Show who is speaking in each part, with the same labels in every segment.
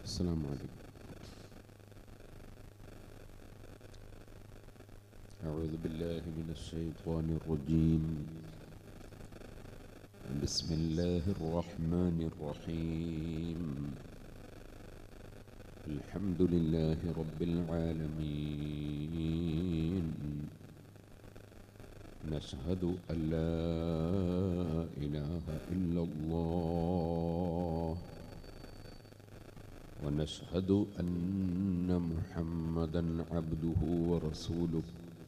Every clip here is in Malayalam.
Speaker 1: السلام عليكم. أعوذ بالله من الشيطان الرجيم. بسم الله الرحمن الرحيم. الحمد لله رب العالمين. نشهد أن لا إله إلا الله ونشهد أن محمدًا عبده ورسوله.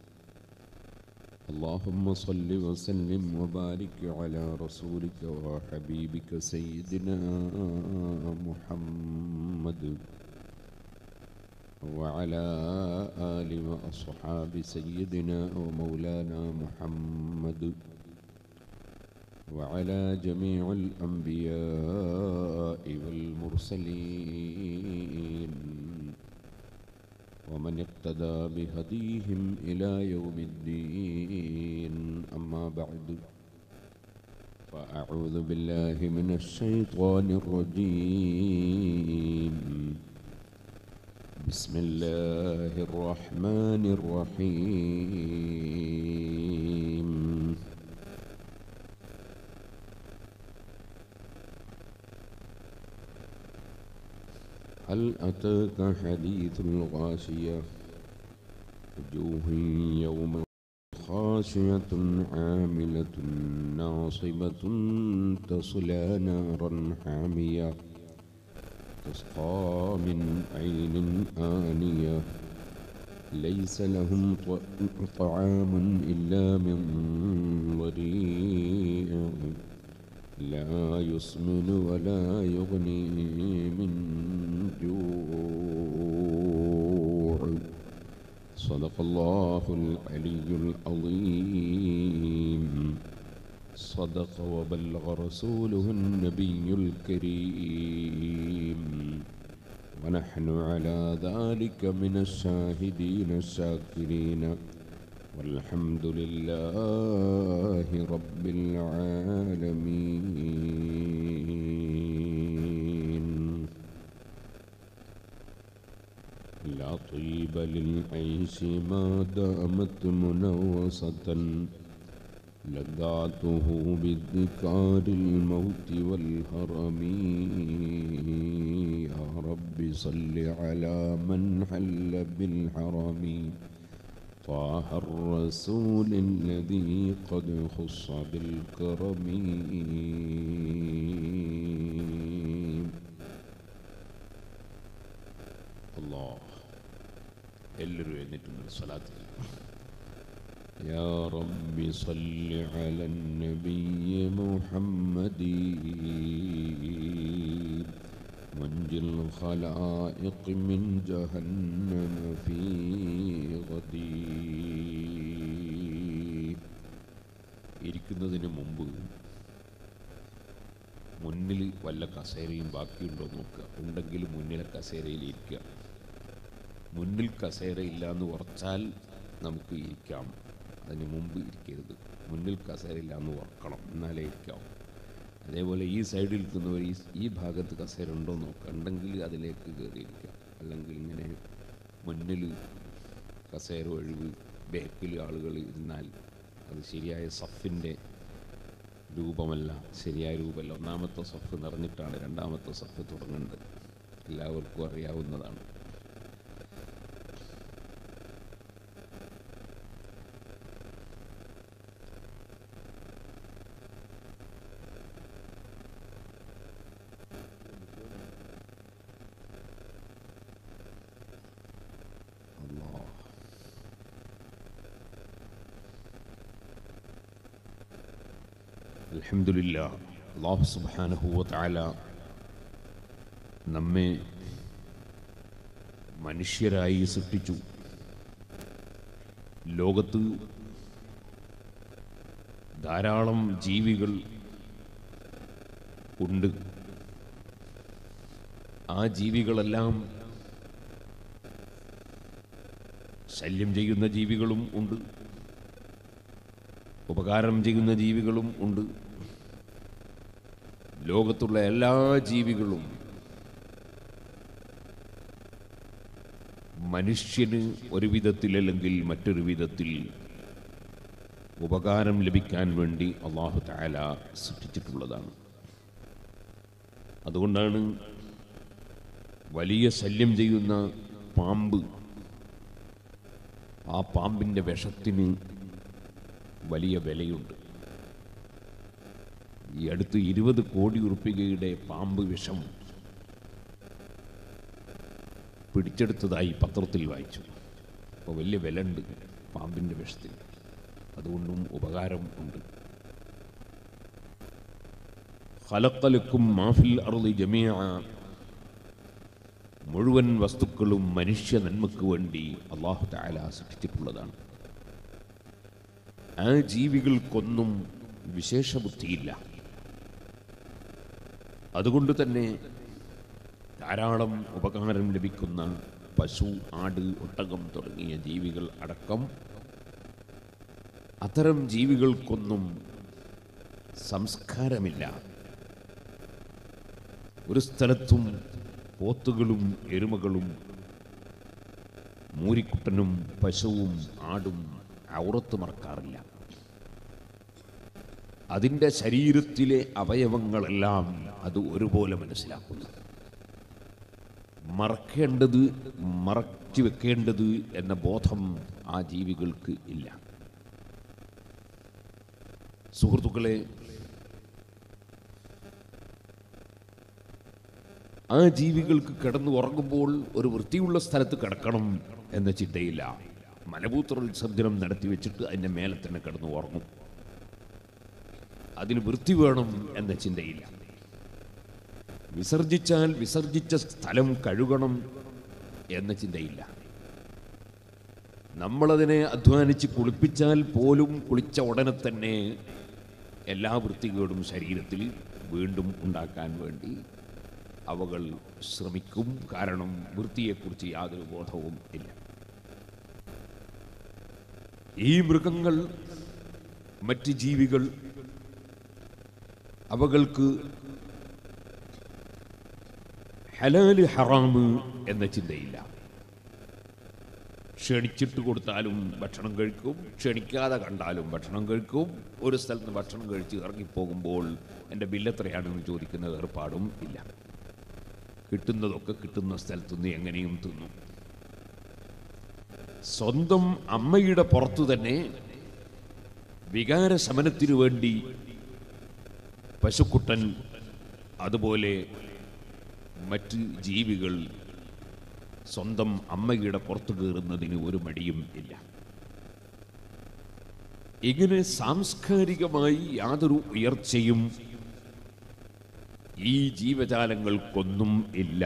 Speaker 1: اللهم صل وسلم وبارك على رسولك وحبيبك سيدنا محمد وعلى آل وأصحاب سيدنا ومولانا محمد وعلى جميع الأنبياء والمرسلين ومن اقتدى بهديهم إلى يوم الدين. أما بعد، فأعوذ بالله من الشيطان الرجيم. بسم الله الرحمن الرحيم. هل أتاك حديث الغاشية؟ وجوه يوم خاشعة عاملة ناصبة تصلى نارا حامية تسقى من عين آنية ليس لهم طعام إلا من ضريع لا يسمن ولا يغني من جوع. صدق الله العلي العظيم. صدق وبلغ رسوله النبي الكريم. ونحن على ذلك من الشاهدين الشاكرين والحمد لله رب العالمين. لا طيب للعيش ما دامت منوصة لذاته بذكار الموت والهرم. يا رب صل على من حل بالحرم طه الرسول الذي قد خص بالكرم. الله എല്ലാവരും എഴുന്നേറ്റ് സ്വലാത്ത്. يا رب صل على النبي محمد منجي الخلائق من جهنم في غدي. ഇരിക്കുന്നതിന് മുമ്പ് മുന്നിൽ വല്ല കസേരയും ബാക്കിയുണ്ടോ നോക്കുക. ഉണ്ടെങ്കിൽ മുന്നിലെ കസേരയിൽ ഇരിക്കുക. മുന്നിൽ കസേരയില്ല എന്ന് ഉറച്ചാൽ നമുക്ക് ഇരിക്കാം. അതിന് മുമ്പ് ഇരിക്കരുത്. മുന്നിൽ കസേരയില്ല എന്ന് ഉറക്കണം, എന്നാലേ ഇരിക്കാം. അതേപോലെ ഈ സൈഡിൽ നിൽക്കുന്നവർ ഈ ഭാഗത്ത് കസേര ഉണ്ടോ നോക്കുക. ഉണ്ടെങ്കിൽ അതിലേക്ക് കയറിയിരിക്കുക. അല്ലെങ്കിൽ ഇങ്ങനെ മുന്നിൽ കസേര ഒഴിവ് ബാക്കിൽ ആളുകൾ ഇരുന്നാൽ അത് ശരിയായ സഫിൻ്റെ രൂപമല്ല, ശരിയായ രൂപമല്ല. ഒന്നാമത്തെ സഫ് നിറഞ്ഞിട്ടാണ് രണ്ടാമത്തെ സഫ് തുടങ്ങേണ്ടത്. എല്ലാവർക്കും അറിയാവുന്നതാണ്. അൽഹംദുലില്ലാഹ്. അല്ലാഹു സുബ്ഹാനഹു വ തആല നമ്മെ മനുഷ്യരായി സൃഷ്ടിച്ചു. ലോകത്ത് ധാരാളം ജീവികൾ ഉണ്ട്. ആ ജീവികളെല്ലാം ശല്യം ചെയ്യുന്ന ജീവികളും ഉണ്ട്, ഉപകാരം ചെയ്യുന്ന ജീവികളും ഉണ്ട്. ലോകത്തുള്ള എല്ലാ ജീവികളും മനുഷ്യന് ഒരു വിധത്തിലല്ലെങ്കിൽ മറ്റൊരു വിധത്തിൽ ഉപകാരം ലഭിക്കാൻ വേണ്ടി അല്ലാഹു തആല സൃഷ്ടിച്ചിട്ടുള്ളതാണ്. അതുകൊണ്ടാണ് വലിയ ശല്യം ചെയ്യുന്ന പാമ്പ്, ആ പാമ്പിൻ്റെ വിഷത്തിന് വലിയ വിലയുണ്ട്. ഈ അടുത്ത് 20 കോടി റുപ്യയുടെ പാമ്പ് വിഷം പിടിച്ചെടുത്തതായി പത്രത്തിൽ വായിച്ചു. അപ്പോൾ വലിയ വില ഉണ്ട് പാമ്പിൻ്റെ വിഷത്തിന്, അതുകൊണ്ടും ഉപകാരം ഉണ്ട്. ഖലഖലക്കും മാഫിൽ അർളി ജമീഅ, മുഴുവൻ വസ്തുക്കളും മനുഷ്യ നന്മക്ക് വേണ്ടി അല്ലാഹു തആല സൃഷ്ടിച്ചിട്ടുള്ളതാണ്. ആ ജീവികൾക്കൊന്നും വിശേഷ ബുദ്ധിയില്ല. അതുകൊണ്ട് തന്നെ ധാരാളം ഉപകാരം ലഭിക്കുന്ന പശു, ആട്, ഒട്ടകം തുടങ്ങിയ ജീവികൾ അടക്കം അത്തരം ജീവികൾക്കൊന്നും സംസ്കാരമില്ല. ഒരു സ്ഥലത്തും പോത്തുകളും എരുമകളും മൂരിക്കുട്ടനും പശുവും ആടും ഔറത്ത് മറക്കാറില്ല. അതിൻ്റെ ശരീരത്തിലെ അവയവങ്ങളെല്ലാം അത് ഒരുപോലെ മനസ്സിലാക്കുന്നു. മറക്കേണ്ടത്, മറച്ചു വെക്കേണ്ടത് എന്ന ബോധം ആ ജീവികൾക്ക് ഇല്ല. സുഹൃത്തുക്കളെ, ആ ജീവികൾക്ക് കിടന്നു ഉറങ്ങുമ്പോൾ ഒരു വൃത്തിയുള്ള സ്ഥലത്ത് കിടക്കണം എന്ന ചിന്തയില്ല. മലമൂത്ര വിസർജനം നടത്തി വെച്ചിട്ട് അതിൻ്റെ മേലെ തന്നെ കിടന്നു ഉറങ്ങും. അതിന് വൃത്തി വേണം എന്ന ചിന്തയില്ല. വിസർജിച്ചാൽ വിസർജിച്ച സ്ഥലം കഴുകണം എന്ന ചിന്തയില്ല. നമ്മളതിനെ അധ്വാനിച്ച് കുളിപ്പിച്ചാൽ പോലും കുളിച്ച ഉടനെ തന്നെ എല്ലാ വൃത്തികേടും ശരീരത്തിൽ വീണ്ടും ഉണ്ടാക്കാൻ വേണ്ടി അവകൾ ശ്രമിക്കും. കാരണം വൃത്തിയെക്കുറിച്ച് യാതൊരു ബോധവും ഇല്ല. ഈ മൃഗങ്ങൾ, മറ്റ് ജീവികൾ, അവകൾക്ക് ഹലാല് ഹറാമ് എന്ന ചിന്തയില്ല. ക്ഷണിച്ചിട്ട് കൊടുത്താലും ഭക്ഷണം കഴിക്കും, ക്ഷണിക്കാതെ കണ്ടാലും ഭക്ഷണം കഴിക്കും. ഒരു സ്ഥലത്ത് ഭക്ഷണം കഴിച്ച് ഇറങ്ങിപ്പോകുമ്പോൾ എൻ്റെ ബില്ലെത്രയാണെന്ന് ചോദിക്കുന്ന ഏർപ്പാടും ഇല്ല. കിട്ടുന്നതൊക്കെ കിട്ടുന്ന സ്ഥലത്തുനിന്ന് എങ്ങനെയും തിന്നും. സ്വന്തം അമ്മയുടെ പുറത്തു തന്നെ വികാരശമനത്തിനു വേണ്ടി പശുക്കുട്ടൻ, അതുപോലെ മറ്റ് ജീവികൾ സ്വന്തം അമ്മയുടെ പുറത്തു കയറുന്നതിന് ഒരു മടിയും ഇല്ല. ഇങ്ങനെ സാംസ്കാരികമായി യാതൊരു ഉയർച്ചയും ഈ ജീവജാലങ്ങൾക്കൊന്നും ഇല്ല.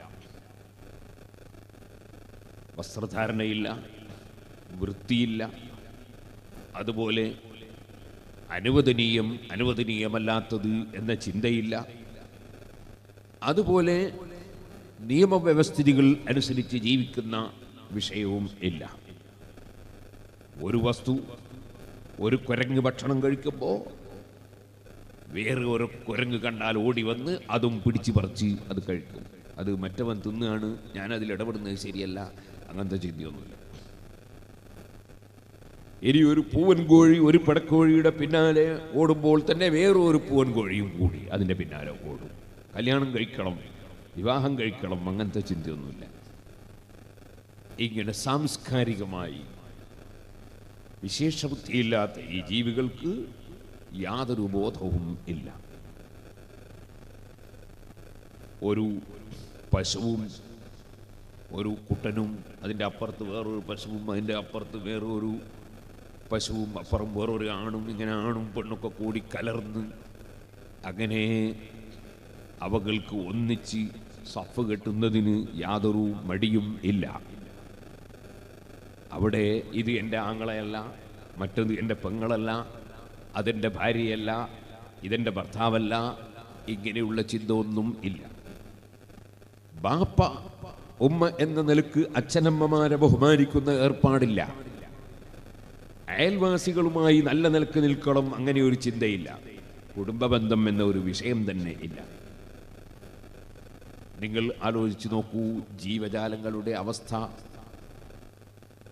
Speaker 1: വസ്ത്രധാരണയില്ല, വൃത്തിയില്ല, അതുപോലെ അനുവദനീയം അനുവദനീയമല്ലാത്തത് എന്ന ചിന്തയില്ല, അതുപോലെ നിയമവ്യവസ്ഥിതികൾ അനുസരിച്ച് ജീവിക്കുന്ന വിഷയവും ഇല്ല. ഒരു വസ്തു, ഒരു കുരങ്ങ് ഭക്ഷണം കഴിക്കുമ്പോൾ വേറെ ഒരു കുരങ്ങ് കണ്ടാൽ ഓടി വന്ന് അതും പിടിച്ചു പറിച്ച് അത് കഴിക്കും. അത് മറ്റവൻ തിന്നുകയാണ്, ഞാനതിൽ ഇടപെടുന്നത് ശരിയല്ല, അങ്ങനത്തെ ചിന്തയൊന്നുമില്ല. ഇനി ഒരു പൂവൻ കോഴി ഒരു പിടക്കോഴിയുടെ പിന്നാലെ ഓടുമ്പോൾ തന്നെ വേറെ ഒരു പൂവൻ കോഴിയും കൂടി അതിൻ്റെ പിന്നാലെ ഓടും. കല്യാണം കഴിക്കണം, വിവാഹം കഴിക്കണം, അങ്ങനത്തെ ചിന്തയൊന്നുമില്ല. ഇങ്ങനെ സാംസ്കാരികമായി വിശേഷബുദ്ധിയില്ലാത്ത ഈ ജീവികൾക്ക് യാതൊരു ബോധവും ഇല്ല. ഒരു പശുവും ഒരു കുട്ടനും, അതിൻ്റെ അപ്പുറത്ത് വേറൊരു പശുവും, അതിൻ്റെ അപ്പുറത്ത് വേറൊരു പശുവും, അപ്പുറം വേറൊരു ആണും, ഇങ്ങനെ ആണും പെണ്ണൊക്കെ കൂടി കലർന്ന് അങ്ങനെ അവകൾക്ക് ഒന്നിച്ച് സഫ് കെട്ടുന്നതിന് യാതൊരു മടിയും ഇല്ല. അവിടെ ഇത് എൻ്റെ ആങ്ങളയല്ല, മറ്റത് എൻ്റെ പെങ്ങളല്ല, അതെൻ്റെ ഭാര്യയല്ല, ഇതെൻ്റെ ഭർത്താവല്ല, ഇങ്ങനെയുള്ള ചിന്ത ഒന്നും ഇല്ല. ബാപ്പ ഉമ്മ എന്ന നിലക്ക് അച്ഛനമ്മമാരെ ബഹുമാനിക്കുന്ന ഏർപ്പാടില്ല. അയൽവാസികളുമായി നല്ല നിലക്ക് നിൽക്കണം, അങ്ങനെ ഒരു ചിന്തയില്ല. കുടുംബബന്ധം എന്ന ഒരു വിഷയം തന്നെ ഇല്ല. നിങ്ങൾ ആലോചിച്ച് നോക്കൂ, ജീവജാലങ്ങളുടെ അവസ്ഥ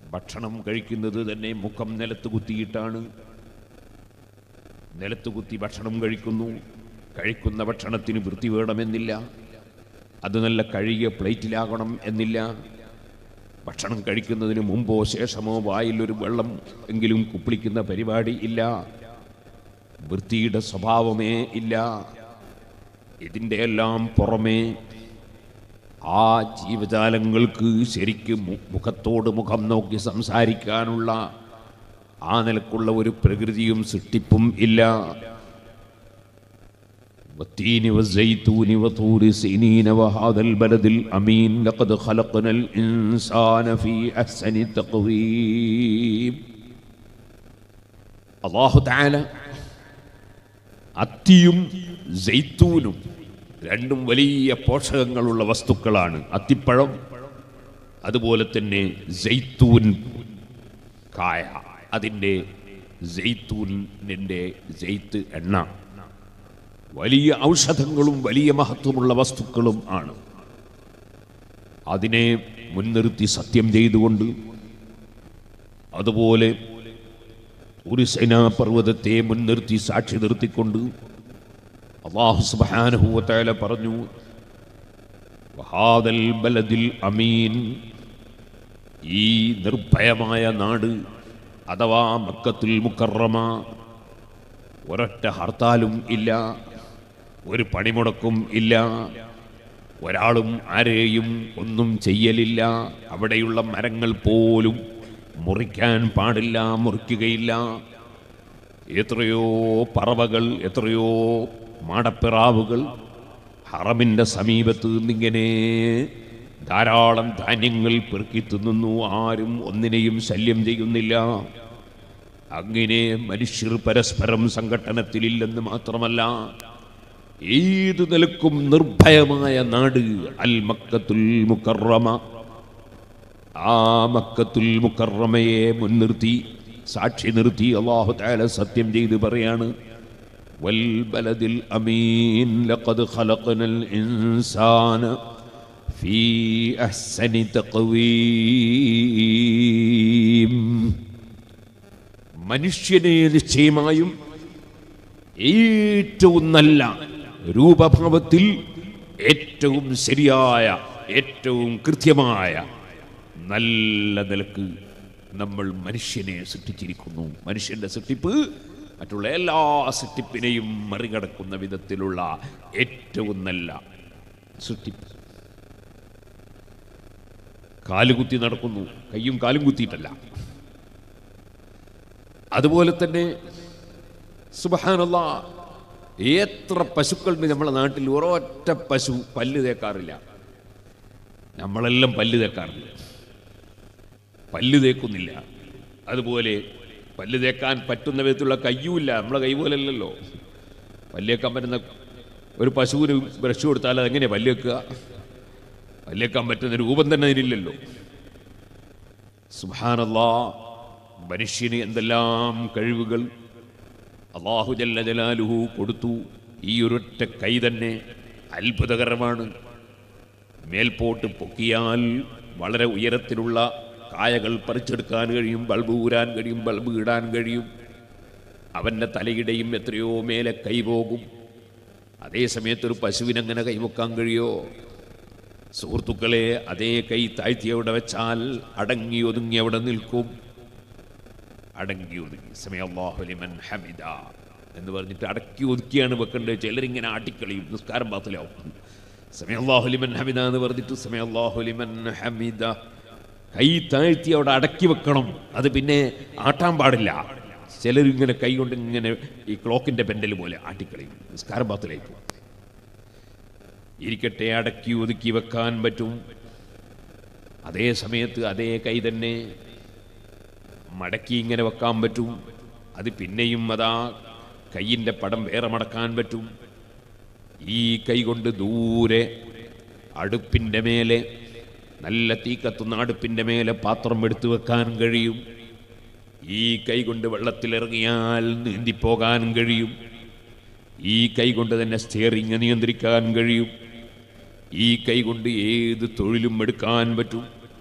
Speaker 1: ഭക്ഷണം കഴിക്കുന്നത് തന്നെ മുഖം നിലത്ത് കുത്തിയിട്ടാണ്. നിലത്ത് കുത്തി ഭക്ഷണം കഴിക്കുന്നു. കഴിക്കുന്ന ഭക്ഷണത്തിന് വൃത്തി വേണമെന്നില്ല, അത് നല്ല കഴുകിയ പ്ലേറ്റിലാകണം എന്നില്ല. ഭക്ഷണം കഴിക്കുന്നതിന് മുമ്പോ ശേഷമോ വായിലൊരു വെള്ളം എങ്കിലും കുപ്പിളിക്കുന്ന പരിപാടി ഇല്ല. വൃത്തിയുടെ സ്വഭാവമേ ഇല്ല. ഇതിൻ്റെ എല്ലാം പുറമേ ആ ജീവജാലങ്ങൾക്ക് ശരിക്കും മുഖത്തോട് മുഖം നോക്കി സംസാരിക്കാനുള്ള ആ നിലക്കുള്ള ഒരു പ്രകൃതിയും സൃഷ്ടിപ്പും ഇല്ല. والتين والزيتون وطور سينين وهذا البلد الأمين لقد خلقنا الإنسان في أحسن تقويم. അല്ലാഹു തആല അത്തിയും സൈത്തൂനും രണ്ടും വലിയ പോഷകങ്ങളുള്ള വസ്തുക്കളാണ്. അത്തിപ്പഴം, അതുപോലെ തന്നെ സൈത്തൂൻ കായ, അതിൻ്റെ സൈത്തൂനിൻ്റെ സൈത്ത് എണ്ണ വലിയ ഔഷധങ്ങളും വലിയ മഹത്വമുള്ള വസ്തുക്കളും ആണ്. അതിനെ മുൻനിർത്തി സത്യം ചെയ്തുകൊണ്ട്, അതുപോലെ ഒരു സൈനാപർവ്വതത്തെ മുൻനിർത്തി സാക്ഷി നിർത്തിക്കൊണ്ട് അല്ലാഹു സുബ്ഹാനഹു വ തആല പറഞ്ഞു, വഹാദൽ ബലദിൽ അമീൻ, ഈ നിർഭയമായ നാട് അഥവാ മക്കത്തുൽ മുക്കറമ, ഒരൊറ്റ ഹർത്താലും ഇല്ല, ഒരു പണിമുടക്കും ഇല്ല, ഒരാളും ആരെയും ഒന്നും ചെയ്യലില്ല. അവിടെയുള്ള മരങ്ങൾ പോലും മുറിക്കാൻ പാടില്ല, മുറിക്കുകയില്ല. എത്രയോ പറവകൾ, എത്രയോ മാടപ്പിറാവുകൾ ഹറമിൻ്റെ സമീപത്ത് നിന്നിങ്ങനെ ധാരാളം ധാന്യങ്ങൾ പെറുക്കി തിന്നുന്നു. ആരും ഒന്നിനെയും ശല്യം ചെയ്യുന്നില്ല. അങ്ങനെ മനുഷ്യർ പരസ്പരം സംഘട്ടനത്തിലില്ലെന്ന് മാത്രമല്ല, ഏത് നിലക്കും നിർഭയമായ നാട് അൽ മക്കത്തുൽ മുക്കറമ. ആ മക്കത്തുൽ മുക്കറമയെ മുൻനിർത്തി സാക്ഷി നിർത്തി അല്ലാഹു തആല സത്യം ചെയ്ത് പറയാണ്, വൽ ബലദിൽ അമീൻ ലഖദ് ഖലഖനൽ ഇൻസാന ഫീ അഹ്സനി തഖ്വീം. മനുഷ്യനെ നിശ്ചയമായും ഏറ്റവും നല്ല രൂപഭാവത്തിൽ, ഏറ്റവും ശരിയായ, ഏറ്റവും കൃത്യമായ നല്ല നിലക്ക് നമ്മൾ മനുഷ്യനെ സൃഷ്ടിച്ചിരിക്കുന്നു. മനുഷ്യന്റെ സൃഷ്ടിപ്പ് മറ്റുള്ള എല്ലാ സൃഷ്ടിപ്പിനെയും മറികടക്കുന്ന വിധത്തിലുള്ള ഏറ്റവും നല്ല സൃഷ്ടിപ്പ്. കാലുകുത്തി നടക്കുന്നു, കയ്യും കാലും കുത്തിയിട്ടല്ല. അതുപോലെ തന്നെ സുബ്ഹാനല്ലാഹ്, എത്ര പശുക്കളുണ്ട് നമ്മളെ നാട്ടിൽ. ഒരൊറ്റ പശു പല്ല് തേക്കാറില്ല. നമ്മളെല്ലാം പല്ല് തേക്കാറില്ല, പല്ല് തേക്കുന്നില്ല. അതുപോലെ പല്ല് തേക്കാൻ പറ്റുന്ന വിധത്തിലുള്ള കയ്യുമില്ല. നമ്മളെ കൈ പോലല്ലല്ലോ. പല്ല് തേക്കാൻ പറ്റുന്ന ഒരു പശുവിന് ബ്രഷ് കൊടുത്താൽ അതെങ്ങനെ പല്ല് തേക്കുക? പല്ല് തേക്കാൻ പറ്റുന്ന രൂപം തന്നെ അതിനില്ലല്ലോ. സുബ്ഹാനല്ലാഹ്, മനുഷ്യന് എന്തെല്ലാം കഴിവുകൾ അല്ലാഹു ജല്ല ജലാലുഹു കൊടുത്തു. ഈ ഒരൊറ്റ കൈ തന്നെ അത്ഭുതകരമാണ്. മേൽപോട്ട് പൊക്കിയാൽ വളരെ ഉയരത്തിലുള്ള കായകൾ പറിച്ചെടുക്കാൻ കഴിയും, ബൾബ് ഊരാൻ കഴിയും, ബൾബ് ഇടാൻ കഴിയും. അവൻ്റെ തലയുടെയും എത്രയോ മേലെ കൈ പോകും. അതേ സമയത്തൊരു പശുവിനങ്ങനെ കൈവെക്കാൻ കഴിയോ? സുഹൃത്തുക്കളെ, അതേ കൈ താഴ്ത്തി അവിടെ വെച്ചാൽ അടങ്ങി ഒതുങ്ങി അവിടെ നിൽക്കും. അടങ്ങി ഒതുങ്ങി സമയല്ലാഹു ലിമൻ ഹമിദ എന്ന് പറഞ്ഞിട്ട് അടക്കി ഒതുക്കിയാണ് വെക്കേണ്ടത്. ചിലരിങ്ങനെ ആട്ടിക്കളിയും, നിസ്കാരം ബാത്തിലാവും. സമയല്ലാഹു ലിമൻ ഹമിദ എന്ന് പറഞ്ഞിട്ട് സമയല്ലാഹു ലിമൻ ഹമിദ, കൈ താഴ്ത്തി അവിടെ അടക്കി വെക്കണം. അത് പിന്നെ ആട്ടാൻ പാടില്ല. ചിലരിങ്ങനെ കൈ കൊണ്ട് ഇങ്ങനെ ഈ ക്ലോക്കിൻ്റെ പെൻഡൽ പോലെ ആട്ടിക്കളിയും, നിസ്കാരം ബാത്തിലായി. ഇരിക്കട്ടെ, അടക്കി ഒതുക്കി വെക്കാൻ പറ്റും. അതേ സമയത്ത് അതേ കൈ തന്നെ മടക്കി ഇങ്ങനെ വെക്കാൻ പറ്റും. അത് പിന്നെയും അതാ കൈയിൻ്റെ പടം വേറെ മടക്കാൻ പറ്റും. ഈ കൈ കൊണ്ട് ദൂരെ അടുപ്പിൻ്റെ മേലെ, നല്ല തീ കത്തുന്ന അടുപ്പിൻ്റെ മേലെ പാത്രം എടുത്തു വെക്കാൻ കഴിയും. ഈ കൈ കൊണ്ട് വെള്ളത്തിലിറങ്ങിയാൽ നീന്തിപ്പോകാൻ കഴിയും. ഈ കൈ കൊണ്ട് തന്നെ സ്റ്റിയറിംഗ് നിയന്ത്രിക്കാൻ കഴിയും. ഈ കൈ കൊണ്ട് ഏത് തൊഴിലും എടുക്കാൻ പറ്റും.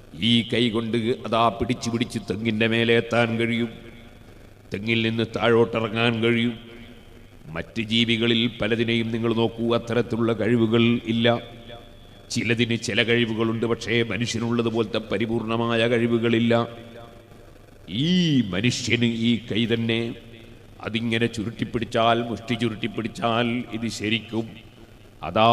Speaker 1: ഈ കൈ കൊണ്ട് അതാ പിടിച്ച് പിടിച്ച് തെങ്ങിൻ്റെ മേലെ എത്താൻ കഴിയും, തെങ്ങിൽ നിന്ന് താഴോട്ടിറങ്ങാൻ കഴിയും. മറ്റ് ജീവികളിൽ പലതിനെയും നിങ്ങൾ നോക്കൂ, അത്തരത്തിലുള്ള കഴിവുകൾ ഇല്ല. ചിലതിന് ചില കഴിവുകളുണ്ട്, പക്ഷേ മനുഷ്യനുള്ളതുപോലത്തെ പരിപൂർണമായ കഴിവുകളില്ല. ഈ മനുഷ്യന് ഈ കൈ തന്നെ അതിങ്ങനെ ചുരുട്ടിപ്പിടിച്ചാൽ, മുഷ്ടി ചുരുട്ടിപ്പിടിച്ചാൽ ഇത് ശരിക്കും അതാ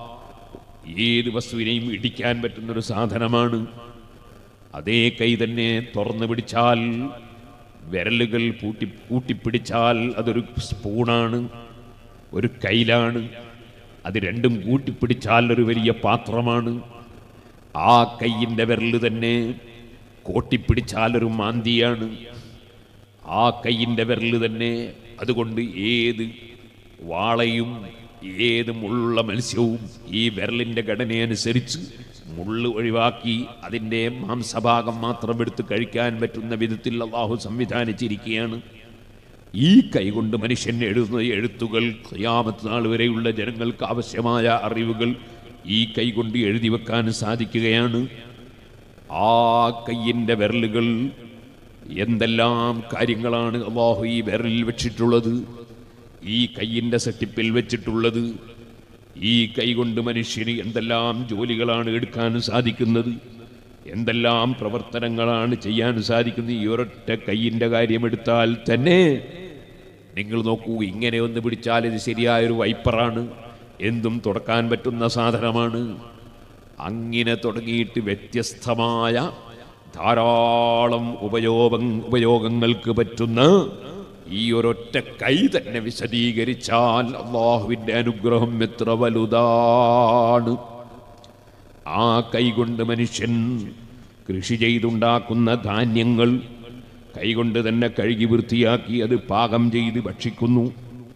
Speaker 1: ഏത് വസ്തുവിനെയും ഇടിക്കാൻ പറ്റുന്നൊരു സാധനമാണ്. അതേ കൈ തന്നെ തുറന്നു പിടിച്ചാൽ, വിരലുകൾ കൂട്ടിപ്പിടിച്ചാൽ അതൊരു സ്പൂണാണ്, ഒരു കൈലാണ്. അത് രണ്ടും കൂട്ടിപ്പിടിച്ചാൽ ഒരു വലിയ പാത്രമാണ്. ആ കൈയിൻ്റെ വിരല് തന്നെ കോട്ടിപ്പിടിച്ചാൽ ഒരു മാന്തിയാണ്. ആ കൈയിൻ്റെ വിരല് തന്നെ അതുകൊണ്ട് ഏത് വാളയും ഏത് മുള്ളുള്ള മത്സ്യവും ഈ വിരലിൻ്റെ ഘടനയനുസരിച്ച് മുള്ള് ഒഴിവാക്കി അതിൻ്റെ മാംസഭാഗം മാത്രം എടുത്ത് കഴിക്കാൻ പറ്റുന്ന വിധത്തിൽ അല്ലാഹു സംവിധാനിച്ചിരിക്കുകയാണ്. ഈ കൈകൊണ്ട് മനുഷ്യൻ എഴുതുന്ന എഴുത്തുകൾ, ഖിയാമത്ത് നാൾ വരെയുള്ള ജനങ്ങൾക്ക് ആവശ്യമായ അറിവുകൾ ഈ കൈകൊണ്ട് എഴുതി വെക്കാൻ സാധിക്കുകയാണ്. ആ കയ്യിൻ്റെ വിരലുകൾ എന്തെല്ലാം കാര്യങ്ങളാണ് അല്ലാഹു ഈ വിരലിൽ വെച്ചിട്ടുള്ളത്, ഈ കയ്യിൻ്റെ സെട്ടിപ്പിൽ വെച്ചിട്ടുള്ളത്. ഈ കൈ കൊണ്ട് മനുഷ്യന് എന്തെല്ലാം ജോലികളാണ് എടുക്കാൻ സാധിക്കുന്നത്, എന്തെല്ലാം പ്രവർത്തനങ്ങളാണ് ചെയ്യാൻ സാധിക്കുന്നത്. ഈ ഒരൊറ്റ കയ്യിൻ്റെ കാര്യമെടുത്താൽ തന്നെ നിങ്ങൾ നോക്കൂ, ഇങ്ങനെ ഒന്ന് പിടിച്ചാൽ ഇത് ശരിയായൊരു വൈപ്പറാണ്, എന്തും തുടക്കാൻ പറ്റുന്ന സാധനമാണ്. അങ്ങനെ തുടങ്ങിയിട്ട് വ്യത്യസ്തമായ ധാരാളം ഉപയോഗങ്ങൾക്ക് പറ്റുന്ന ഈ ഒരൊറ്റ കൈ തന്നെ വിശദീകരിച്ചാൽ അല്ലാഹുവിൻ്റെ അനുഗ്രഹം എത്ര വലുതാണ്. ആ കൈ കൊണ്ട് മനുഷ്യൻ കൃഷി ചെയ്തുണ്ടാക്കുന്ന ധാന്യങ്ങൾ കൈകൊണ്ട് തന്നെ കഴുകി വൃത്തിയാക്കി അത് പാകം ചെയ്ത് ഭക്ഷിക്കുന്നു.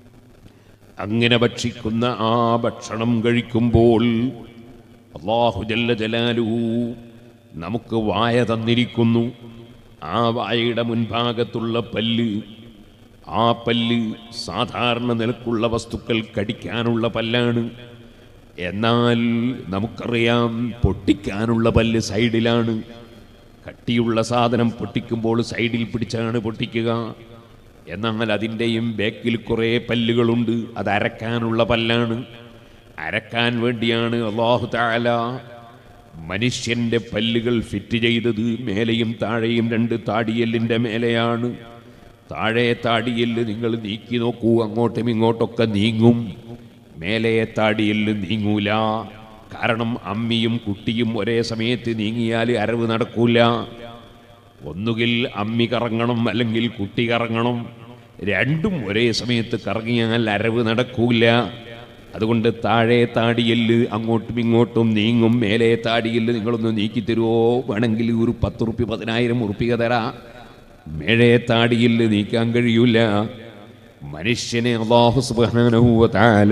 Speaker 1: അങ്ങനെ ഭക്ഷിക്കുന്ന ആ ഭക്ഷണം കഴിക്കുമ്പോൾ അല്ലാഹു ജല്ല ജലാലുഹു നമുക്ക് വായ തന്നിരിക്കുന്നു. ആ വായയുടെ മുൻഭാഗത്തുള്ള പല്ല്, ആ പല്ല് സാധാരണ നിലക്കുള്ള വസ്തുക്കൾ കടിക്കാനുള്ള പല്ലാണ്. എന്നാൽ നമുക്കറിയാം പൊട്ടിക്കാനുള്ള പല്ല് സൈഡിലാണ്. കട്ടിയുള്ള സാധനം പൊട്ടിക്കുമ്പോൾ സൈഡിൽ പിടിച്ചാണ് പൊട്ടിക്കുക. എന്നാൽ അതിൻ്റെയും ബാക്കിൽ കുറേ പല്ലുകളുണ്ട്, അത് അരക്കാനുള്ള പല്ലാണ്. അരക്കാൻ വേണ്ടിയാണ് അല്ലാഹു തആല മനുഷ്യൻ്റെ പല്ലുകൾ ഫിറ്റ് ചെയ്തത്. മേലെയും താഴെയും രണ്ട് താടിയെല്ലിൻ്റെ മേലെയാണ്. താഴെ താടിയെല്ല് നിങ്ങൾ നീക്കി നോക്കൂ, അങ്ങോട്ടും ഇങ്ങോട്ടൊക്കെ നീങ്ങും. മേലെ താടിയെല്ല് നീങ്ങൂല. കാരണം അമ്മിയും കുട്ടിയും ഒരേ സമയത്ത് നീങ്ങിയാൽ അരവ് നടക്കൂല. ഒന്നുകിൽ അമ്മി കറങ്ങണം, അല്ലെങ്കിൽ കുട്ടി കറങ്ങണം. രണ്ടും ഒരേ സമയത്ത് കറങ്ങിയാൽ അരവ് നടക്കൂല. അതുകൊണ്ട് താഴെ താടിയെല്ല് അങ്ങോട്ടും ഇങ്ങോട്ടും നീങ്ങും. മേലെ താടിയെല്ല് നിങ്ങളൊന്ന് നീക്കി തരുമോ? വേണമെങ്കിൽ ഒരു 10 റുപ്യ 10,000 ഉറുപ്പിക തരാം. മേലെ താടിയെല്ല് നീക്കാൻ കഴിയൂല. മനുഷ്യനെ അല്ലാഹു സുബ്ഹാനഹു വ തആല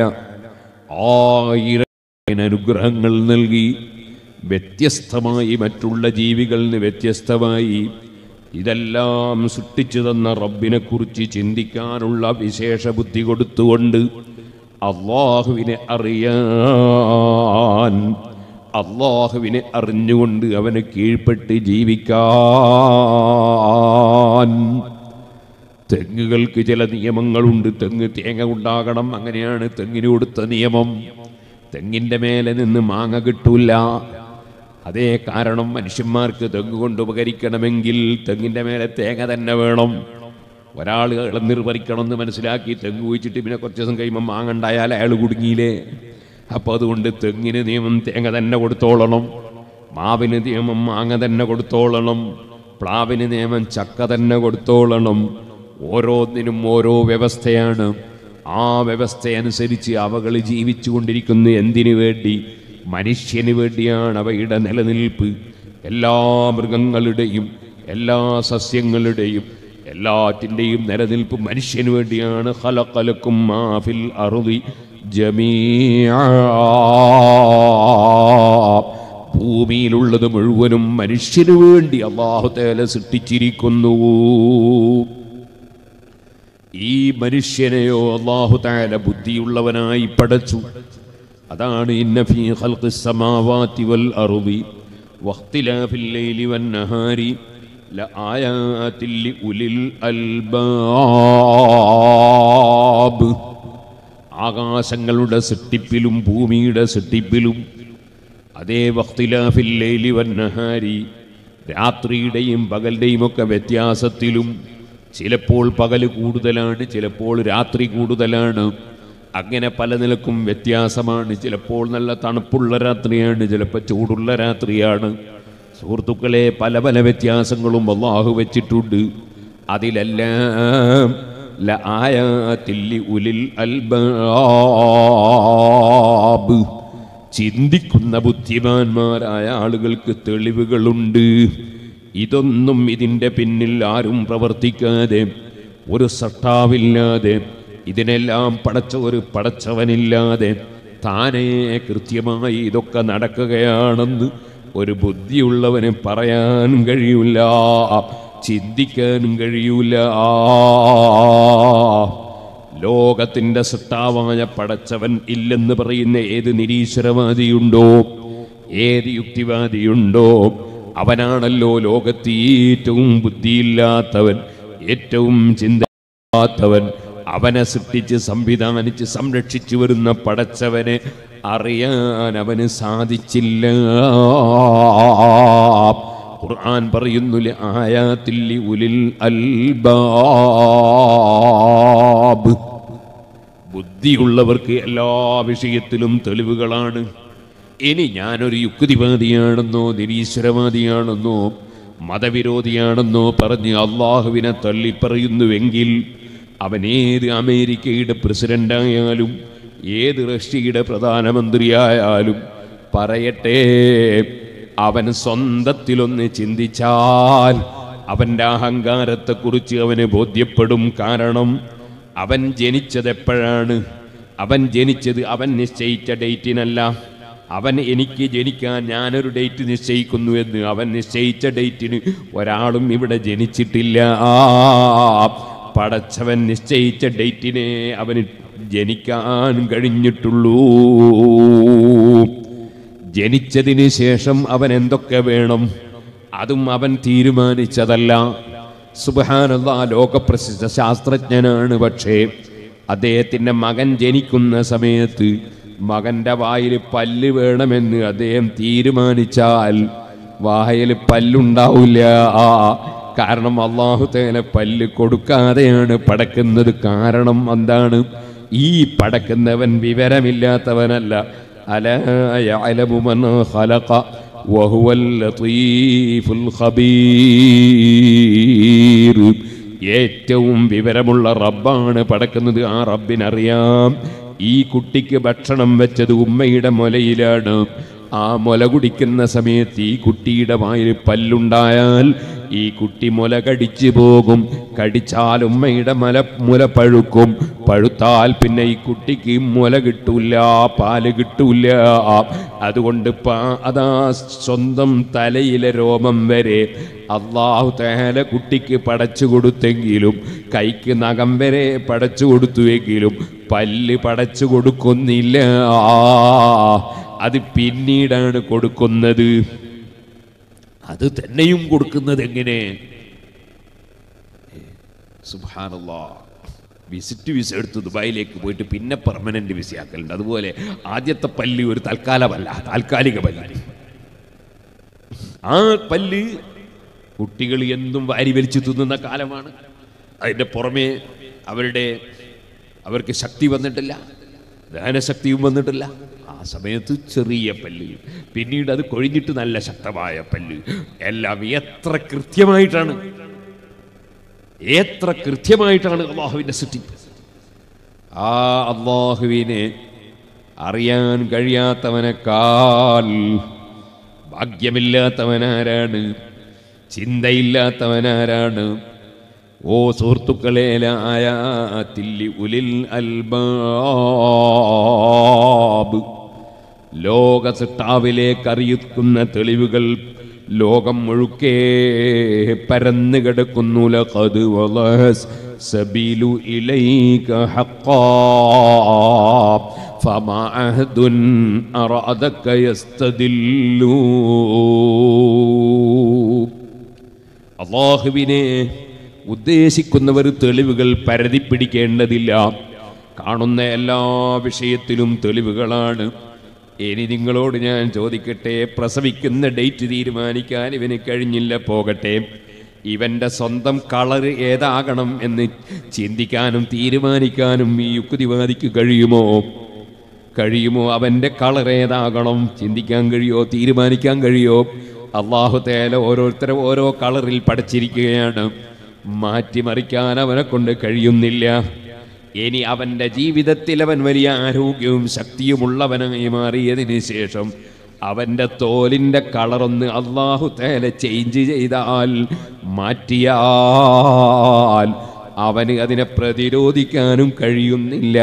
Speaker 1: 1000 അനുഗ്രഹങ്ങൾ നൽകി. വ്യത്യസ്തമായി മറ്റുള്ള ജീവികളിൽ നിന്ന് വ്യത്യസ്തമായി ഇതെല്ലാം സൃഷ്ടിച്ചു തന്ന റബ്ബിനെ കുറിച്ച് ചിന്തിക്കാനുള്ള വിശേഷ ബുദ്ധി കൊടുത്തുകൊണ്ട് അല്ലാഹുവിനെ അറിയാൻ, അല്ലാഹുവിനെ അറിഞ്ഞുകൊണ്ട് അവനെ കീഴ്പ്പെട്ട് ജീവിക്കാൻ. തെങ്ങുകൾക്ക് ചില നിയമങ്ങളുണ്ട്. തെങ്ങ് തേങ്ങ ഉണ്ടാകണം, അങ്ങനെയാണ് തെങ്ങിന് കൊടുത്ത നിയമം. തെങ്ങിൻ്റെ മേലെ നിന്ന് മാങ്ങ കിട്ടൂല. അതേ കാരണം മനുഷ്യന്മാർക്ക് തെങ്ങ് കൊണ്ട് ഉപകരിക്കണമെങ്കിൽ തെങ്ങിൻ്റെ മേലെ തേങ്ങ തന്നെ വേണം. ഒരാൾ ഇളനീർ പറിക്കണമെന്ന് മനസ്സിലാക്കി തെങ്ങ് കുഴിച്ചിട്ട് പിന്നെ കുറച്ച് ദിവസം കഴിയുമ്പോൾ മാങ്ങ ഉണ്ടായാൽ അയാൾ കുടുങ്ങിയില്ലേ? അപ്പോൾ അതുകൊണ്ട് തെങ്ങിന് നിയമം തേങ്ങ തന്നെ കൊടുത്തോളണം, മാവിന് നിയമം മാങ്ങ തന്നെ കൊടുത്തോളണം, പ്ലാവിന് നിയമം ചക്ക തന്നെ കൊടുത്തോളണം. ഓരോന്നിനും ഓരോ വ്യവസ്ഥയാണ്. ആ വ്യവസ്ഥയനുസരിച്ച് അവകൾ ജീവിച്ചു കൊണ്ടിരിക്കുന്നു. എന്തിനു വേണ്ടി? മനുഷ്യന് വേണ്ടിയാണ് അവയുടെ നിലനിൽപ്പ്. എല്ലാ മൃഗങ്ങളുടെയും എല്ലാ സസ്യങ്ങളുടെയും എല്ലാറ്റിൻ്റെയും നിലനിൽപ്പ് മനുഷ്യന് വേണ്ടിയാണ്. ഖലഖലകും മാ ഫിൽ അർളി ജമീഅ. ഭൂമിയിലുള്ളത് മുഴുവനും മനുഷ്യന് വേണ്ടി അല്ലാഹു തആല സൃഷ്ടിച്ചിരിക്കുന്നു. ഈ മനുഷ്യനെയോ അല്ലാഹു തആല ബുദ്ധിയുള്ളവനായി പടച്ചു. അതാണ് ഇന്ന ഫീ ഖൽഖിസ് സമാവാതി വൽ അർളി വഖ്തിലാഫിൽ ലൈലി വന്നഹാരി ലആയാതിൽ ലിഉലിൽ അൽബാബ്. ആകാശങ്ങളുടെ സൃഷ്ടിപ്പിലും ഭൂമിയുടെ സൃഷ്ടിപ്പിലും അതേ വഖ്തിലാഫിൽ ലൈലി വന്നഹാരി രാത്രിയുടെയും പകലിൻ്റെയും ഒക്കെ വ്യത്യാസത്തിലും ചിലപ്പോൾ പകൽ കൂടുതലാണ്, ചിലപ്പോൾ രാത്രി കൂടുതലാണ്. അങ്ങനെ പല നിലക്കും വ്യത്യാസമാണ്. ചിലപ്പോൾ നല്ല തണുപ്പുള്ള രാത്രിയാണ്, ചിലപ്പോൾ ചൂടുള്ള രാത്രിയാണ്. സുഹൃത്തുക്കളെ, പല പല വ്യത്യാസങ്ങളും അല്ലാഹു വെച്ചിട്ടുണ്ട്. അതിലെല്ലാം ലആയാതിൽ ലിഉലിൽ അൽബാബ്, ചിന്തിക്കുന്ന ബുദ്ധിമാന്മാരായ ആളുകൾക്ക് തെളിവുകളുണ്ട്. ഇതൊന്നും ഇതിൻ്റെ പിന്നിൽ ആരും പ്രവർത്തിക്കാതെ, ഒരു സട്ടാവില്ലാതെ, ഇതിനെല്ലാം പടച്ച ഒരു പടച്ചവനില്ലാതെ താനേ കൃത്യമായി ഇതൊക്കെ നടക്കുകയാണെന്ന് ഒരു ബുദ്ധിയുള്ളവന് പറയാൻ കഴിയൂല, ചിന്തിക്കാനും കഴിയൂല. ലോകത്തിൻ്റെ സൃഷ്ടാവായ പടച്ചവൻ ഇല്ലെന്ന് പറയുന്ന ഏത് നിരീശ്വരവാദിയുണ്ടോ, ഏത് യുക്തിവാദിയുണ്ടോ, അവനാണല്ലോ ലോകത്ത് ഏറ്റവും ബുദ്ധിയില്ലാത്തവൻ, ഏറ്റവും ചിന്തയില്ലാത്തവൻ. അവനെ സൃഷ്ടിച്ച് സംവിധാനിച്ച് സംരക്ഷിച്ചു വരുന്ന പടച്ചവനെ അറിയാൻ അവന് സാധിച്ചില്ല. ഖുർആൻ പറയുന്നു ലആയാതിൽ ലിഉലിൽ അൽബാബ്, ബുദ്ധിയുള്ളവർക്ക് എല്ലാ വിഷയത്തിലും തെളിവുകളാണ്. ഇനി ഞാനൊരു യുക്തിവാദിയാണെന്നോ നിരീശ്വരവാദിയാണെന്നോ മതവിരോധിയാണെന്നോ പറഞ്ഞ് അള്ളാഹുവിനെ തള്ളിപ്പറയുന്നുവെങ്കിൽ അവൻ ഏത് അമേരിക്കയുടെ പ്രസിഡന്റായാലും ഏത് റഷ്യയുടെ പ്രധാനമന്ത്രിയായാലും പറയട്ടെ, അവൻ സ്വന്തത്തിലൊന്ന് ചിന്തിച്ചാൽ അവൻ്റെ അഹങ്കാരത്തെക്കുറിച്ച് അവന് ബോധ്യപ്പെടും. കാരണം അവൻ ജനിച്ചത് എപ്പോഴാണ്? അവൻ ജനിച്ചത് അവൻ നിശ്ചയിച്ച ഡേറ്റിനല്ല. അവൻ എനിക്ക് ജനിക്കാൻ ഞാനൊരു ഡേറ്റ് നിശ്ചയിക്കുന്നു എന്ന് അവൻ നിശ്ചയിച്ച ഡേറ്റിന് ഒരാളും ഇവിടെ ജനിച്ചിട്ടില്ല. പടച്ചവൻ നിശ്ചയിച്ച ഡേറ്റിനെ അവന് ജനിക്കാൻ കഴിഞ്ഞിട്ടുള്ളൂ. ജനിച്ചതിന് ശേഷം അവൻ എന്തൊക്കെ വേണം അതും അവൻ തീരുമാനിച്ചതല്ല. സുബ്ഹാനല്ലാഹ്, ലോകപ്രസിദ്ധ ശാസ്ത്രജ്ഞനാണ്. പക്ഷേ അദ്ദേഹത്തിൻ്റെ മകൻ ജനിക്കുന്ന സമയത്ത് മകൻ്റെ വായിൽ പല്ല് വേണമെന്ന് അദ്ദേഹം തീരുമാനിച്ചാൽ വായിൽ പല്ലുണ്ടാവില്ല. കാരണം അല്ലാഹു തആല പല്ല് കൊടുക്കാതെയാണ് പടക്കുന്നത്. കാരണം എന്താണ്? ഈ പടക്കുന്നവൻ വിവരമില്ലാത്തവനല്ല. അലാ യഅലമു മൻ ഖലഖ വഹുവൽ ലതീഫുൽ ഖബീർ. ഏറ്റവും വിവരമുള്ള റബ്ബാണ് പടക്കുന്നത്. ആ റബ്ബിനറിയാം ഈ കുട്ടിക്ക് ഭക്ഷണം വെച്ചത് ഉമ്മയുടെ മുലയിലാണ്. ആ മുല കുടിക്കുന്ന സമയത്ത് ഈ കുട്ടിയുടെ വായിൽ പല്ലുണ്ടായാൽ ഈ കുട്ടി മുല കടിച്ചു പോകും. കടിച്ചാൽ ഉമ്മയുടെ മുല പഴുക്കും. പഴുത്താൽ പിന്നെ ഈ കുട്ടിക്ക് മുല കിട്ടൂല, പാല് കിട്ടൂല. അതുകൊണ്ട് അതാ സ്വന്തം തലയിലെ രോമം വരെ അല്ലാഹു തആല കുട്ടിക്ക് പടച്ചു കൊടുത്തെങ്കിലും, കൈക്ക് നഖം വരെ പടച്ചു കൊടുത്തുവെങ്കിലും പല്ല് പടച്ചു കൊടുക്കുന്നില്ല. അത് പിന്നീടാണ് കൊടുക്കുന്നത്. അത് തന്നെയും കൊടുക്കുന്നത് എങ്ങനെ? സുബ്ഹാനല്ലാഹ്, വിസിറ്റ് വിസ എടുത്ത് ദുബായിലേക്ക് പോയിട്ട് പിന്നെ പെർമനന്റ് വിസ ആക്കലുണ്ട്. അതുപോലെ ആദ്യത്തെ പല്ല് ഒരു തൽക്കാലമല്ല, താൽക്കാലിക പല്ല്. ആ പല്ല് കുട്ടികൾ എന്തും വാരി വലിച്ചു തിന്നുന്ന കാലമാണ്. അതിൻ്റെ പുറമെ അവർക്ക് ശക്തി വന്നിട്ടില്ല, ദഹനശക്തിയും വന്നിട്ടില്ല. ആ സമയത്ത് ചെറിയ പല്ല്, പിന്നീട് അത് കൊഴിഞ്ഞിട്ട് നല്ല ശക്തമായ പല്ല്. എല്ലാം എത്ര കൃത്യമായിട്ടാണ് അള്ളാഹുവിൻ്റെ സൃഷ്ടി. ആ അള്ളാഹുവിനെ അറിയാൻ കഴിയാത്തവനേക്കാൾ ഭാഗ്യമില്ലാത്തവനാരാണ്? ചിന്തയില്ലാത്തവനാരാണ്? ഓ സുഹൃത്തുക്കളെ, ലആയാതിൽ ലിഉലിൽ അൽബാബ്, ലോക സൃഷ്ടാവിലേക്ക് അറിയിക്കുന്ന തെളിവുകൾ ലോകം മുഴുക്കെ പരന്നു കിടക്കുന്നു. ലഖദ് വളഹ സബീലു ഇലൈക ഹഖാ ഫമാ അഹദുൻ അറാദക യസ്തദില്ലു. അല്ലാഹുവിനെ ഉദ്ദേശിക്കുന്നവർ തെളിവുകൾ പരതി പിടിക്കേണ്ടതില്ല. കാണുന്ന എല്ലാ വിഷയത്തിലും തെളിവുകളാണ്. ഇനി നിങ്ങളോട് ഞാൻ ചോദിക്കട്ടെ, പ്രസവിക്കുന്ന ഡേറ്റ് തീരുമാനിക്കാൻ ഇവന് കഴിഞ്ഞില്ല, പോകട്ടെ. ഇവൻ്റെ സ്വന്തം കളർ ഏതാകണം എന്ന് ചിന്തിക്കാനും തീരുമാനിക്കാനും ഈ യുക്തിവാദിക്ക് കഴിയുമോ? അവൻ്റെ കളർ ഏതാകണം ചിന്തിക്കാൻ കഴിയോ? തീരുമാനിക്കാൻ കഴിയോ? അല്ലാഹു തആല ഓരോരുത്തരും ഓരോ കളറിൽ പഠിച്ചിരിക്കുകയാണ്. മാറ്റിമറിക്കാൻ അവനെ കൊണ്ട് കഴിയുന്നില്ല. ഇനി അവൻ്റെ ജീവിതത്തിൽ അവൻ വലിയ ആരോഗ്യവും ശക്തിയുമുള്ളവനായി മാറിയതിന് ശേഷം അവൻ്റെ തോലിൻ്റെ കളറൊന്ന് അല്ലാഹു തആല ചേഞ്ച് ചെയ്താൽ, മാറ്റിയാൽ അവന് അതിനെ പ്രതിരോധിക്കാനും കഴിയുന്നില്ല.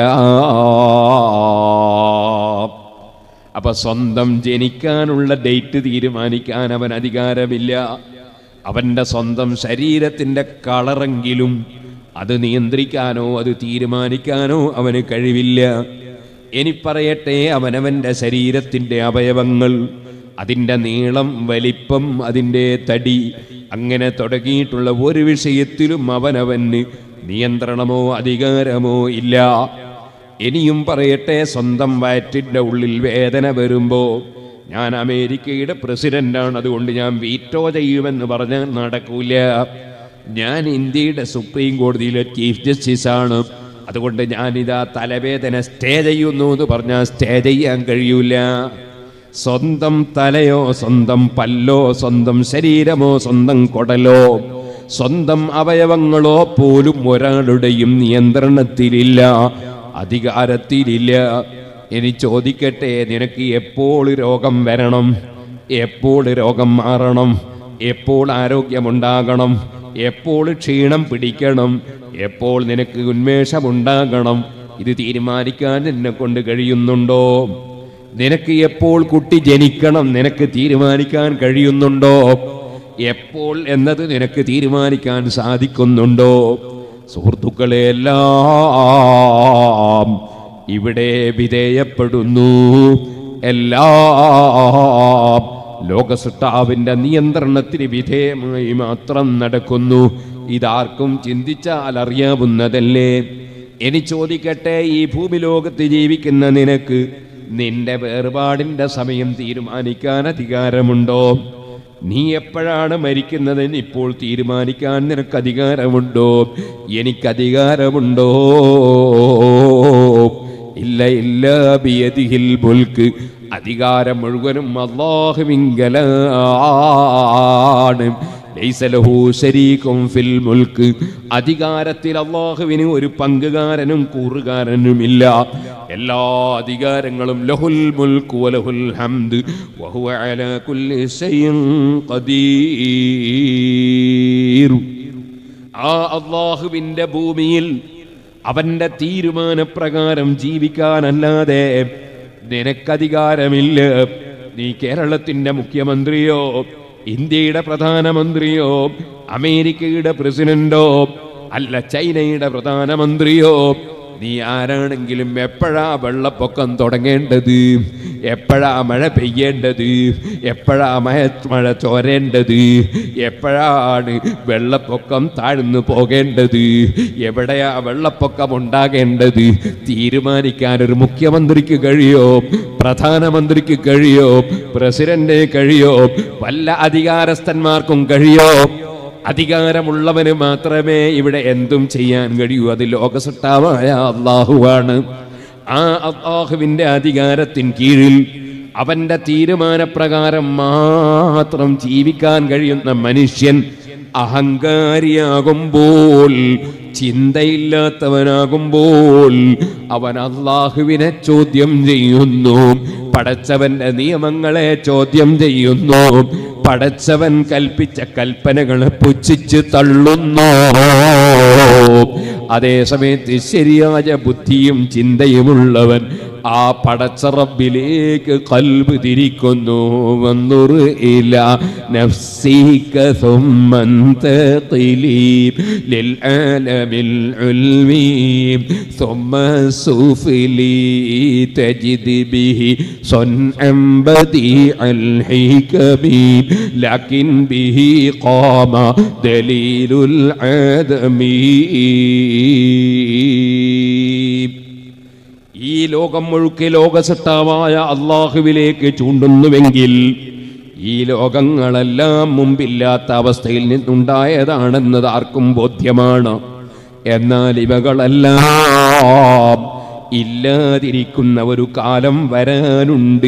Speaker 1: അപ്പൊ സ്വന്തം ജനിക്കാനുള്ള ഡേറ്റ് തീരുമാനിക്കാൻ അവൻ അധികാരമില്ല. അവൻ്റെ സ്വന്തം ശരീരത്തിൻ്റെ കളറെങ്കിലും അത് നിയന്ത്രിക്കാനോ അത് തീരുമാനിക്കാനോ അവന് കഴിവില്ല. ഇനി പറയട്ടെ, അവനവൻ്റെ ശരീരത്തിൻ്റെ അവയവങ്ങൾ, അതിൻ്റെ നീളം, വലിപ്പം, അതിൻ്റെ തടി, അങ്ങനെ തുടങ്ങിയിട്ടുള്ള ഒരു വിഷയത്തിലും അവനവന് നിയന്ത്രണമോ അധികാരമോ ഇല്ല. ഇനിയും പറയട്ടെ, സ്വന്തം വയറ്റിൻ്റെ ഉള്ളിൽ വേദന വരുമ്പോൾ ഞാൻ അമേരിക്കയുടെ പ്രസിഡന്റാണ്, അതുകൊണ്ട് ഞാൻ വീറ്റോ ചെയ്യുമെന്ന് പറഞ്ഞാൽ നടക്കൂല. ഞാൻ ഇന്ത്യയുടെ സുപ്രീം കോടതിയിലെ ചീഫ് ജസ്റ്റിസാണ്, അതുകൊണ്ട് ഞാനിതാ തലവേദന സ്റ്റേ ചെയ്യുന്നു എന്ന് പറഞ്ഞാൽ സ്റ്റേ ചെയ്യാൻ കഴിയൂല. സ്വന്തം തലയോ സ്വന്തം പല്ലോ സ്വന്തം ശരീരമോ സ്വന്തം കൊടലോ സ്വന്തം അവയവങ്ങളോ പോലും ഒരാളുടെയും നിയന്ത്രണത്തിലില്ല, അധികാരത്തിലില്ല. ഇനി ചോദിക്കട്ടെ, നിനക്ക് എപ്പോൾ രോഗം വരണം, എപ്പോൾ രോഗം മാറണം, എപ്പോൾ ആരോഗ്യമുണ്ടാകണം, എപ്പോൾ ക്ഷീണം പിടിക്കണം, എപ്പോൾ നിനക്ക് ഉന്മേഷമുണ്ടാകണം, ഇത് തീരുമാനിക്കാൻ നിന്നെ കൊണ്ട് കഴിയുന്നുണ്ടോ? നിനക്ക് എപ്പോൾ കുട്ടി ജനിക്കണം നിനക്ക് തീരുമാനിക്കാൻ കഴിയുന്നുണ്ടോ? എപ്പോൾ എന്നത് നിനക്ക് തീരുമാനിക്കാൻ സാധിക്കുന്നുണ്ടോ? സുഹൃത്തുക്കളെ, എല്ലാം ഇവിടെ വിധേയപ്പെടുന്നു. എല്ലാം ലോകസൃഷ്ടാവിന്റെ നിയന്ത്രണത്തിന് വിധേയമായി മാത്രം നടക്കുന്നു. ഇതാർക്കും ചിന്തിച്ചാൽ അറിയാവുന്നതല്ലേ? ഇനി ചോദിക്കട്ടെ, ഈ ഭൂമി ലോകത്ത് ജീവിക്കുന്ന നിനക്ക് നിന്റെ വേർപാടിന്റെ സമയം തീരുമാനിക്കാൻ അധികാരമുണ്ടോ? നീ എപ്പോഴാണ് മരിക്കുന്നതെന്ന് ഇപ്പോൾ തീരുമാനിക്കാൻ നിനക്ക് അധികാരമുണ്ടോ? എനിക്കധികാരമുണ്ടോ? ഇല്ല, ഇല്ല. ബിയദിഹിൽ മുൽക്ക്, അധികാരം മുഴുവനും അല്ലാഹുവിങ്കലാണ്. ലൈസ ലഹു ശരീകുൻ ഫിൽ മുൽക്ക്, അധികാരത്തിൽ അല്ലാഹുവിന് ഒരു പങ്കുകാരനും കൂറുകാരനുമില്ല. എല്ലാ അധികാരങ്ങളും ലഹുൽ മുൽക്ക് വലഹുൽ ഹംദ് വഹുവ അലാ കുല്ലി ശൈഇൻ ഖദീർ. ആ അല്ലാഹുവിന്റെ ഭൂമിയിൽ അവന്റെ തീരുമാനപ്രകാരം ജീവിക്കാനല്ലാതെ നിനക്കധികാരമില്ല. നീ കേരളത്തിന്റെ മുഖ്യമന്ത്രിയോ ഇന്ത്യയുടെ പ്രധാനമന്ത്രിയോ അമേരിക്കയുടെ പ്രസിഡന്റോ അല്ല ചൈനയുടെ പ്രധാനമന്ത്രിയോ, നീ ആരാണെങ്കിലും എപ്പോഴാ വെള്ളപ്പൊക്കം തുടങ്ങേണ്ടത്, എപ്പോഴാ മഴ പെയ്യേണ്ടത്, എപ്പോഴാ മഴ ചോരേണ്ടത്, എപ്പോഴാണ് വെള്ളപ്പൊക്കം താഴ്ന്നു പോകേണ്ടത്, എവിടെയാ വെള്ളപ്പൊക്കം ഉണ്ടാകേണ്ടത് തീരുമാനിക്കാൻ ഒരു മുഖ്യമന്ത്രിക്ക് കഴിയോ? പ്രധാനമന്ത്രിക്ക് കഴിയോ? പ്രസിഡന്റിന് കഴിയോ? വല്ല അധികാരസ്ഥന്മാർക്കും കഴിയോ? അധികാരമുള്ളവന് മാത്രമേ ഇവിടെ എന്തും ചെയ്യാൻ കഴിയൂ. അത് ലോകസൃഷ്ടാവായ അല്ലാഹുവാണ്. ആ അല്ലാഹുവിന്റെ അധികാരത്തിന് കീഴിൽ അവന്റെ തീരുമാനപ്രകാരം മാത്രം ജീവിക്കാൻ കഴിയുന്ന മനുഷ്യൻ അഹങ്കാരിയാകുമ്പോൾ, ചിന്തയില്ലാത്തവനാകുമ്പോൾ അവൻ അല്ലാഹുവിനെ ചോദ്യം ചെയ്യുന്നു, പടച്ചവന്റെ നിയമങ്ങളെ ചോദ്യം ചെയ്യുന്നു, പടച്ചവൻ കൽപ്പിച്ച കൽപ്പനകളെ പുച്ഛിച്ച് തള്ളുന്നു. അതേ സമയത്ത് ശരിയായ ബുദ്ധിയും ചിന്തയുമുള്ളവൻ ആ പടച്ച റബ്ബിലേക്ക് ഖൽബ് തിരിക്കുന്നു. വന്നുർ ഇലാ നഫ്സിക ثم انتقلي للعالم العلمي ثم سفلي تجد به صنعا بديع الحكم لكن به قام دليل العدم. ഈ ലോകം മുഴുക്കെ ലോകസൃഷ്ടാവായ അല്ലാഹുവിലേക്ക് ചൂണ്ടുന്നുവെങ്കിൽ ഈ ലോകങ്ങളെല്ലാം മുമ്പില്ലാത്ത അവസ്ഥയിൽ നിന്നുണ്ടായതാണെന്നത് ആർക്കും ബോധ്യമാണ്. എന്നാൽ ഇവകളെല്ലാം ഇല്ലാതിരിക്കുന്ന ഒരു കാലം വരാനുണ്ട്.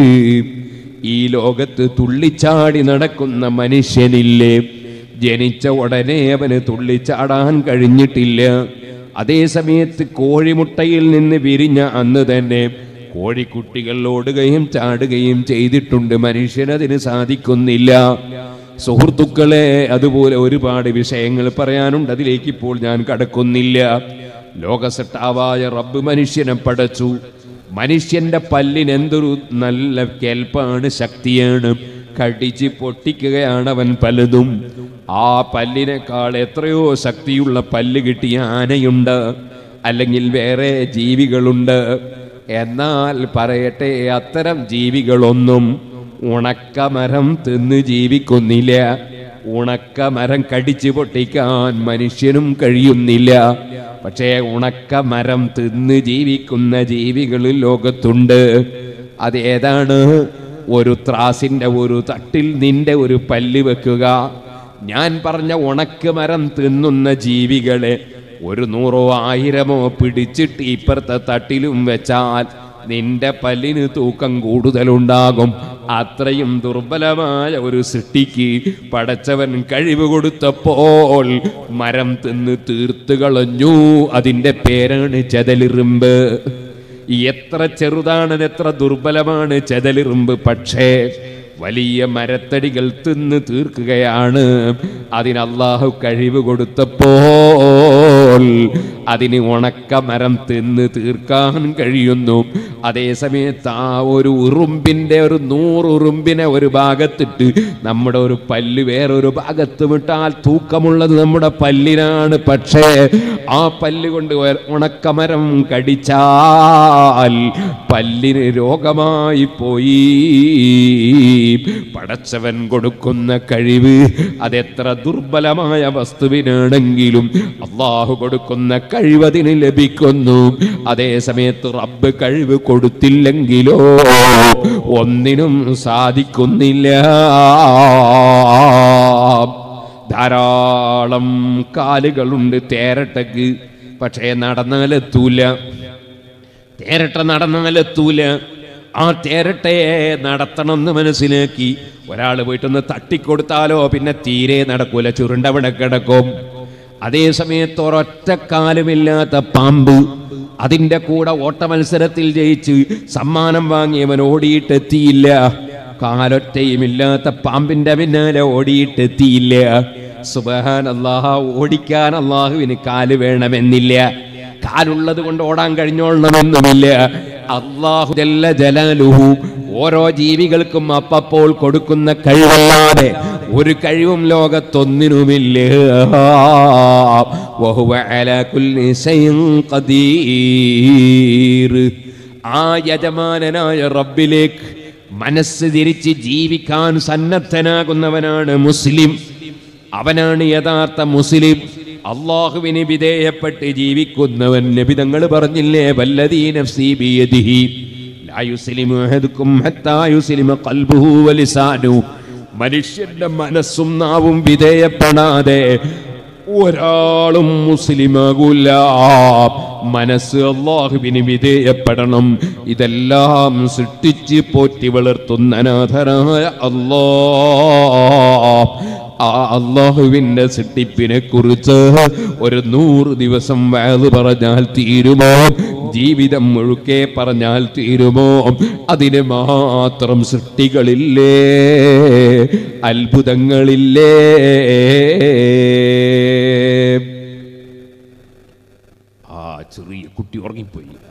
Speaker 1: ഈ ലോകത്ത് തുള്ളിച്ചാടി നടക്കുന്ന മനുഷ്യനില്ലേ, ജനിച്ച ഉടനെ അവന് തുള്ളിച്ചാടാൻ കഴിഞ്ഞിട്ടില്ല. അതേ സമയത്ത് കോഴിമുട്ടയിൽ നിന്ന് വിരിഞ്ഞ അന്ന് തന്നെ കോഴിക്കുട്ടികൾ ഓടുകയും ചാടുകയും ചെയ്തിട്ടുണ്ട്. മനുഷ്യനതിന് സാധിക്കുന്നില്ല. സുഹൃത്തുക്കളെ, അതുപോലെ ഒരുപാട് വിഷയങ്ങൾ പറയാനുണ്ട്. അതിലേക്ക് ഇപ്പോൾ ഞാൻ കടക്കുന്നില്ല. ലോകസൃഷ്ടാവായ റബ്ബ് മനുഷ്യനെ പടച്ചു. മനുഷ്യന്റെ പല്ലിന് എന്തൊരു നല്ല കേൾപ്പാണ്, ശക്തിയാണ്. കടിച്ച് പൊട്ടിക്കുകയാണ് അവൻ പലതും. ആ പല്ലിനേക്കാൾ എത്രയോ ശക്തിയുള്ള പല്ല് കിട്ടിയ ആനയുണ്ട്, അല്ലെങ്കിൽ വേറെ ജീവികളുണ്ട്. എന്നാൽ പറയട്ടെ, അത്തരം ജീവികളൊന്നും ഉണക്കമരം തിന്ന് ജീവിക്കുന്നില്ല. ഉണക്കമരം കടിച്ചു പൊട്ടിക്കാൻ മനുഷ്യനും കഴിയുന്നില്ല. പക്ഷേ ഉണക്കമരം തിന്ന് ജീവിക്കുന്ന ജീവികൾ ലോകത്തുണ്ട്. അതേതാണ്? ഒരു ത്രാസിന്റെ ഒരു തട്ടിൽ നിന്റെ ഒരു പല്ല് വെക്കുക. ഞാൻ പറഞ്ഞ ഉണക്കമരം തിന്നുന്ന ജീവികളെ 100 or 1000 പിടിച്ചിട്ട് ഇപ്പുറത്തെ തട്ടിലും വെച്ചാൽ നിന്റെ പല്ലിന് തൂക്കം കൂടുതലുണ്ടാകും. അത്രയും ദുർബലമായ ഒരു സൃഷ്ടിക്ക് പടച്ചവൻ കഴിവ് കൊടുത്തപ്പോൾ മരം തിന്ന് തീർത്തു കളഞ്ഞു. അതിൻ്റെ പേരാണ് ചെതലിറുമ്പ്. എത്ര ചെറുതാണ്, എത്ര ദുർബലമാണ് ചെതലിറുമ്പ്. പക്ഷേ വലിയ മരത്തടികൾ തിന്ന് തീർക്കുകയാണ്. അതിന് അല്ലാഹു കഴിവ് കൊടുത്തപ്പോൾ അതിന് ഉണക്കമരം തിന്ന് തീർക്കാൻ കഴിയുന്നു. അതേസമയത്ത് ആ ഒരു ഉറുമ്പിൻ്റെ 100 ഉറുമ്പിനെ ഒരു ഭാഗത്തിട്ട് നമ്മുടെ ഒരു പല്ല് വേറൊരു ഭാഗത്ത് വിട്ടാൽ തൂക്കമുള്ളത് നമ്മുടെ പല്ലിനാണ്. പക്ഷേ ആ പല്ല് കൊണ്ട് ഉണക്കമരം കടിച്ചാൽ പല്ലിന് രോഗമായി പോയി. പടച്ചവൻ കൊടുക്കുന്ന കഴിവ് അതെത്ര ദുർബലമായ വസ്തുവിനാണെങ്കിലും അല്ലാഹു കൊടുക്കുന്ന കഴിവതിന് ലഭിക്കുന്നു. അതേ സമയത്ത് റബ്ബ് കഴിവ് കൊടുത്തില്ലെങ്കിലോ ഒന്നിനും സാധിക്കുന്നില്ല. ധാരാളം കാലുകളുണ്ട് തേരട്ടക്ക്, പക്ഷേ നടന്നാലെത്തൂല. തേരട്ട നടന്നാലെത്തൂല. ആ തേരട്ടയെ നടത്തണമെന്ന് മനസ്സിലാക്കി ഒരാൾ പോയിട്ടൊന്ന് തട്ടിക്കൊടുത്താലോ പിന്നെ തീരെ നടക്കൂല, ചുരുണ്ടവിടെ കിടക്കും. അതേ സമയത്ത് ഒരൊറ്റക്കാലുമില്ലാത്ത പാമ്പ്, അതിൻ്റെ കൂടെ ഓട്ട മത്സരത്തിൽ ജയിച്ച് സമ്മാനം വാങ്ങിയവൻ ഓടിയിട്ടെത്തിയില്ല. കാലൊറ്റയുമില്ലാത്ത പാമ്പിൻ്റെ പിന്നാലെ ഓടിയിട്ടെത്തിയില്ല. സുബ്ഹാനല്ലാഹ്, ഓടിക്കാൻ അല്ലാഹുവിന് കാല് വേണമെന്നില്ല. കാലുള്ളത് കൊണ്ട് ഓടാൻ കഴിഞ്ഞോളണമെന്നുമില്ല. അല്ലാഹു ജല്ല ജലാലുഹു ഓരോ ജീവികൾക്കും അപ്പപ്പോൾ കൊടുക്കുന്ന കഴിവല്ലാതെ ഒരു കഴിവും ലോകത്തൊന്നിനുമില്ല. വഹുവ അലാ കുല്ലി ശൈഇൻ ഖദീർ. ആ യജമാനനായ റബ്ബിലേക്ക് മനസ്സ് തിരിച്ച് ജീവിക്കാൻ സന്നദ്ധനാകുന്നവനാണ് മുസ്ലിം. അവനാണ് യഥാർത്ഥ മുസ്ലിം. അല്ലാഹുവിന് വിധേയപ്പെട്ട് ജീവിക്കുന്നവൻ. നബി തങ്ങൾ പറഞ്ഞില്ലേ, വല്ലദീ നഫ്സി ബിയദിഹി ലാ യുസ്ലിമു അഹദുക്കും ഹത്താ യുസ്ലിമ ഖൽബുഹു വലിസാനുഹു. മനുഷ്യന്റെ മനസ്സും നാവും വിധേയപ്പെടാതെ ഒരാളും മുസ്ലിമാകൂല. മനസ്സ് അല്ലാഹുവിന് വിധേയപ്പെടണം. ഇതെല്ലാം സൃഷ്ടിച്ച് പോറ്റി വളർത്തുന്ന അനാഥനായ അല്ലാഹ്. ആ അല്ലാഹുവിന്റെ സൃഷ്ടിപ്പിനെ കുറിച്ച് 100 ദിവസം വഅദ് പറഞ്ഞാൽ തീരുമോ? ജീവിതം മുഴുക്കെ പറഞ്ഞാൽ തീരുമോ? അതിന് മാത്രം സൃഷ്ടികളില്ലേ, അത്ഭുതങ്ങളില്ലേ? ആ ചെറിയ കുട്ടി ഉറങ്ങിപ്പോയി. ആ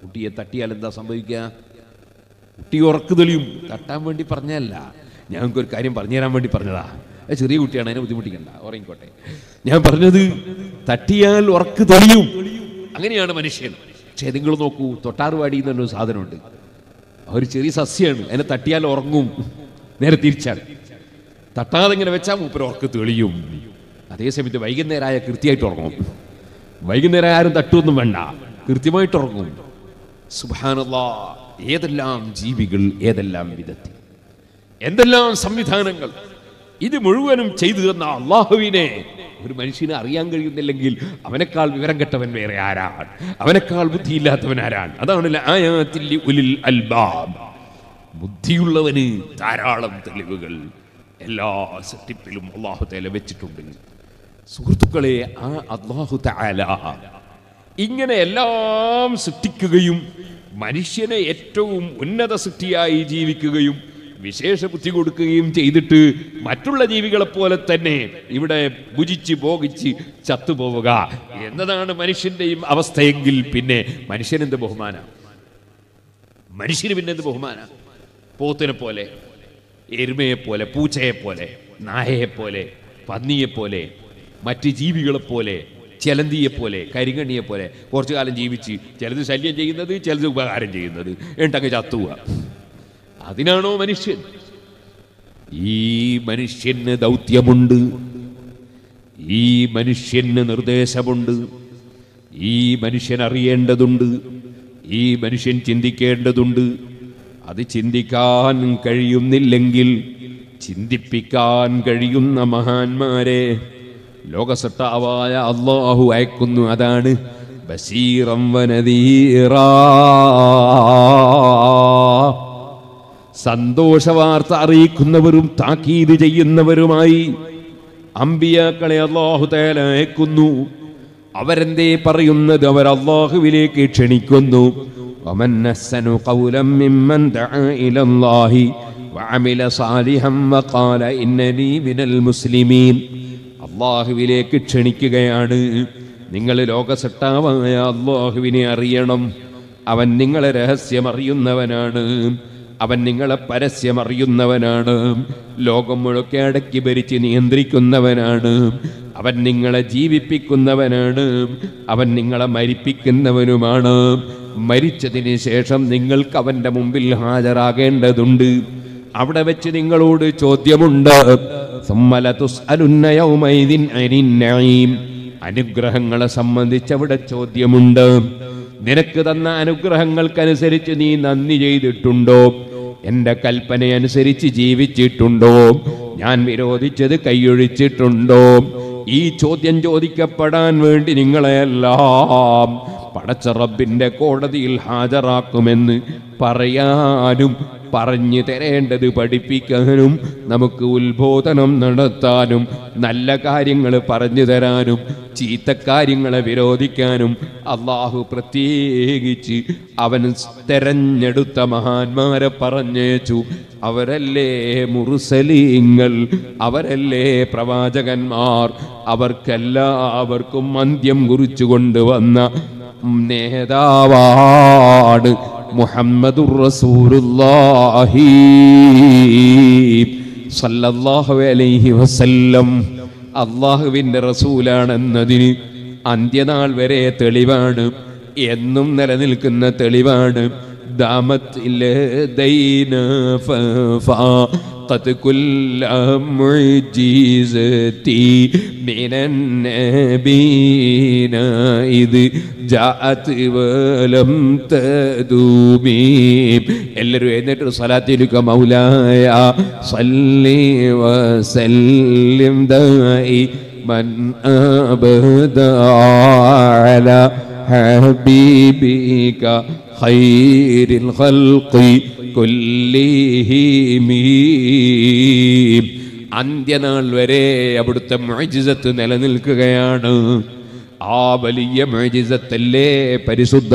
Speaker 1: കുട്ടിയെ തട്ടിയാൽ എന്താ സംഭവിക്കുക? കുട്ടി ഉറക്ക് തെളിയും. തട്ടാൻ വേണ്ടി പറഞ്ഞല്ല, ഞങ്ങൾക്കൊരു കാര്യം പറഞ്ഞു തരാൻ വേണ്ടി പറഞ്ഞതാ. ചെറിയ കുട്ടിയാണ്, അതിനെ ബുദ്ധിമുട്ടിക്കണ്ട, ഉറങ്ങിക്കോട്ടെ. ഞാൻ പറഞ്ഞത് തട്ടിയാൽ ഉറക്ക് തെളിയും, അങ്ങനെയാണ് മനുഷ്യൻ. പക്ഷേ നിങ്ങൾ നോക്കൂ, തൊട്ടാറുവാടി എന്നൊരു സാധനമുണ്ട്, ഒരു ചെറിയ സസ്യമാണ്, അതിനെ തട്ടിയാൽ ഉറങ്ങും. നേരെ തിരിച്ചാണ്, തട്ടാതെ ഇങ്ങനെ വെച്ചാൽ മൂപ്പര് ഉറക്ക് തെളിയും. അതേസമയത്ത് വൈകുന്നേരമായ കൃത്യമായിട്ട് ഉറങ്ങും. വൈകുന്നേരം ആരും തട്ടുമൊന്നും വേണ്ട, കൃത്യമായിട്ട് ഉറങ്ങും. സുബ്ഹാനല്ലാഹ്, ഏതെല്ലാം ജീവികൾ, ഏതെല്ലാം വിധത്തിൽ, എന്തെല്ലാം സംവിധാനങ്ങൾ! ഇത് മുഴുവനും ചെയ്തു തന്ന അള്ളാഹുവിനെ ഒരു മനുഷ്യനെ അറിയാൻ കഴിയുന്നില്ലെങ്കിൽ അവനേക്കാൾ വിവരം കെട്ടവൻ വേറെ ആരാണ്? അവനേക്കാൾ ബുദ്ധിയില്ലാത്തവൻ ആരാണ്? അതാണ് ആയാത്തിൽ ഉലിൽ അൽബാബ്. ബുദ്ധിയുള്ളവന് ധാരാളം തെളിവുകൾ എല്ലാ സൃഷ്ടിപ്പിലും അല്ലാഹു തആല വെച്ചിട്ടുണ്ട്. സുഹൃത്തുക്കളെ, ആ അല്ലാഹു തആല ഇങ്ങനെ എല്ലാം സൃഷ്ടിക്കുകയും മനുഷ്യനെ ഏറ്റവും ഉന്നത സൃഷ്ടിയായി ജീവിക്കുകയും വിശേഷ ബുദ്ധി കൊടുക്കുകയും ചെയ്തിട്ട് മറ്റുള്ള ജീവികളെപ്പോലെ തന്നെ ഇവിടെ ഭുജിച്ച് ഭോഗിച്ച് ചത്തുപോവുക എന്നതാണ് മനുഷ്യന്റെയും അവസ്ഥയെങ്കിൽ പിന്നെ മനുഷ്യനെന്ത് ബഹുമാന? മനുഷ്യന് പിന്നെ എന്ത് ബഹുമാന? പോത്തിനെ പോലെ, എരുമയെപ്പോലെ, പൂച്ചയെപ്പോലെ, നായയെപ്പോലെ, പന്നിയെപ്പോലെ, മറ്റ് ജീവികളെപ്പോലെ, ചെലന്തിയെപ്പോലെ, കരിങ്കണ്ണിയെപ്പോലെ കുറച്ചു കാലം ജീവിച്ച് ചിലത് ശല്യം ചെയ്യുന്നത്, ചിലത് ഉപകാരം ചെയ്യുന്നത്, എന്നിട്ടങ്ങ് ചത്തുക. അതിനാണോ മനുഷ്യൻ? ഈ മനുഷ്യന് ദൗത്യമുണ്ട്, ഈ മനുഷ്യന് നിർദ്ദേശമുണ്ട്, ഈ മനുഷ്യൻ അറിയേണ്ടതുണ്ട്, ഈ മനുഷ്യൻ ചിന്തിക്കേണ്ടതുണ്ട്. അത് ചിന്തിക്കാൻ കഴിയുന്നില്ലെങ്കിൽ ചിന്തിപ്പിക്കാൻ കഴിയുന്ന മഹാന്മാരെ ലോകസട്ടാവായ അല്ലാഹു അയക്കുന്നു. അതാണ് ബശീറൻ വനദീറാ, സന്തോഷവാർത്ത അറിയിക്കുന്നവരും താക്കീത് ചെയ്യുന്നവരുമായി അമ്പിയാക്കളെ അല്ലാഹു തആല അയക്കുന്നു. അവരെന്തേ പറയുന്നത്? അവർ അല്ലാഹുവിലേക്ക് ക്ഷണിക്കുന്നു. വമൻ അഹ്സനു ഖൗലൻ മിമ്മൻ ദഅ ഇലല്ലാഹി വഅമില സാലിഹൻ വഖാല ഇന്നനി മിനൽ മുസ്ലിമീൻ. അല്ലാഹുവിലേക്ക് ക്ഷണിക്കുകയാണ്. നിങ്ങൾ ലോകസട്ടാവായ അല്ലാഹുവിനെ അറിയണം. അവൻ നിങ്ങളെ രഹസ്യമറിയുന്നവനാണ്, അവൻ നിങ്ങളെ പരസ്യമറിയുന്നവനാണ്, ലോകം മുഴുക്കെ അടക്കി ഭരിച്ച് നിയന്ത്രിക്കുന്നവനാണ്, അവൻ നിങ്ങളെ ജീവിപ്പിക്കുന്നവനാണ്, അവൻ നിങ്ങളെ മരിപ്പിക്കുന്നവനുമാണ്. മരിച്ചതിന് ശേഷം നിങ്ങൾക്ക് അവൻ്റെ മുമ്പിൽ ഹാജരാകേണ്ടതുണ്ട്. അവിടെ വെച്ച് നിങ്ങളോട് ചോദ്യമുണ്ട്. അനുഗ്രഹങ്ങളെ സംബന്ധിച്ച് അവിടെ ചോദ്യമുണ്ട്. നിനക്ക് തന്ന അനുഗ്രഹങ്ങൾക്കനുസരിച്ച് നീ നന്ദി ചെയ്തിട്ടുണ്ടോ? എൻ്റെ കൽപ്പനയനുസരിച്ച് ജീവിച്ചിട്ടുണ്ടോ? ഞാൻ വിരോധിച്ചത് കൈയൊഴിച്ചിട്ടുണ്ടോ? ഈ ചോദ്യം ചോദിക്കപ്പെടാൻ വേണ്ടി നിങ്ങളെല്ലാം പടച്ച റബ്ബിന്റെ കോടതിയിൽ ഹാജരാക്കുമെന്ന് പറയാനും പറഞ്ഞു തരേണ്ടത് പഠിപ്പിക്കാനും നമുക്ക് ഉത്ബോധനം നടത്താനും നല്ല കാര്യങ്ങൾ പറഞ്ഞു തരാനും ചീത്തക്കാര്യങ്ങളെ വിരോധിക്കാനും അള്ളാഹു പ്രത്യേകിച്ച് അവൻ തെരഞ്ഞെടുത്ത മഹാന്മാരെ പറഞ്ഞേച്ചു. അവരല്ലേ മുർസലീങ്ങൾ, അവരല്ലേ പ്രവാചകന്മാർ. അവർക്കെല്ലാവർക്കും അന്ത്യം കുറിച്ചു കൊണ്ടുവന്ന നേതാവാണ് മുഹമ്മദുർ റസൂലുള്ളാഹി സല്ലല്ലാഹു അലൈഹി വസല്ലം. അള്ളാഹുവിൻ്റെ റസൂലാണെന്നതിന് അന്ത്യനാൾ വരെ തെളിവാണ്, എന്നും നിലനിൽക്കുന്ന തെളിവാണ്. ദാമത്ത് ലദൈനാ ഫാഖത് കുല്ല മുഅ്ജിസതി മിനൻ നബീനാ ഇദ് ജാഅത് വലം തദൂമി. എല്ലാവരും എന്നിട്ട് സ്വലാത്തിലേക്ക് മൗലായ സല്ലി വസല്ലിം ദായിമൻ അബദാ അലാ ഹബീബിക ഖൈരിൽ ഖൽഖി കുല്ലിഹിം. അന്ത്യനാൾ വരെ അവിടുത്തെ മുഅ്ജിസത്ത് നിലനിൽക്കുകയാണ്. ആ വലിയ മുഅ്ജിസത്തല്ലേ പരിശുദ്ധ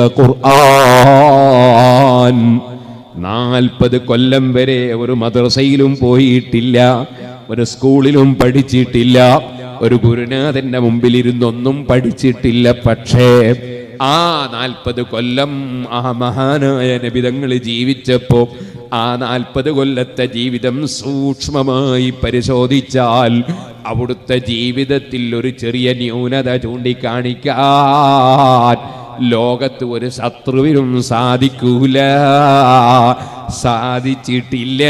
Speaker 1: ഖുർആൻ. 40 കൊല്ലം വരെ ഒരു മദ്രസയിലും പോയിട്ടില്ല, ഒരു സ്കൂളിലും പഠിച്ചിട്ടില്ല, ഒരു ഗുരുനാഥന്റെ മുമ്പിൽ ഇരുന്നൊന്നും പഠിച്ചിട്ടില്ല. പക്ഷേ ആ 40 കൊല്ലം ആ മഹാനായ നബി തങ്ങൾ ജീവിച്ചപ്പോൾ ആ 40 കൊല്ലത്തെ ജീവിതം സൂക്ഷ്മമായി പരിശോധിച്ചാൽ അവിടുത്തെ ജീവിതത്തിൽ ഒരു ചെറിയ ന്യൂനത ചൂണ്ടിക്കാണിക്കാൻ ലോകത്ത് ഒരു ശത്രുവിനും സാധിക്കൂല, സാധിച്ചിട്ടില്ല.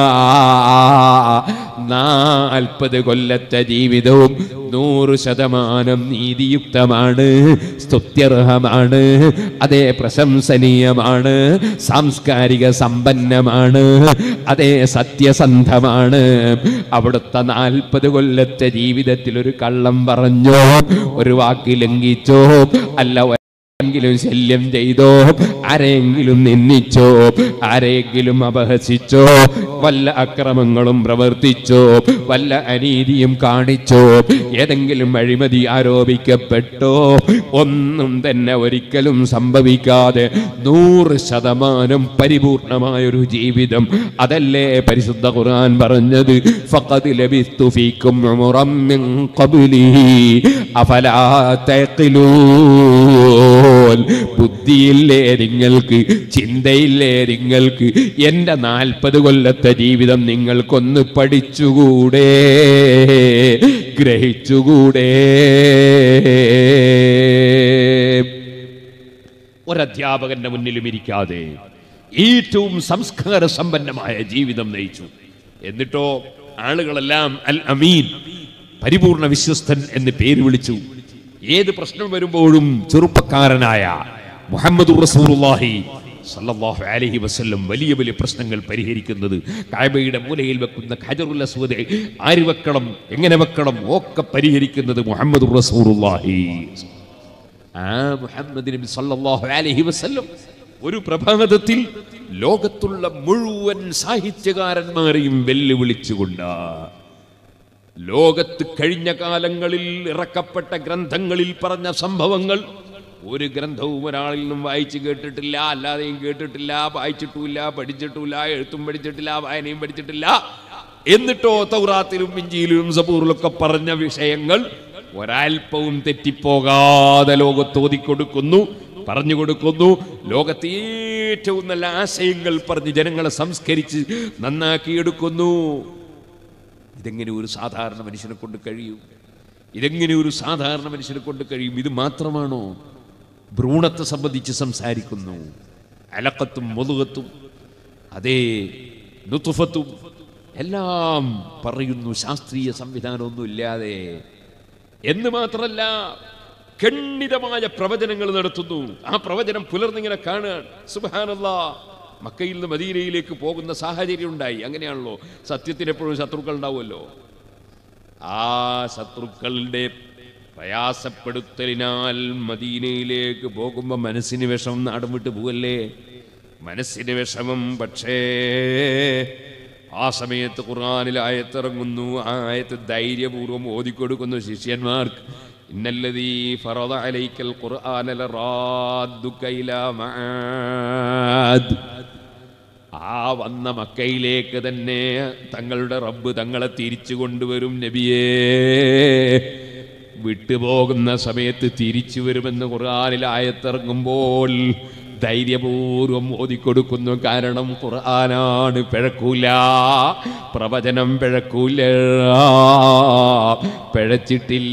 Speaker 1: 40 കൊല്ലത്തെ ജീവിതവും 100% നീതിയുക്തമാണ്, സ്തുത്യർഹമാണ്, അതേ പ്രശംസനീയമാണ്, സാംസ്കാരിക സമ്പന്നമാണ്, അതേ സത്യസന്ധമാണ്. അവിടുത്തെ 40 കൊല്ലത്തെ ജീവിതത്തിൽ ഒരു കള്ളം പറഞ്ഞോ, ഒരു വാക്ക് ലംഘിച്ചോ, അല്ല ആരെങ്കിലും ശല്യം ചെയ്തോ, ആരെങ്കിലും നിന്ദിച്ചോ, ആരെങ്കിലും അപഹസിച്ചോ, വല്ല അക്രമങ്ങളും പ്രവർത്തിച്ചോ, വല്ല അനീതിയും കാണിച്ചോ, ഏതെങ്കിലും അഴിമതി ആരോപിക്കപ്പെട്ടോ, ഒന്നും തന്നെ ഒരിക്കലും സംഭവിക്കാതെ 100% പരിപൂർണമായൊരു ജീവിതം. അതല്ലേ പരിശുദ്ധ ഖുർആൻ പറഞ്ഞത്, ഫഖദ് ലബിസ്തു ഫീകും ഉമറൻ മിൻ ഖബ്ലി അഫലാ തഖിലൂൻ. ബുദ്ധിയില്ലേ നിങ്ങൾക്ക്, ചിന്തയില്ലേ നിങ്ങൾക്ക്? എൻ്റെ 40 കൊല്ലത്തെ ജീവിതം നിങ്ങൾക്കൊന്ന് പഠിച്ചുകൂടെ, ഗ്രഹിച്ചുകൂടെ? ഒരധ്യാപകന്റെ മുന്നിലും ഇരിക്കാതെ ഏറ്റവും സംസ്കാര സമ്പന്നമായ ജീവിതം നയിച്ചു. എന്നിട്ടോ ആളുകളെല്ലാം അൽ അമീൻ, പരിപൂർണ വിശ്വസ്തൻ എന്ന് പേര് വിളിച്ചു. ഏത് പ്രശ്നം വരുമ്പോഴും ചെറുപ്പക്കാരനായ മുഹമ്മദുർ റസൂലുള്ളാഹി സല്ലല്ലാഹു അലൈഹി വസല്ലം വലിയ വലിയ പ്രശ്നങ്ങൾ പരിഹരിക്കുന്നത്, കഅബയുടെ മൂലയിൽ വെക്കുന്ന ഹജറുൽ അസ്വദ് ആര് വെക്കണം, എങ്ങനെ വെക്കണം, ഒക്കെ പരിഹരിക്കുന്നത് മുഹമ്മദുർ റസൂലുള്ളാഹി. ആ മുഹമ്മദ് നബി സല്ലല്ലാഹു അലൈഹി വസല്ലം ഒരു പ്രഭാതത്തിൽ ലോകത്തുള്ള മുഴുവൻ സാഹിത്യകാരന്മാരെയും വെല്ലുവിളിച്ചുകൊണ്ട് ലോകത്ത് കഴിഞ്ഞ കാലങ്ങളിൽ ഇറക്കപ്പെട്ട ഗ്രന്ഥങ്ങളിൽ പറഞ്ഞ സംഭവങ്ങൾ ഒരു ഗ്രന്ഥവും ഒരാളിൽ നിന്നും വായിച്ചു കേട്ടിട്ടില്ല, അല്ലാതെയും കേട്ടിട്ടില്ല, വായിച്ചിട്ടുമില്ല, പഠിച്ചിട്ടുമില്ല, എഴുത്തും പഠിച്ചിട്ടില്ല, വായനയും പഠിച്ചിട്ടില്ല. എന്നിട്ടോ തൗറാത്തിലും ഇഞ്ചീലിലും സബൂറിലൊക്കെ പറഞ്ഞ വിഷയങ്ങൾ ഒരൽപ്പവും തെറ്റിപ്പോകാതെ ലോകത്ത് ഓതിക്കൊടുക്കുന്നു, പറഞ്ഞു കൊടുക്കുന്നു. ലോകത്തെ ഏറ്റവും നല്ല ആശയങ്ങൾ പറഞ്ഞ് ജനങ്ങളെ സംസ്കരിച്ച് നന്നാക്കിയെടുക്കുന്നു. ഇതെങ്ങനെ ഒരു സാധാരണ മനുഷ്യനെ കൊണ്ട് കഴിയും? ഇതെങ്ങനെ ഒരു സാധാരണ മനുഷ്യനെ കൊണ്ട് കഴിയും? ഇത് മാത്രമാണോ? ഭ്രൂണത്തെ സംബന്ധിച്ച് സംസാരിക്കുന്നു, അലഖത്തും മുളുകത്തും അതേ നുത്ഫത്തും എല്ലാം പറയുന്നു, ശാസ്ത്രീയ സംവിധാനമൊന്നും ഇല്ലാതെ. എന്ന് മാത്രമല്ല, ഖണ്ഡിതമായ പ്രവചനങ്ങൾ നടത്തുന്നു. ആ പ്രവചനം പുലർന്നിങ്ങനെ കാണുകയാണ്. സുബ്ഹാനല്ലാഹ്, മക്കയിൽ നിന്ന് മദീനയിലേക്ക് പോകുന്ന സാഹചര്യം ഉണ്ടായി. അങ്ങനെയാണല്ലോ, സത്യത്തിന് എപ്പോഴും ശത്രുക്കൾ ഉണ്ടാവുമല്ലോ. ആ ശത്രുക്കളുടെ പ്രയാസപ്പെടുത്തലിനാൽ മദീനയിലേക്ക് പോകുമ്പോൾ മനസ്സിന് വിഷമം, നാടും വിട്ട് പോവല്ലേ, മനസ്സിന് വിഷമം. പക്ഷേ ആ സമയത്ത് ഖുർആനിൽ ആയത്തിറങ്ങുന്നു. ആ ആയത്ത് ധൈര്യപൂർവ്വം ഓതിക്കൊടുക്കുന്നു ശിഷ്യന്മാർക്ക്. ഇന്നല്ലദീ ഫറദ അലൈക്കൽ ഖുർആന ലറാദ്ദുക ഇലാ മആദ്. ആ വന്ന മക്കയിലേക്ക് തന്നെ തങ്ങളുടെ റബ്ബ് തങ്ങളെ തിരിച്ചു കൊണ്ടുവരും നബിയേ. വിട്ടുപോകുന്ന സമയത്ത് തിരിച്ചു വരുമെന്ന് ഖുർആനിൽ ആയത്തിറങ്ങുമ്പോൾ ധൈര്യപൂർവ്വം ഓതിക്കൊടുക്കുന്നു. കാരണം ഖുർആനാണ്, പിഴക്കൂല, പ്രവചനം പിഴക്കൂല, പിഴച്ചിട്ടില്ല.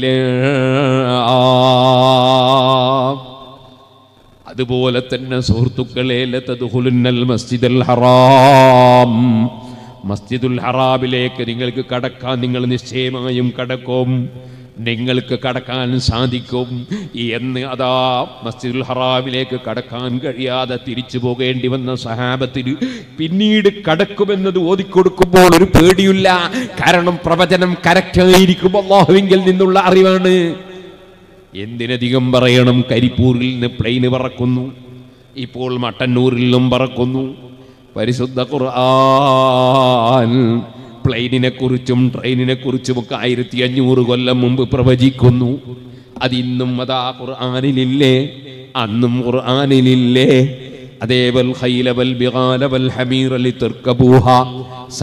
Speaker 1: അതുപോലെ തന്നെ സുഹൃത്തുക്കളെ, ലതദ്ഖുലുന്നൽ മസ്ജിദൽ ഹറാം, മസ്ജിദുൽ ഹറാമിലേക്ക് നിങ്ങൾക്ക് കടക്കാൻ, നിങ്ങൾ നിശ്ചയമായും കടക്കും, നിങ്ങൾക്ക് കടക്കാൻ സാധിക്കും എന്ന്. അതാ മസ്ജിദുൽ ഹറാമിലേക്ക് കടക്കാൻ കഴിയാതെ തിരിച്ചു പോകേണ്ടി വന്ന സഹാബത്തിന് പിന്നീട് കടക്കുമെന്നത് ഓതിക്കൊടുക്കുമ്പോൾ ഒരു പേടിയില്ല. കാരണം പ്രവചനം കറക്റ്റായിരിക്കും, അല്ലാഹുവിങ്കിൽ നിന്നുള്ള അറിവാണ്. എന്തിനധികം പറയണം, കരിപ്പൂരിൽ നിന്ന് പ്ലെയിന് പറക്കുന്നു, ഇപ്പോൾ മട്ടന്നൂരിൽ നിന്നും പറക്കുന്നു. പരിശുദ്ധ ഖുർആൻ പ്ലെയിനിനെ കുറിച്ചും ട്രെയിനിനെ കുറിച്ചുമൊക്കെ 1500 കൊല്ലം മുമ്പ് പ്രവചിക്കുന്നു. അതിന്നും അതാ ഖുർആനിലില്ലേ, അന്നും ഖുർആനിലില്ലേ. അതേവൽ ഖൈല വൽ ബിഗാല വൽ ഹമീറ ലിതർകബൂഹ,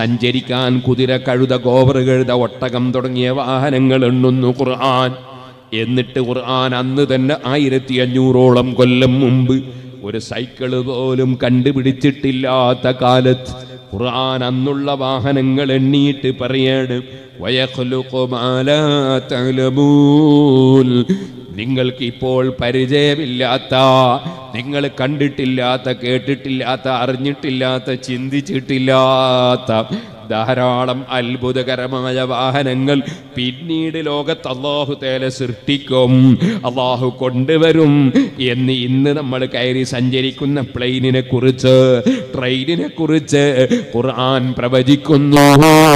Speaker 1: സഞ്ചരിക്കാൻ കുതിര, കഴുത, ഗോവർ, കഴുത, ഒട്ടകം തുടങ്ങിയ വാഹനങ്ങൾ എണ്ണുന്നു ഖുർആൻ. എന്നിട്ട് ഖുർആൻ അന്ന് തന്നെ 1500ഓളം കൊല്ലം മുമ്പ് ഒരു സൈക്കിള് പോലും കണ്ടുപിടിച്ചിട്ടില്ലാത്ത കാലത്ത് ഖുർആൻ അന്നുള്ള വാഹനങ്ങൾ എണ്ണിയിട്ട് പറയാണ് വയഖ്ലുഖു മാ ലാ തഅലമൂൻ. നിങ്ങൾക്ക് ഇപ്പോൾ പരിചയമില്ലാത്ത, നിങ്ങൾ കണ്ടിട്ടില്ലാത്ത, കേട്ടിട്ടില്ലാത്ത, അറിഞ്ഞിട്ടില്ലാത്ത, ചിന്തിച്ചിട്ടില്ലാത്ത ധാരാളം അത്ഭുതകരമായ വാഹനങ്ങൾ പിന്നീട് ലോകത്ത് അല്ലാഹു തആല സൃഷ്ടിക്കും, അല്ലാഹു കൊണ്ടുവരും എന്ന് ഇന്ന് നമ്മൾ കയറി സഞ്ചരിക്കുന്ന പ്ലെയിനിനെ കുറിച്ച്, ട്രെയിനിനെ കുറിച്ച് ഖുർആൻ പ്രവചിക്കുന്നു.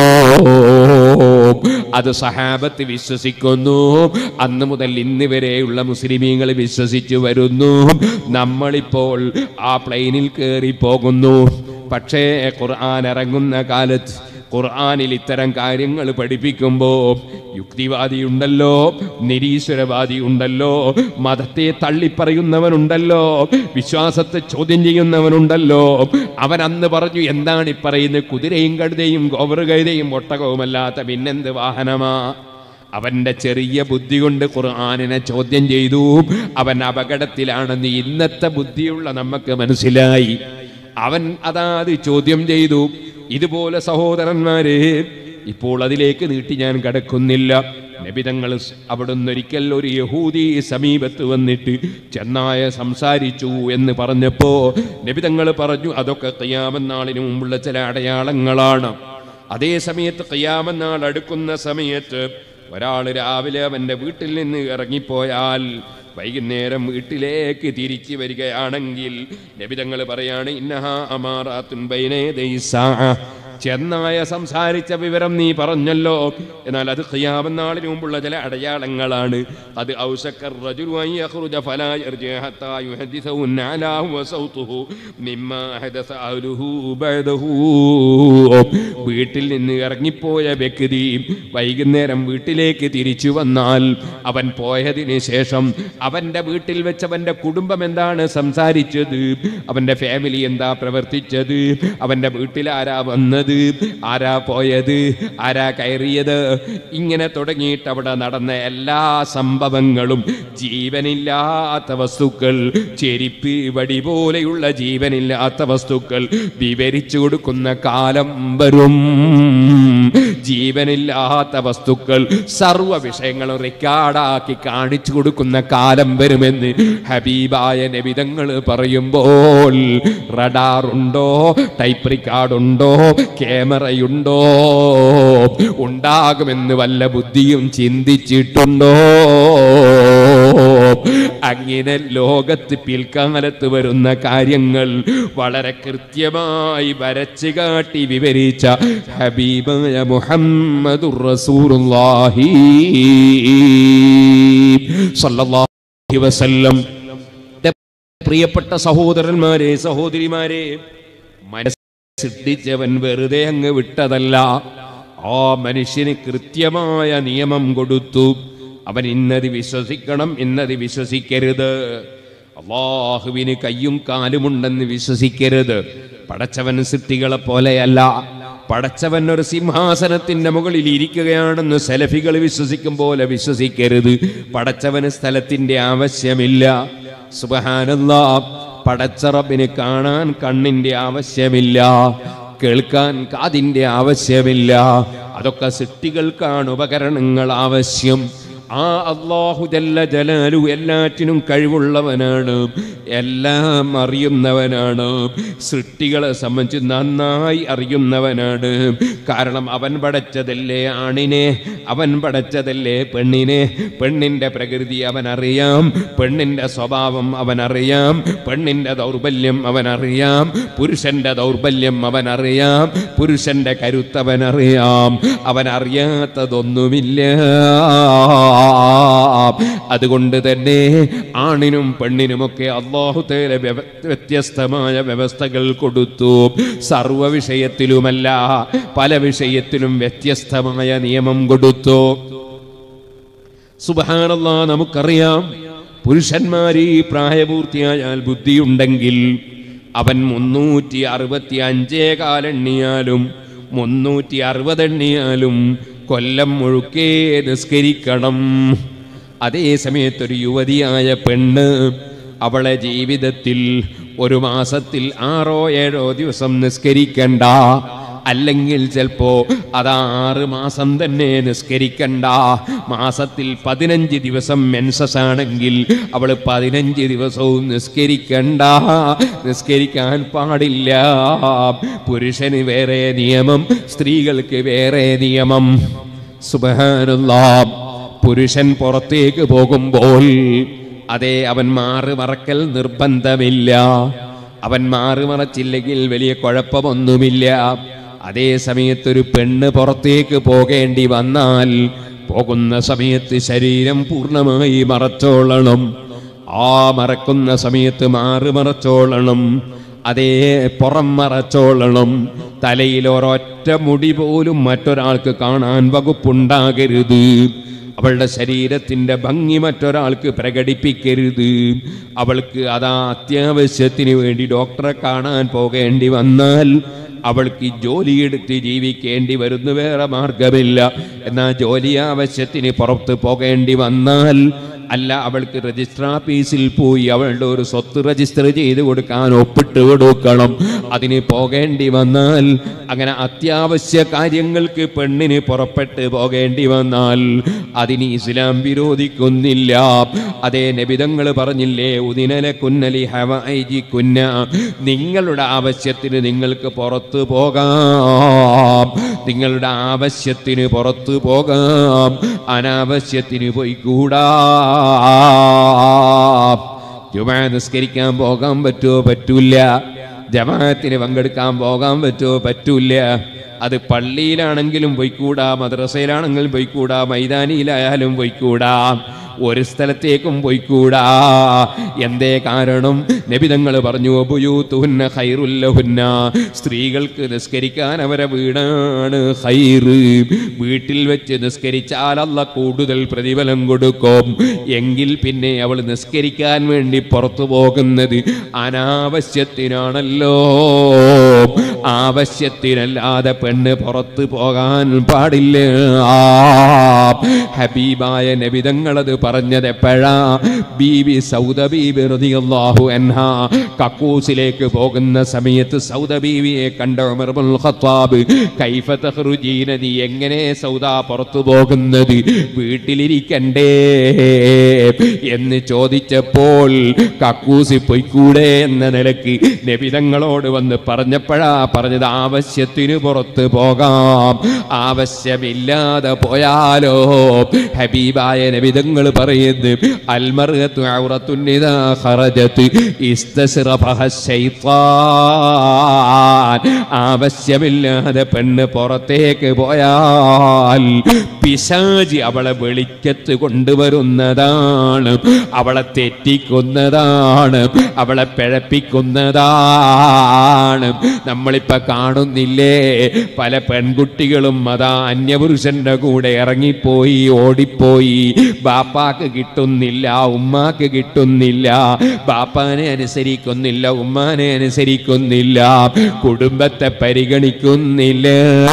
Speaker 1: അത് സഹാബത്ത് വിശ്വസിക്കുന്നു. അന്ന് മുതൽ ഇന്ന് വരെയുള്ള മുസ്ലിമീങ്ങൾ വിശ്വസിച്ചു വരുന്നു. നമ്മളിപ്പോൾ ആ പ്ലെയിനിൽ കയറി പോകുന്നു. പക്ഷേ ഖുർആൻ ഇറങ്ങുന്ന കാലത്ത് ഖുർആനിൽ ഇത്തരം കാര്യങ്ങൾ പഠിപ്പിക്കുമ്പോൾ യുക്തിവാദിയുണ്ടല്ലോ, നിരീശ്വരവാദിയുണ്ടല്ലോ, മതത്തെ തള്ളിപ്പറയുന്നവനുണ്ടല്ലോ, വിശ്വാസത്തെ ചോദ്യം ചെയ്യുന്നവനുണ്ടല്ലോ. അവൻ അന്ന് പറഞ്ഞു, എന്താണ് ഈ പറയുന്നത്? കുതിരയും കഴുതയും ഗോവറുകഴുതയും ഒട്ടകവുമല്ലാത്ത പിന്നെന്ത് വാഹനമാ? അവൻ്റെ ചെറിയ ബുദ്ധി കൊണ്ട് ഖുർആനിനെ ചോദ്യം ചെയ്തു. അവൻ അപകടത്തിലാണെന്ന് ഇന്നത്തെ ബുദ്ധിയുള്ള നമുക്ക് മനസ്സിലായി. അവൻ അതാത് ചോദ്യം ചെയ്തു. ഇതുപോലെ സഹോദരന്മാരെ, ഇപ്പോൾ അതിലേക്ക് നീട്ടി ഞാൻ കടക്കുന്നില്ല. നബിതങ്ങൾ അവിടുന്ന് ഒരിക്കൽ ഒരു യഹൂദി സമീപത്ത് വന്നിട്ട് ചെന്നായ സംസാരിച്ചു എന്ന് പറഞ്ഞപ്പോ നബിതങ്ങൾ പറഞ്ഞു, അതൊക്കെ ഖിയാമത്ത് നാളിന് മുമ്പുള്ള ചില അടയാളങ്ങളാണ്. അതേ സമയത്ത് ഖിയാമത്ത് നാൾ അടുക്കുന്ന സമയത്ത് ഒരാൾ രാവിലെ അവൻ്റെ വീട്ടിൽ നിന്ന് ഇറങ്ങിപ്പോയാൽ വൈകുന്നേരം വീട്ടിലേക്ക് തിരിച്ചു വരികയാണെങ്കിൽ നബിതങ്ങൾ പറയാണ്, ഇന്നഹാ അമാറാത്തുൻ ബൈന യദൈ സാഅ. ചെന്നായ സംസാരിച്ച വിവരം നീ പറഞ്ഞല്ലോ, എന്നാൽ അത് ഖിയാമത്ത് നാളിന് മുമ്പുള്ള ചില അടയാളങ്ങളാണ്. അത് ഔസക്കർ റജുലു അൻ യഖ്റുജ ഫലാ യർജി ഹത്താ യുഹദ്ദിസു അലാഹു വസൗതുഹു മിമ്മാ ഹദസ അഹ്ലുഹു ബഅദഹു. വീട്ടിൽ നിന്ന് ഇറങ്ങിപ്പോയ വ്യക്തി വൈകുന്നേരം വീട്ടിലേക്ക് തിരിച്ചു വന്നാൽ അവൻ പോയതിന് ശേഷം അവൻ്റെ വീട്ടിൽ വെച്ച് അവൻ്റെ കുടുംബം എന്താണ് സംസാരിച്ചത്, അവൻ്റെ ഫാമിലി എന്താ പ്രവർത്തിച്ചത്, അവൻ്റെ വീട്ടിൽ ആരാ വന്നത്, ആരാ പോയത്, ആരാ കയറിയത്, ഇങ്ങനെ തുടങ്ങിയിട്ട് അവിടെ നടന്ന എല്ലാ സംഭവങ്ങളും, ജീവനില്ലാത്ത വസ്തുക്കൾ, ചെരിപ്പ്, വടി പോലെയുള്ള ജീവനില്ലാത്ത വസ്തുക്കൾ വിവരിച്ചു കൊടുക്കുന്ന കാലം വരും. ജീവനില്ലാത്ത വസ്തുക്കൾ സർവ്വ വിഷയങ്ങളും റെക്കോർഡാക്കി കാണിച്ചു കൊടുക്കുന്ന കാലം വരുമെന്ന് ഹബീബായ നബിതങ്ങൾ പറയുമ്പോൾ റഡാറുണ്ടോ, ടൈപ്പ് റെക്കോർഡുണ്ടോ, ക്യാമറയുണ്ടോ, ഉണ്ടാകുമെന്ന് വല്ല ബുദ്ധിയും ചിന്തിച്ചിട്ടുണ്ടോ? അങ്ങനെ ലോകത്ത് പിൽക്കാലത്ത് വരുന്ന കാര്യങ്ങൾ വളരെ കൃത്യമായി വരച്ചു കാട്ടി വിവരിച്ച ഹബീബായ മുഹമ്മദുർ റസൂലുള്ളാഹി സ്വല്ലല്ലാഹു അലൈഹി വസല്ലം. പ്രിയപ്പെട്ട സഹോദരന്മാരെ, സഹോദരിമാരെ, സൃഷ്ടിച്ചവൻ വെറുതെ അങ്ങ് വിട്ടതല്ല. ആ മനുഷ്യന് കൃത്യമായ നിയമം കൊടുത്തു. അവൻ ഇന്നത് വിശ്വസിക്കണം, ഇന്നത് വിശ്വസിക്കരുത്. അല്ലാഹുവിന് കയ്യും കാലുമുണ്ടെന്ന് വിശ്വസിക്കരുത്. പടച്ചവൻ സൃഷ്ടികളെ പോലെയല്ല. പടച്ചവൻ ഒരു സിംഹാസനത്തിന്റെ മുകളിൽ ഇരിക്കുകയാണെന്ന് സലഫികൾ വിശ്വസിക്കും പോലെ വിശ്വസിക്കരുത്. പടച്ചവന് സ്ഥലത്തിന്റെ ആവശ്യമില്ല. സുബ്ഹാനല്ലാഹ്. പടച്ച റബ്ബിനെ കാണാൻ കണ്ണിന്റെ ആവശ്യമില്ല, കേൾക്കാൻ കാതിന്റെ ആവശ്യമില്ല. അതൊക്കെ സൃഷ്ടികൾക്കാണ് ഉപകരണങ്ങൾ ആവശ്യം. ആ അല്ലാഹു ജല്ല ജലാലു എല്ലാറ്റിനും കഴിവുള്ളവനാണ്, എല്ലാം അറിയുന്നവനാണ്, സൃഷ്ടികളെ സംബന്ധിച്ച് നന്നായി അറിയുന്നവനാണ്. കാരണം അവൻ പടച്ചതല്ലേ ആണിനെ, അവൻ പടച്ചതല്ലേ പെണ്ണിനെ. പെണ്ണിൻ്റെ പ്രകൃതി അവനറിയാം, പെണ്ണിൻ്റെ സ്വഭാവം അവനറിയാം, പെണ്ണിൻ്റെ ദൗർബല്യം അവനറിയാം, പുരുഷൻ്റെ ദൗർബല്യം അവനറിയാം, പുരുഷൻ്റെ കരുത്തവനറിയാം. അവനറിയാത്തതൊന്നുമില്ല. അതുകൊണ്ട് തന്നെ ആണിനും പെണ്ണിനുമൊക്കെ അല്ലാഹു തആല വ്യത്യസ്തമായ വ്യവസ്ഥകൾ കൊടുത്തു. സർവ വിഷയത്തിലുമല്ല, പല വിഷയത്തിലും വ്യത്യസ്തമായ നിയമം കൊടുത്തു. സുബ്ഹാനല്ലാഹ്. നമുക്കറിയാം, പുരുഷന്മാർ ഈ പ്രായപൂർത്തിയായാൽ ബുദ്ധിയുണ്ടെങ്കിൽ അവൻ 365 കാലെണ്ണിയാലും 360 എണ്ണിയാലും കൊല്ലം മുഴുക്കെ നിസ്കരിക്കണം. അതേ സമയത്തൊരു യുവതിയായ പെണ്ണ് അവളെ ജീവിതത്തിൽ ഒരു മാസത്തിൽ 6-7 ദിവസം നിസ്കരിക്കണ്ട, അല്ലെങ്കിൽ ചിലപ്പോ അതാ 6 മാസം തന്നെ നിസ്കരിക്കണ്ട. മാസത്തിൽ 15 ദിവസം മെൻസസ് ആണെങ്കിൽ അവൾ 15 ദിവസവും നിസ്കരിക്കണ്ട, നിസ്കരിക്കാൻ പാടില്ല. പുരുഷന് വേറെ നിയമം, സ്ത്രീകൾക്ക് വേറെ നിയമം. സുബ്ഹാനല്ലാഹ്. പുരുഷൻ പുറത്തേക്ക് പോകുമ്പോൾ അതേ അവൻ മാറുമറക്കൽ നിർബന്ധമില്ല. അവൻ മാറുമറച്ചില്ലെങ്കിൽ വലിയ കുഴപ്പമൊന്നുമില്ല. അതേ സമയത്തൊരു പെണ്ണ് പുറത്തേക്ക് പോകേണ്ടി വന്നാൽ പോകുന്ന സമയത്ത് ശരീരം പൂർണ്ണമായി മറച്ചോളണം. ആ മറക്കുന്ന സമയത്ത് മാറുമറച്ചോളണം. അതേ പുറം മറച്ചോളണം. തലയിൽ ഒരൊറ്റ മുടി പോലും മറ്റൊരാൾക്ക് കാണാൻ വകുപ്പുണ്ടാകരുത്. അവളുടെ ശരീരത്തിൻ്റെ ഭംഗി മറ്റൊരാൾക്ക് പ്രകടിപ്പിക്കരുത്. അവൾക്ക് അതാ അത്യാവശ്യത്തിന് വേണ്ടി ഡോക്ടറെ കാണാൻ പോകേണ്ടി വന്നാൽ അവൾക്ക് ജോലിയെടുത്ത് ജീവിക്കേണ്ടി വരുന്നു, വേറെ മാർഗമില്ല. എന്നാൽ ജോലി ആവശ്യത്തിന് പുറത്ത് പോകേണ്ടി വന്നാൽ, അല്ല അവൾക്ക് രജിസ്റ്റർ ഓഫീസിൽ പോയി അവളുടെ ഒരു സ്വത്ത് രജിസ്റ്റർ ചെയ്ത് കൊടുക്കാൻ ഒപ്പിട്ട് കൊടുക്കണം, അതിന് പോകേണ്ടി വന്നാൽ, അങ്ങനെ അത്യാവശ്യ കാര്യങ്ങൾക്ക് പെണ്ണിന് പുറപ്പെട്ട് പോകേണ്ടി വന്നാൽ അതിന് ഇസ്ലാം വിരോധിക്കുന്നില്ല. അതേ നബിതങ്ങൾ പറഞ്ഞില്ലേ, ഉദിനല കുന്നലി ഹവൈജി കുന്ന, നിങ്ങളുടെ ആവശ്യത്തിന് നിങ്ങൾക്ക് പുറത്തു പോകാം, നിങ്ങളുടെ ആവശ്യത്തിന് പുറത്തു പോകാം, അനാവശ്യത്തിന് പോയിക്കൂടാ. ജുമാ നിസ്കരിക്കാൻ പോകാൻ പറ്റുമോ? പറ്റൂല. ജമാഅത്തിന് പങ്കെടുക്കാൻ പോകാൻ പറ്റുമോ? പറ്റൂല. അത് പള്ളിയിലാണെങ്കിലും പോയിക്കൂടാ, മദ്രസയിലാണെങ്കിലും പോയിക്കൂടാ, മൈതാനിയിലായാലും പോയിക്കൂടാ, ഒരു സ്ഥലത്തേക്കും പോയിക്കൂടാ. എന്തേ കാരണം? നബിതങ്ങൾ പറഞ്ഞു, ബുയൂതുഹുന്ന ഖൈറുൽ ലഹുന്ന, സ്ത്രീകൾക്ക് നിസ്കരിക്കാൻ അവരെ വീടാണ് ഖൈറ്. വീട്ടിൽ വെച്ച് നിസ്കരിച്ചാൽ അല്ലാഹ് കൂടുതൽ പ്രതിഫലം കൊടുക്കും. എങ്കിൽ പിന്നെ അവൾ നിസ്കരിക്കാൻ വേണ്ടി പുറത്തു പോകുന്നത് അനാവശ്യത്തിനാണല്ലോ. ആവശ്യത്തിനല്ലാതെ പെണ്ണ് പുറത്ത് പോകാൻ പാടില്ല. ഹബീബായ നബിതങ്ങളത് പറഞ്ഞത് എപ്പോഴാ? ബീവി സൗദ ബീവി റളിയല്ലാഹു അൻഹാ കക്കൂസിലേക്ക് പോകുന്ന സമയത്ത് സൗദ ബീവിയെ കണ്ട ഉമർ ഇബ്നുൽ ഖത്താബ്, കൈഫ തഖ്റുജീന, നീ എങ്ങനെ സൗദ പുറത്തു പോകുന്നത്, വീട്ടിലിരിക്കണ്ടേ എന്ന് ചോദിച്ചപ്പോൾ കക്കൂസി പൊയ്ക്കൂടെ എന്ന നിലക്ക് നബിതങ്ങളോട് വന്ന് പറഞ്ഞപ്പോഴാ പറഞ്ഞത്, ആവശ്യത്തിന് പുറത്ത് പോകാം, ആവശ്യമില്ലാതെ പോയാലോ? ഹബീബായ നബിതങ്ങൾ പറയുന്നത്, അൽമർഅതു ഔറത്തുൻ ഇദാ ഖറജത് ഇസ്തസ്റഫഹ ശൈത്താൻ, ആവശ്യമില്ലാതെ പെണ്ണ് പുറത്തേക്ക് പോയാൽ പിശാചി അവളെ വെളിച്ചത്ത് കൊണ്ടുവരുന്നതാണ്, അവളെ തെറ്റിക്കുന്നതാണ്, അവളെ പിഴപ്പിക്കുന്നതാണ്. നമ്മളിപ്പോ കാണുന്നില്ലേ, പല പെൺകുട്ടികളും അതാ അന്യപുരുഷന്റെ കൂടെ ഇറങ്ങിപ്പോയി, ഓടിപ്പോയി. ബാപ്പാക്ക് കിട്ടുന്നില്ല, ഉമ്മാക്ക് കിട്ടുന്നില്ല, ബാപ്പാനെ അനുസരിക്കുന്നില്ല, ഉമ്മാനെ അനുസരിക്കുന്നില്ല, കുടുംബത്തെ പരിഗണിക്കുന്നില്ല.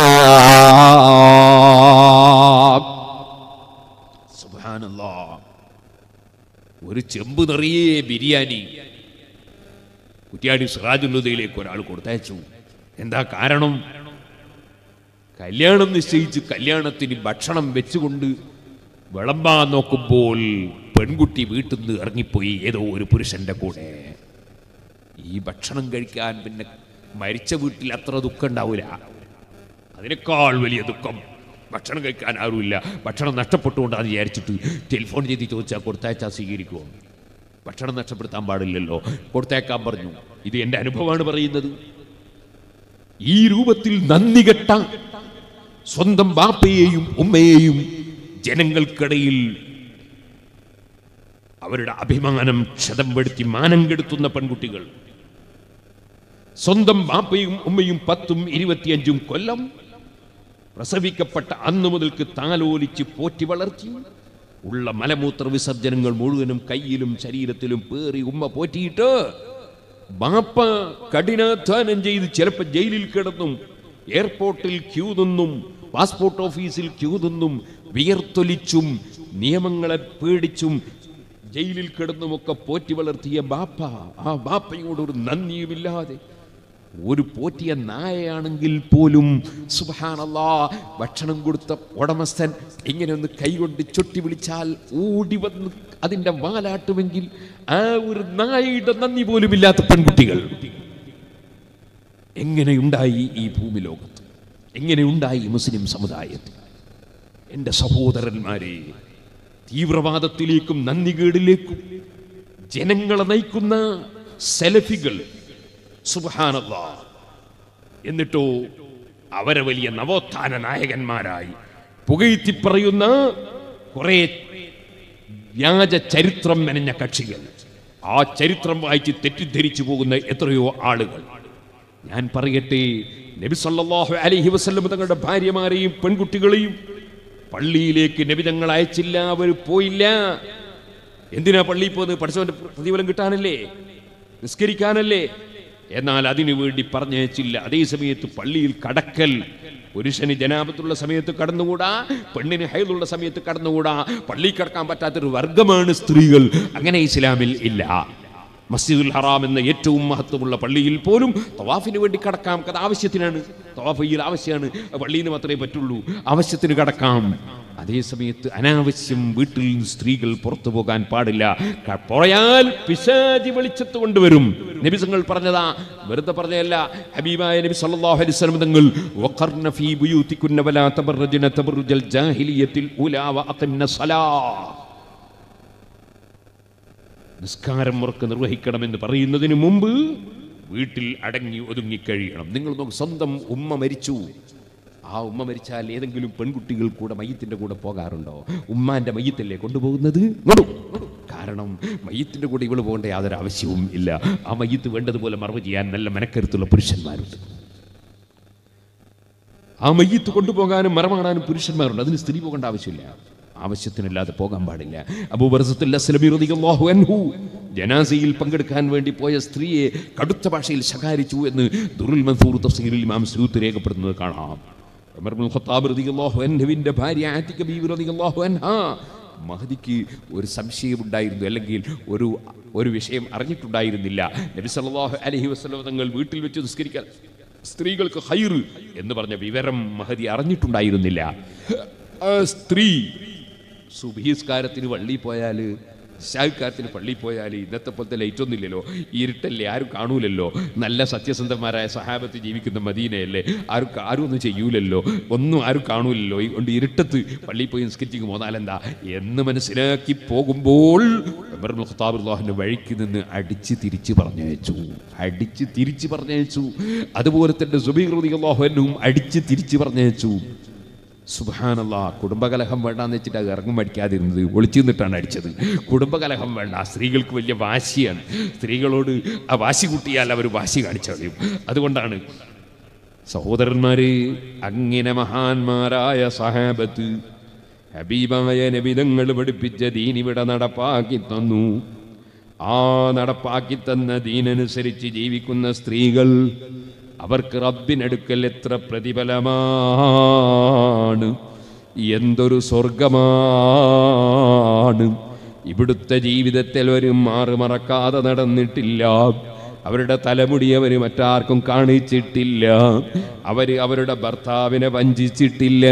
Speaker 1: സുബ്ഹാനല്ലാഹ്. ഒരു ചെമ്പ് നിറയെ ബിരിയാണി കുറ്റ്യാടി സിറാജുല്ലുദയിലേക്ക് ഒരാൾ കൊടുത്തയച്ചു. എന്താ കാരണം? കല്യാണം നിശ്ചയിച്ച് കല്യാണത്തിന് ഭക്ഷണം വെച്ചുകൊണ്ട് വിളമ്പാൻ നോക്കുമ്പോൾ പെൺകുട്ടി വീട്ടിൽ നിന്ന് ഇറങ്ങിപ്പോയി ഏതോ ഒരു പുരുഷന്റെ കൂടെ. ഈ ഭക്ഷണം കഴിക്കാൻ പിന്നെ മരിച്ച വീട്ടിൽ അത്ര ദുഃഖം ഉണ്ടാവില്ല, അതിനേക്കാൾ വലിയ ദുഃഖം ഭക്ഷണം കഴിക്കാൻ ആരുമില്ല, ഭക്ഷണം നഷ്ടപ്പെട്ടുകൊണ്ടാന്ന് വിചാരിച്ചിട്ട് ടെലിഫോൺ ചെയ്ത് ചോദിച്ചാൽ കൊടുത്തയച്ചാൽ സ്വീകരിക്കുമോ? ഭക്ഷണം നഷ്ടപ്പെടുത്താൻ പാടില്ലല്ലോ, കൊടുത്തേക്കാൻ പറഞ്ഞു. ഇത് എൻ്റെ അനുഭവമാണ് പറയുന്നത്. ഈ രൂപത്തിൽ നന്ദി കെട്ട സ്വന്തം ബാപ്പയെയും ഉമ്മയെയും ജനങ്ങൾക്കിടയിൽ അവരുടെ അഭിമാനം ക്ഷതം പെടുത്തി മാനം കെടുത്തുന്ന പെൺകുട്ടികൾ, സ്വന്തം ബാപ്പയും ഉമ്മയും 10ഉം 25ഉം കൊല്ലം പ്രസവിക്കപ്പെട്ട അന്നു മുതൽക്ക് താലോലിച്ച് പോറ്റി വളർത്തി ഉള്ള മലമൂത്ര വിസർജനങ്ങൾ മുഴുവനും കയ്യിലും ശരീരത്തിലും പേറി ഉമ്മ പോറ്റിയിട്ട് ബാപ്പ കഠിനാധ്വാനം ചെയ്ത് ചിലപ്പോൾ ജയിലിൽ കിടന്നും, എയർപോർട്ടിൽ ക്യൂ നിന്നും, പാസ്പോർട്ട് ഓഫീസിൽ ക്യൂ നിന്നും, വിയർത്തൊലിച്ചും നിയമങ്ങളെ പേടിച്ചും ജയിലിൽ കിടന്നുമൊക്കെ പോറ്റി വളർത്തിയ ബാപ്പ, ആ ബാപ്പയോടൊരു നന്ദിയുമില്ലാതെ, ഒരു പോറ്റിയ നായയാണെങ്കിൽ പോലും സുബ്ഹാനല്ലാഹ് ഭക്ഷണം കൊടുത്ത ഉടമസ്ഥൻ ഇങ്ങനെ ഒന്ന് കൈകൊണ്ട് ചൊട്ടി വിളിച്ചാൽ ഓടി വന്ന് അതിൻ്റെ വാലാട്ടുമെങ്കിൽ ആ ഒരു നായയുടെ നന്ദി പോലും ഇല്ലാത്ത പെൺകുട്ടികൾ എങ്ങനെയുണ്ടായി ഈ ഭൂമി ലോകത്ത്? എങ്ങനെയുണ്ടായി മുസ്ലിം സമുദായത്തിൽ? എൻ്റെ സഹോദരന്മാരെ, തീവ്രവാദത്തിലേക്കും നന്ദികേടിലേക്കും ജനങ്ങളെ നയിക്കുന്ന സലഫികൾ, സുബ്ഹാനല്ലാഹ്, എന്നിട്ടോ അവരെ വലിയ നവോത്ഥാന നായകന്മാരായി പുകഴ്ത്തി പറയുന്ന കുറെ വ്യാജ ചരിത്രം മെനഞ്ഞ കക്ഷികൾ, ആ ചരിത്രം വായിച്ച് തെറ്റിദ്ധരിച്ചു പോകുന്ന എത്രയോ ആളുകൾ. ഞാൻ പറയട്ടെ, നബി സല്ലല്ലാഹു അലൈഹി വസല്ലം തങ്ങളുടെ ഭാര്യമാരെയും പെൺകുട്ടികളെയും പള്ളിയിലേക്ക് നബി തങ്ങൾ അയച്ചില്ല, അവർ പോയില്ല. എന്തിനാ പള്ളിയിൽ പോകുന്നത്? പഠിച്ചവന്റെ പ്രതിഫലം കിട്ടാനല്ലേ, നിസ്കരിക്കാനല്ലേ? എന്നാൽ അതിനു വേണ്ടി പറഞ്ഞയച്ചില്ല. അതേ സമയത്ത് പള്ളിയിൽ കടക്കൽ, പുരുഷന് ജനാപത്തുള്ള സമയത്ത് കടന്നുകൂടാ, പെണ്ണിന് ഹൈദുള്ള സമയത്ത് കടന്നുകൂടാ. പള്ളിയിൽ കടക്കാൻ പറ്റാത്തൊരു വർഗമാണ് സ്ത്രീകൾ. അങ്ങനെ ഇസ്ലാമിൽ ഇല്ല. മസ്ജിദുൽ ഹറാം എന്ന ഏറ്റവും മഹത്വമുള്ള പള്ളിയിൽ പോലും തവാഫിന് വേണ്ടി കടക്കാം. അത് ആവശ്യത്തിനാണ്, തവാഫ് ചെയ്യൽ ആവശ്യമാണ്, പള്ളിയിൽ നിന്ന് മാത്രമേ പറ്റുള്ളൂ, ആവശ്യത്തിന് കടക്കാം. അതേ സമയത്ത് അനാവശ്യം വീട്ടിൽ നിന്ന് സ്ത്രീകൾ പുറത്തു പോകാൻ പാടില്ല. പോയാൽ പിശാചി വെളിച്ചത്ത് കൊണ്ടുവരും. നബി തങ്ങൾ പറഞ്ഞതാ, വെറുതെ പറഞ്ഞതല്ല. ഹബീബായ നബി സല്ലല്ലാഹു അലൈഹി വസല്ലം തങ്ങൾ വഖർന ഫീ ബുയൂതികുന്ന വലാ തബറജ്ന തബറുജൽ ജാഹിലിയത്തിൽ ഉലാ വഅഖിന്ന സലാഹ്, നിസ്കാരം മുറക്ക് നിർവഹിക്കണമെന്ന് പറയുന്നതിന് മുമ്പ് വീട്ടിൽ അടങ്ങി ഒതുങ്ങിക്കഴിയണം. നിങ്ങൾ നോക്ക്, സ്വന്തം ഉമ്മ മരിച്ചു, ആ ഉമ്മ മരിച്ചാൽ ഏതെങ്കിലും പെൺകുട്ടികൾ കൂടെ മയ്യത്തിൻ്റെ കൂടെ പോകാറുണ്ടോ? ഉമ്മാൻ്റെ മയ്യത്തല്ലേ കൊണ്ടുപോകുന്നത്? കാരണം മയ്യത്തിൻ്റെ കൂടെ ഇവള് പോകേണ്ട യാതൊരു ആവശ്യവും ഇല്ല. ആ മയ്യത്ത് വേണ്ടതുപോലെ മറവ് ചെയ്യാൻ നല്ല മനക്കരുത്തുള്ള പുരുഷന്മാരുണ്ട്. ആ മയ്യത്ത് കൊണ്ടുപോകാനും മറമാടാനും പുരുഷന്മാരുണ്ട്. അതിന് സ്ത്രീ പോകേണ്ട ആവശ്യമില്ല, ആവശ്യത്തിനല്ലാതെ പോകാൻ പാടില്ല. അബൂ ബർസത്തുൽ അസ്ലമി റളിയല്ലാഹു അൻഹു ജനാസയിൽ പങ്കെടുക്കാൻ വേണ്ടി പോയ സ്ത്രീയെ കടുത്ത ഭാഷയിൽ ശകാരിച്ചു എന്ന് ദുറുൽ മൻസൂർ തഫ്സീറിൽ ഇമാം സൂത്ത് രേഖപ്പെടുത്തുന്നത് കാണാം. ഉമർ ഇബ്നുൽ ഖത്താബ് റളിയല്ലാഹു അൻഹുവിന്റെ ഭാര്യ ആതിക ബീവി റളിയല്ലാഹു അൻഹാ, മഹദിക്ക് ഒരു സംശയമുണ്ടായിരുന്നു, അല്ലെങ്കിൽ ഒരു വിഷയം അറിഞ്ഞിട്ടുണ്ടായിരുന്നില്ല. നബി സല്ലല്ലാഹു അലൈഹി വസല്ലം തങ്ങൾ വീട്ടിൽ വെച്ച് നിസ്കരിക്കാൻ സ്ത്രീകൾക്ക് ഖൈർ എന്ന് പറഞ്ഞ വിവരം മഹദി അറിഞ്ഞിട്ടുണ്ടായിരുന്നില്ല. ആ സ്ത്രീ സുബഹിസ്കാരത്തിന് പള്ളിയിൽ പോയാൽ, ഇശാക്കാരത്തിന് പള്ളിയിൽ പോയാൽ ഇന്നത്തെ പോലത്തെ ലൈറ്റൊന്നും ഇല്ലല്ലോ, ഇരുട്ടല്ലേ, ആരും കാണൂലല്ലോ. നല്ല സത്യസന്ധന്മാരായ സഹാബത്ത് ജീവിക്കുന്ന മദീനയല്ലേ, ആരും ഒന്നും ചെയ്യൂലല്ലോ, ഒന്നും ആരും കാണൂലല്ലോ. കൊണ്ട് ഇരുട്ടത്ത് പള്ളിയിൽ പോയി നിസ്കരിച്ച് പോന്നാലെന്താ എന്ന് മനസ്സിലാക്കി പോകുമ്പോൾ ഉമർ ഇബ്നുൽ ഖത്താബ് റളിയല്ലാഹു വഴിക്ക് നിന്ന് അടിച്ച് തിരിച്ച് പറഞ്ഞയച്ചു. അതുപോലെ തന്നെ സുബൈർ റളിയല്ലാഹു അൻഹും അടിച്ച് തിരിച്ച് പറഞ്ഞയച്ചു. സുബ്ഹാനല്ലാഹ്, കുടുംബകലഹം വേണ്ടാന്ന് വെച്ചിട്ട് അത് ഇറങ്ങും അടിക്കാതിരുന്നത്, ഒളിച്ചു നിന്നിട്ടാണ് അടിച്ചത്. കുടുംബകലഹം വേണ്ട, സ്ത്രീകൾക്ക് വലിയ വാശിയാണ്. സ്ത്രീകളോട് ആ വാശി കൂട്ടിയാൽ അവർ വാശി കാണിച്ചു കളയും. അതുകൊണ്ടാണ് സഹോദരന്മാരെ, അങ്ങനെ മഹാന്മാരായ സഹാബത്ത് ഹബീബായ നബി തങ്ങൾ പഠിപ്പിച്ച ദീൻ ഇവിടെ നടപ്പാക്കി തന്നു. ആ നടപ്പാക്കി തന്ന ദീനനുസരിച്ച് ജീവിക്കുന്ന സ്ത്രീകൾ, അവർക്ക് റബ്ബിനടുക്കൽ എത്ര പ്രതിഫലമാണ്, എന്തൊരു സ്വർഗമാണ്. ഇവിടുത്തെ ജീവിതത്തിൽ ഒരു മറക്കാതെ നടന്നിട്ടില്ല. അവരുടെ തലമുടി അവർ മറ്റാർക്കും കാണിച്ചിട്ടില്ല. അവരുടെ ഭർത്താവിനെ വഞ്ചിച്ചിട്ടില്ല.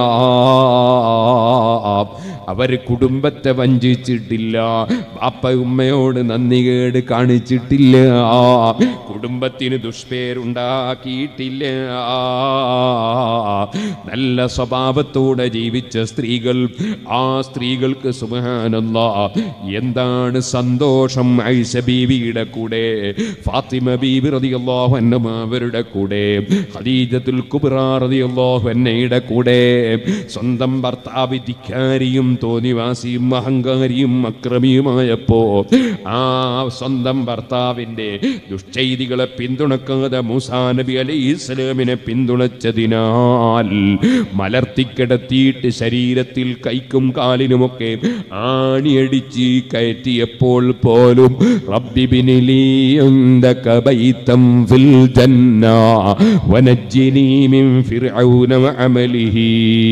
Speaker 1: അവർ കുടുംബത്തെ വഞ്ചിച്ചിട്ടില്ല. ബാപ്പ ഉമ്മയോട് നന്ദികേട് കാണിച്ചിട്ടില്ല. കുടുംബത്തിന് ദുഷ്പേരുണ്ടാക്കിയിട്ടില്ല. നല്ല സ്വഭാവത്തോടെ ജീവിച്ച സ്ത്രീകൾ, ആ സ്ത്രീകൾക്ക് സുബ്ഹാനല്ലാഹ് എന്താണ് സന്തോഷം. ഐഷ ബീവിയുടെ കൂടെ, ഫാത്തിമ ബീബി റളിയല്ലാഹു അൻഹ അവരുടെ കൂടെ, ഖദീജത്തുൽ കുബ്ര റളിയല്ലാഹു അൻഹയുടെ കൂടെ, സ്വന്തം ഭർത്താവ് ധിക്കാരിയും തോന്നിവാസിയും അഹങ്കാരിയും അക്രമിയുമായപ്പോ ആ സ്വന്തം ഭർത്താവിന്റെ ദുഷ്ചെയ്തികളെ പിന്തുണക്കാതെ മൂസാ നബി അലൈഹിസ്സലാമിനെ പിന്തുണച്ചതിനാൽ മലർത്തിക്കിടത്തിയിട്ട് ശരീരത്തിൽ കൈക്കും കാലിനുമൊക്കെ ആണിയടിച്ച് കയറ്റിയപ്പോൾ പോലും റബ്ബി ബിനിലി ഇൻദക ബൈതം ഫിൽ ജന്ന വനജ്ജിനി മിൻ ഫിർഔന വഅമലിഹി,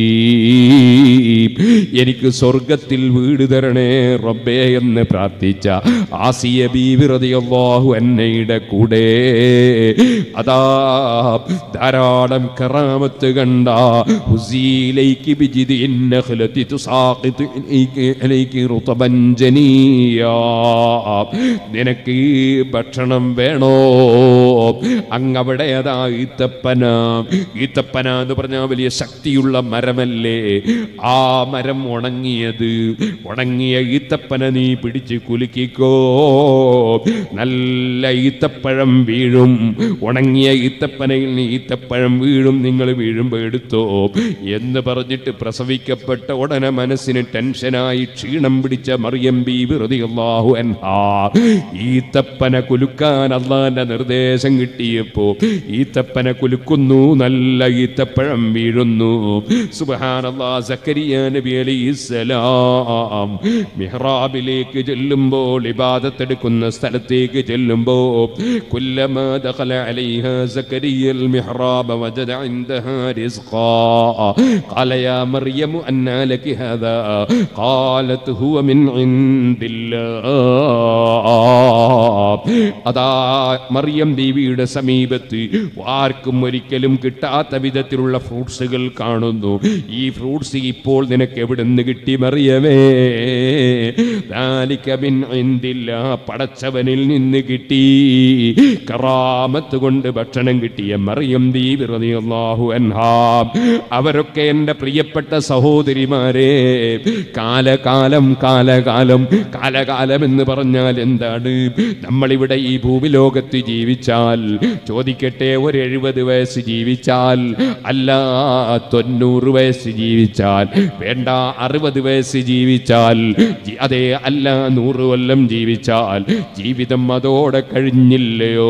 Speaker 1: എനിക്ക് സ്വർഗത്തിൽ വീട് തരണേ റബ്ബേ എന്ന് പ്രാർത്ഥിച്ച ആസിയ ബീവി റളിയല്ലാഹു അൻഹയുടെ കൂടെ അതാ ധാരാളം കറാമത്ത് കണ്ട ഹുസീലൈകി ബിജിദിൻ നഖലതി തുസാഖിതു ഇലൈകി റുതബൻ ജനിയാ, നിനക്ക് ഭക്ഷണം വേണോ? അങ്ങവിടെ അതാ ഈത്തപ്പന എന്ന് പറഞ്ഞാൽ വലിയ ശക്തിയുള്ള മരമല്ലേ, ആ മരം ഉണങ്ങിയ ഈത്തപ്പന നീ പിടിച്ച് കുലുക്കിക്കോ, നല്ല ഈത്തപ്പഴം വീഴും. ഉണങ്ങിയ ഈത്തപ്പനയിൽ നീ ഈത്തപ്പഴം വീഴും, നിങ്ങൾ വീഴുമ്പോൾ എടുത്തോ എന്ന് പറഞ്ഞിട്ട് പ്രസവിക്കപ്പെട്ട ഉടനെ മനസ്സിന് ടെൻഷനായി ക്ഷീണം പിടിച്ച മറിയം ബീവി റളിയല്ലാഹു അൻഹാ ഈത്തപ്പന കുലുക്കാൻ അല്ലാഹുവിന്റെ നിർദ്ദേശം കിട്ടിയപ്പോ ഈത്തപ്പന കുലുക്കുന്നു, നല്ല ഈത്തപ്പഴം വീഴുന്നു. സുബ്ഹാനല്ലാഹ്. സക്കരിയ നബി അലൈഹിസ്സലാം മിഹ്റാബിലേക്ക് ചെല്ലുമ്പോൾ, ഇബാദത്തെടുക്കുന്ന സ്ഥലത്തേക്ക് ചെല്ലുമ്പോൾ, കുല്ലമാ ദഖല അലൈഹാ സക്കരിയൽ മിഹ്റാബ വജദ ഇൻദഹാ റിസ്ഖാ ഖാല യാ മർയം അന്നാ ലകി ഹാദാ ഖാലത് ഹുവ മിൻ ഇൻദില്ലാഹ്. അതാ മറിയം ബീവിയുടെ സമീപത്ത് ആർക്കും ഒരിക്കലും കിട്ടാത്ത വിധത്തിലുള്ള ഫ്രൂട്ട്സുകൾ കാണുന്നു. ഈ ഫ്രൂട്ട്സ് ഇപ്പോൾ നിനക്ക് എവിടുന്ന് കിട്ടി മറിയമേ? ദാലിക മിൻ ഇൻദില്ലാഹ്, പടച്ചവനിൽ നിന്ന് കിട്ടി. കറാമത്ത് കൊണ്ട് ഭക്ഷണം കിട്ടിയ മറിയം ബീവി റളിയല്ലാഹു അൻഹാ. അവരൊക്കെ എൻ്റെ പ്രിയപ്പെട്ട സഹോദരിമാരെ, കാലകാലം എന്ന് പറഞ്ഞാൽ എന്താണ്? നമ്മളിവിടെ ഈ ഭൂമിലോകത്ത് ജീവിച്ചാൽ, ചോദിക്കട്ടെ, ഒരു 70 വയസ്സ് ജീവിച്ചാൽ, അല്ല 90 വയസ്സ് ജീവിച്ചാൽ, വേണ്ട 60 വയസ്സ് ജീവിച്ചാൽ, അതെ അല്ല 100 കൊല്ലം ജീവിച്ചാൽ ജീവിതം അതോടെ കഴിഞ്ഞില്ലയോ?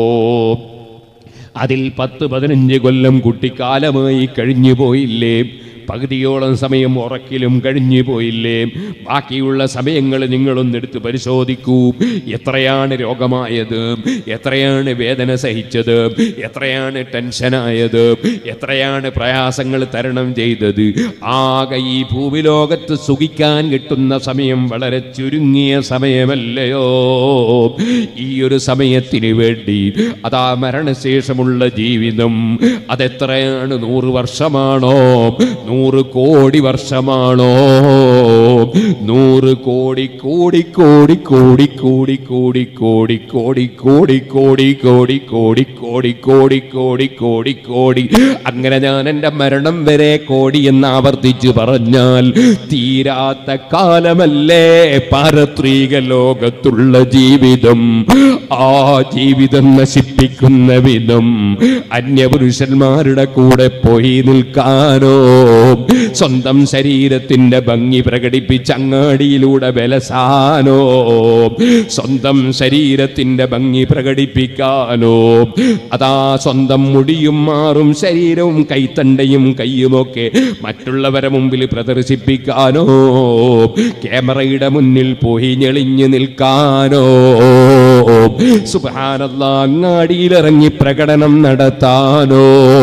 Speaker 1: അതിൽ 10-15 കൊല്ലം കുട്ടിക്കാലമായി കഴിഞ്ഞു പോയില്ലേ? പകുതിയോളം സമയം ഉറക്കിലും കഴിഞ്ഞു പോയില്ലേ? ബാക്കിയുള്ള സമയങ്ങൾ നിങ്ങളൊന്നെടുത്ത് പരിശോധിക്കൂ. എത്രയാണ് രോഗമായത്, എത്രയാണ് വേദന സഹിച്ചത്, എത്രയാണ് ടെൻഷനായത്, എത്രയാണ് പ്രയാസങ്ങൾ തരണം ചെയ്തത്. ആകെ ഈ ഭൂമിലോകത്ത് സുഖിക്കാൻ കിട്ടുന്ന സമയം വളരെ ചുരുങ്ങിയ സമയമല്ലയോ? ഈ ഒരു സമയത്തിന് വേണ്ടി അതാ മരണശേഷമുള്ള ജീവിതം അതെത്രയാണ്? 100 വർഷമാണോ? 100 കോടി വർഷമാണോ? 100 കോടി കോടി കോടി കോടി കോടി കോടി കോടി കോടി കോടി കോടി കോടി കോടി കോടി കോടി കോടി കോടി കോടി അങ്ങനെ ഞാൻ എൻ്റെ മരണം വരെ കോടി എന്ന് ആവർത്തിച്ച് പറഞ്ഞാൽ തീരാത്ത കാലമല്ലേ പാരത്രിക ലോകത്തുള്ള ജീവിതം. ആ ജീവിതം നശിപ്പിക്കുന്ന വിധം അന്യപുരുഷന്മാരുടെ കൂടെ പോയി നിൽക്കാനോ, സ്വന്തം ശരീരത്തിന്റെ ഭംഗി പ്രകടിപ്പിച്ച് അങ്ങാടിയിലൂടെ വിലസാനോ, സ്വന്തം ശരീരത്തിന്റെ ഭംഗി പ്രകടിപ്പിക്കാനോ, അതാ സ്വന്തം മുടിയും മാറും ശരീരവും കൈത്തണ്ടയും കയ്യുമൊക്കെ മറ്റുള്ളവരെ മുമ്പിൽ പ്രദർശിപ്പിക്കാനോ, ക്യാമറയുടെ മുന്നിൽ പോയി ഞെളിഞ്ഞു നിൽക്കാനോ, സുബ്ഹാനല്ലാഹ്, അങ്ങാടിയിലിറങ്ങി പ്രകടനം നടത്താനോ,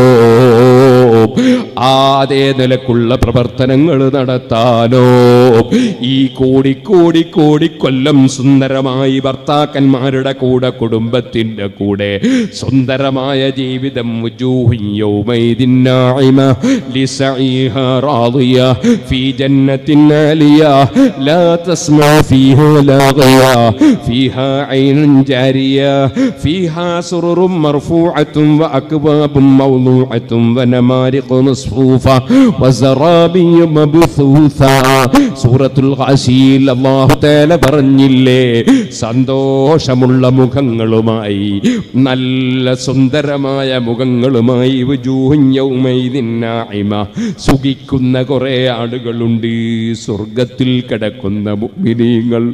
Speaker 1: അതേ നിലക്കുള്ള പ്രവർത്തനങ്ങൾ നടത്താനോ, ഈ കോടി കോടി കോടി കൊല്ലം സുന്ദരമായി ഭർത്താക്കന്മാരുടെ കൂടെ, കുടുംബത്തിന്റെ കൂടെ സുന്ദരമായ ജീവിതം. യൗമൈദിൻ നാഇമ ലിസഈഹ റാദിയ ഫീ ജന്നത്തിൻ ആലിയ ലാ തസ്മഉ ഫീഹാ ലാഗിയ ഫീഹാ ഐനുൻ ജാരിയ ഫീഹാ സുറുറും മർഫൂഅത്തുൻ വഅക്വാബും മൗളൂഅത്തുൻ വനമാരിഖു മസ്ഫൂഫ വസറാബി മബ്സൂസ. സൂറത്തുൽ ഖാശിയിൽ അല്ലാഹു തആല പറഞ്ഞില്ലേ, സന്തോഷമുള്ള മുഖങ്ങളുമായി, നല്ല സുന്ദരമായ മുഖങ്ങളുമായി വജൂഹുൻ യൗമൈദിൻ നാഇമ, സുഖിക്കുന്ന കുറെ ആളുകളുണ്ട് സ്വർഗത്തിൽ കിടക്കുന്ന മുഅ്മിനീങ്ങൾ.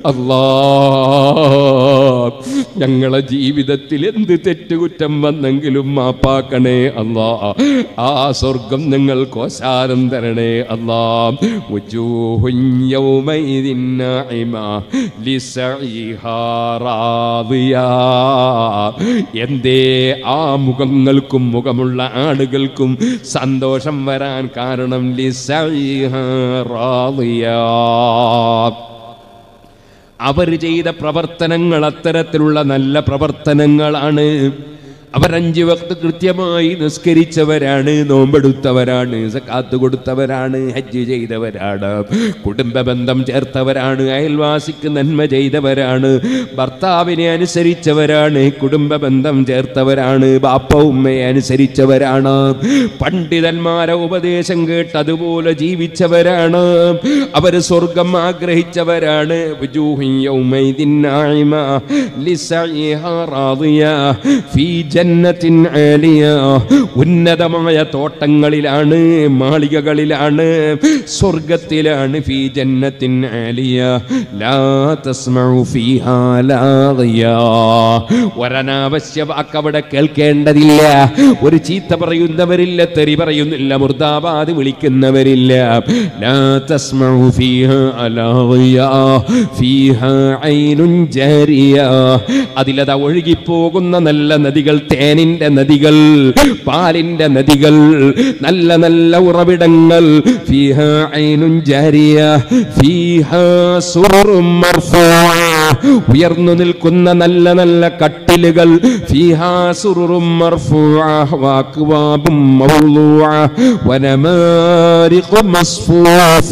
Speaker 1: അല്ലാഹ്, ഞങ്ങളെ ജീവിതത്തിൽ എന്ത് തെറ്റുകുറ്റം വന്നെങ്കിലും മാപ്പാക്കണേ അല്ലാഹ്. ആ സ്വർഗ
Speaker 2: സ്വർഗം ഞങ്ങൾക്ക് ഓശാനം തരണേ അല്ലാ. വുജൂഹുൻ യൗമൈദിൻ നാഇമ ലിസഈഹാ റാദിയാ. എന്തേ ആ മുഖങ്ങൾക്കും മുഖമുള്ള ആളുകൾക്കും സന്തോഷം വരാൻ കാരണം ലിസഈഹാ റാദിയാ. അവർ ചെയ്ത പ്രവർത്തനങ്ങൾ അത്തരത്തിലുള്ള നല്ല പ്രവർത്തനങ്ങളാണ്. അവർ 5 വക്ത് കൃത്യമായി നിസ്കരിച്ചവരാണ്, നോമ്പെടുത്തവരാണ്, സക്കാത്ത് കൊടുത്തവരാണ്, ഹജ്ജ് ചെയ്തവരാണ്, കുടുംബ ബന്ധം ചേർത്തവരാണ്, അയൽവാസിക്ക് നന്മ ചെയ്തവരാണ്, ഭർത്താവിനെ അനുസരിച്ചവരാണ്, കുടുംബ ബന്ധം ചേർത്തവരാണ്, ബാപ്പ ഉമ്മയെ അനുസരിച്ചവരാണ്, പണ്ഡിതന്മാരെ ഉപദേശം കേട്ട് അതുപോലെ ജീവിച്ചവരാണ്. അവർ സ്വർഗം ആഗ്രഹിച്ചവരാണ്. ജന്നത്തിൻ ആലിയ. ഉന്നതമായ തോട്ടങ്ങളിലാണ്, മാളികകളിലാണ്, സ്വർഗത്തിലാണ്. ഫീ ജന്നത്തിൻ ആലിയ ലാ തസ്മഉ ഫീഹാ ലാഗിയ. ഒരനാവശ്യ വാക്ക് അവിടെ കേൾക്കേണ്ടതില്ല. ഒരു ചീത്ത പറയുന്നവരില്ല, തെറി പറയുന്നില്ല, മുർദാബാദ് വിളിക്കുന്നവരില്ല. ലാ തസ്മഉ ഫീഹാ ലാഗിയ ഫീഹാ ഐനുൻ ജാരിയ. അതിലതാ ഒഴുകിപ്പോകുന്ന നല്ല നദികൾ, തേനിന്റെ നദികൾ, പാലിന്റെ നദികൾ, നല്ല നല്ല ഉറവിടങ്ങൾ. ഫീഹാ ഐനുൻ ജാരിയ ഫീഹാ സുറുറും മർഫൂഅ. ഉയർന്നു നിൽക്കുന്ന നല്ല നല്ല കട്ടിലുകൾ. ഫീഹാ സുറുറും മർഫൂഅ വഅക്വാബും മൗളൂഅ വനമാരിഖു മസ്ഫൂഫ.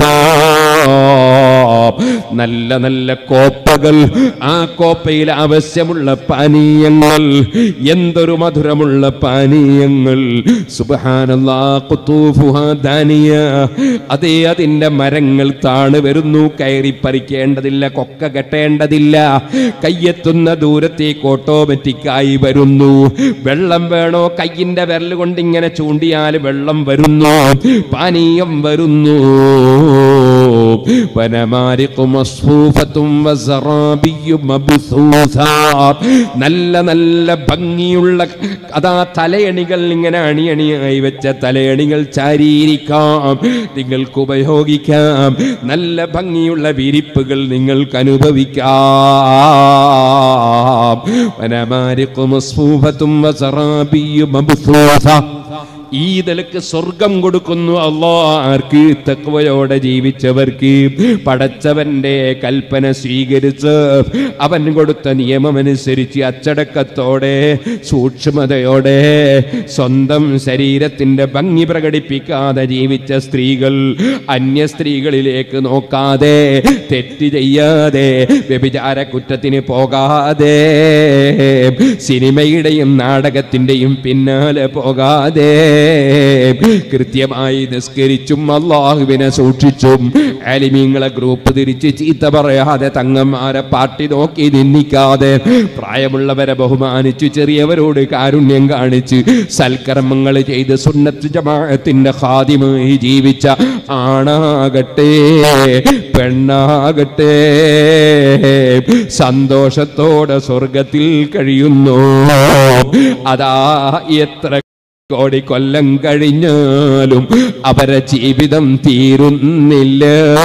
Speaker 2: നല്ല നല്ല കോപ്പകൾ. ആ കോപ്പയിൽ ആവശ്യമുള്ള പാനീയങ്ങൾ. എന്തൊരു മധുരമുള്ള പാനീയങ്ങൾ. സുബ്ഹാനല്ലാഹ്. ഖുതൂഫുഹാ ദാനിയ. അതേ, അതിന്റെ മരങ്ങൾ താണ് വരുന്നു. കയറി പറിക്കേണ്ടതില്ല, കൊക്ക കെട്ടേണ്ടതില്ല. കയ്യെത്തുന്ന ദൂരത്തേക്ക് ഓട്ടോമാറ്റിക്കായി വരുന്നു. വെള്ളം വേണോ, കയ്യിന്റെ വിരൽ കൊണ്ട് ഇങ്ങനെ ചൂണ്ടിയാൽ വെള്ളം വരുന്നു, പാനീയം വരുന്നു. വനമാരിഖു മസ്ഫൂഫത്തും വസറാബിയ്യു മബ്സൂസ. നല്ല നല്ല ഭംഗിയുള്ള അതാ തലയണികൾ, ഇങ്ങനെ അണിയണിയായി വെച്ച തലയണികൾ ചാരിയിരിക്കാം, നിങ്ങൾക്ക് ഉപയോഗിക്കാം. നല്ല ഭംഗിയുള്ള വിരിപ്പുകൾ നിങ്ങൾക്ക് അനുഭവിക്കാം. വനമാരിഖു മസ്ഫൂഫത്തും വസറാബിയ്യു മബ്സൂസ. ഈ നിലക്ക് സ്വർഗം കൊടുക്കുന്നു അല്ലാഹ്. ആർക്ക്? തഖ്വയോടെ ജീവിച്ചവർക്ക്, പടച്ചവന്റെ കൽപ്പന സ്വീകരിച്ച് അവൻ കൊടുത്ത നിയമമനുസരിച്ച് അച്ചടക്കത്തോടെ സൂക്ഷ്മതയോടെ സ്വന്തം ശരീരത്തിന്റെ ഭംഗി പ്രകടിപ്പിക്കാതെ ജീവിച്ച സ്ത്രീകൾ, അന്യ സ്ത്രീകളിലേക്ക് നോക്കാതെ, തെറ്റ് ചെയ്യാതെ, വ്യഭിചാര കുറ്റത്തിന് പോകാതെ, സിനിമയുടെയും നാടകത്തിന്റെയും പിന്നാലെ പോകാതെ, കൃത്യമായി നിസ്കരിച്ചും അല്ലാഹുവിനെ സൂക്ഷിച്ചും ആലിമീങ്ങളെ ഗ്രൂപ്പ് തിരിച്ച് ചീത്ത പറയാതെ, തങ്ങന്മാരെ പാർട്ടി നോക്കി നിന്ദിക്കാതെ, പ്രായമുള്ളവരെ ബഹുമാനിച്ചു, ചെറിയവരോട് കാരുണ്യം കാണിച്ച് സൽക്കർമ്മങ്ങൾ ചെയ്ത് സുന്നത്ത് ജമാഅത്തിന്റെ ഖാദിമായി ജീവിച്ച ആണാകട്ടെ പെണ്ണാകട്ടെ സന്തോഷത്തോടെ സ്വർഗത്തിൽ കഴിയുന്നു. അതാ എത്ര കോടി കൊല്ലം കഴിഞ്ഞാലും അവരെ ജീവിതം തീരുന്നില്ല.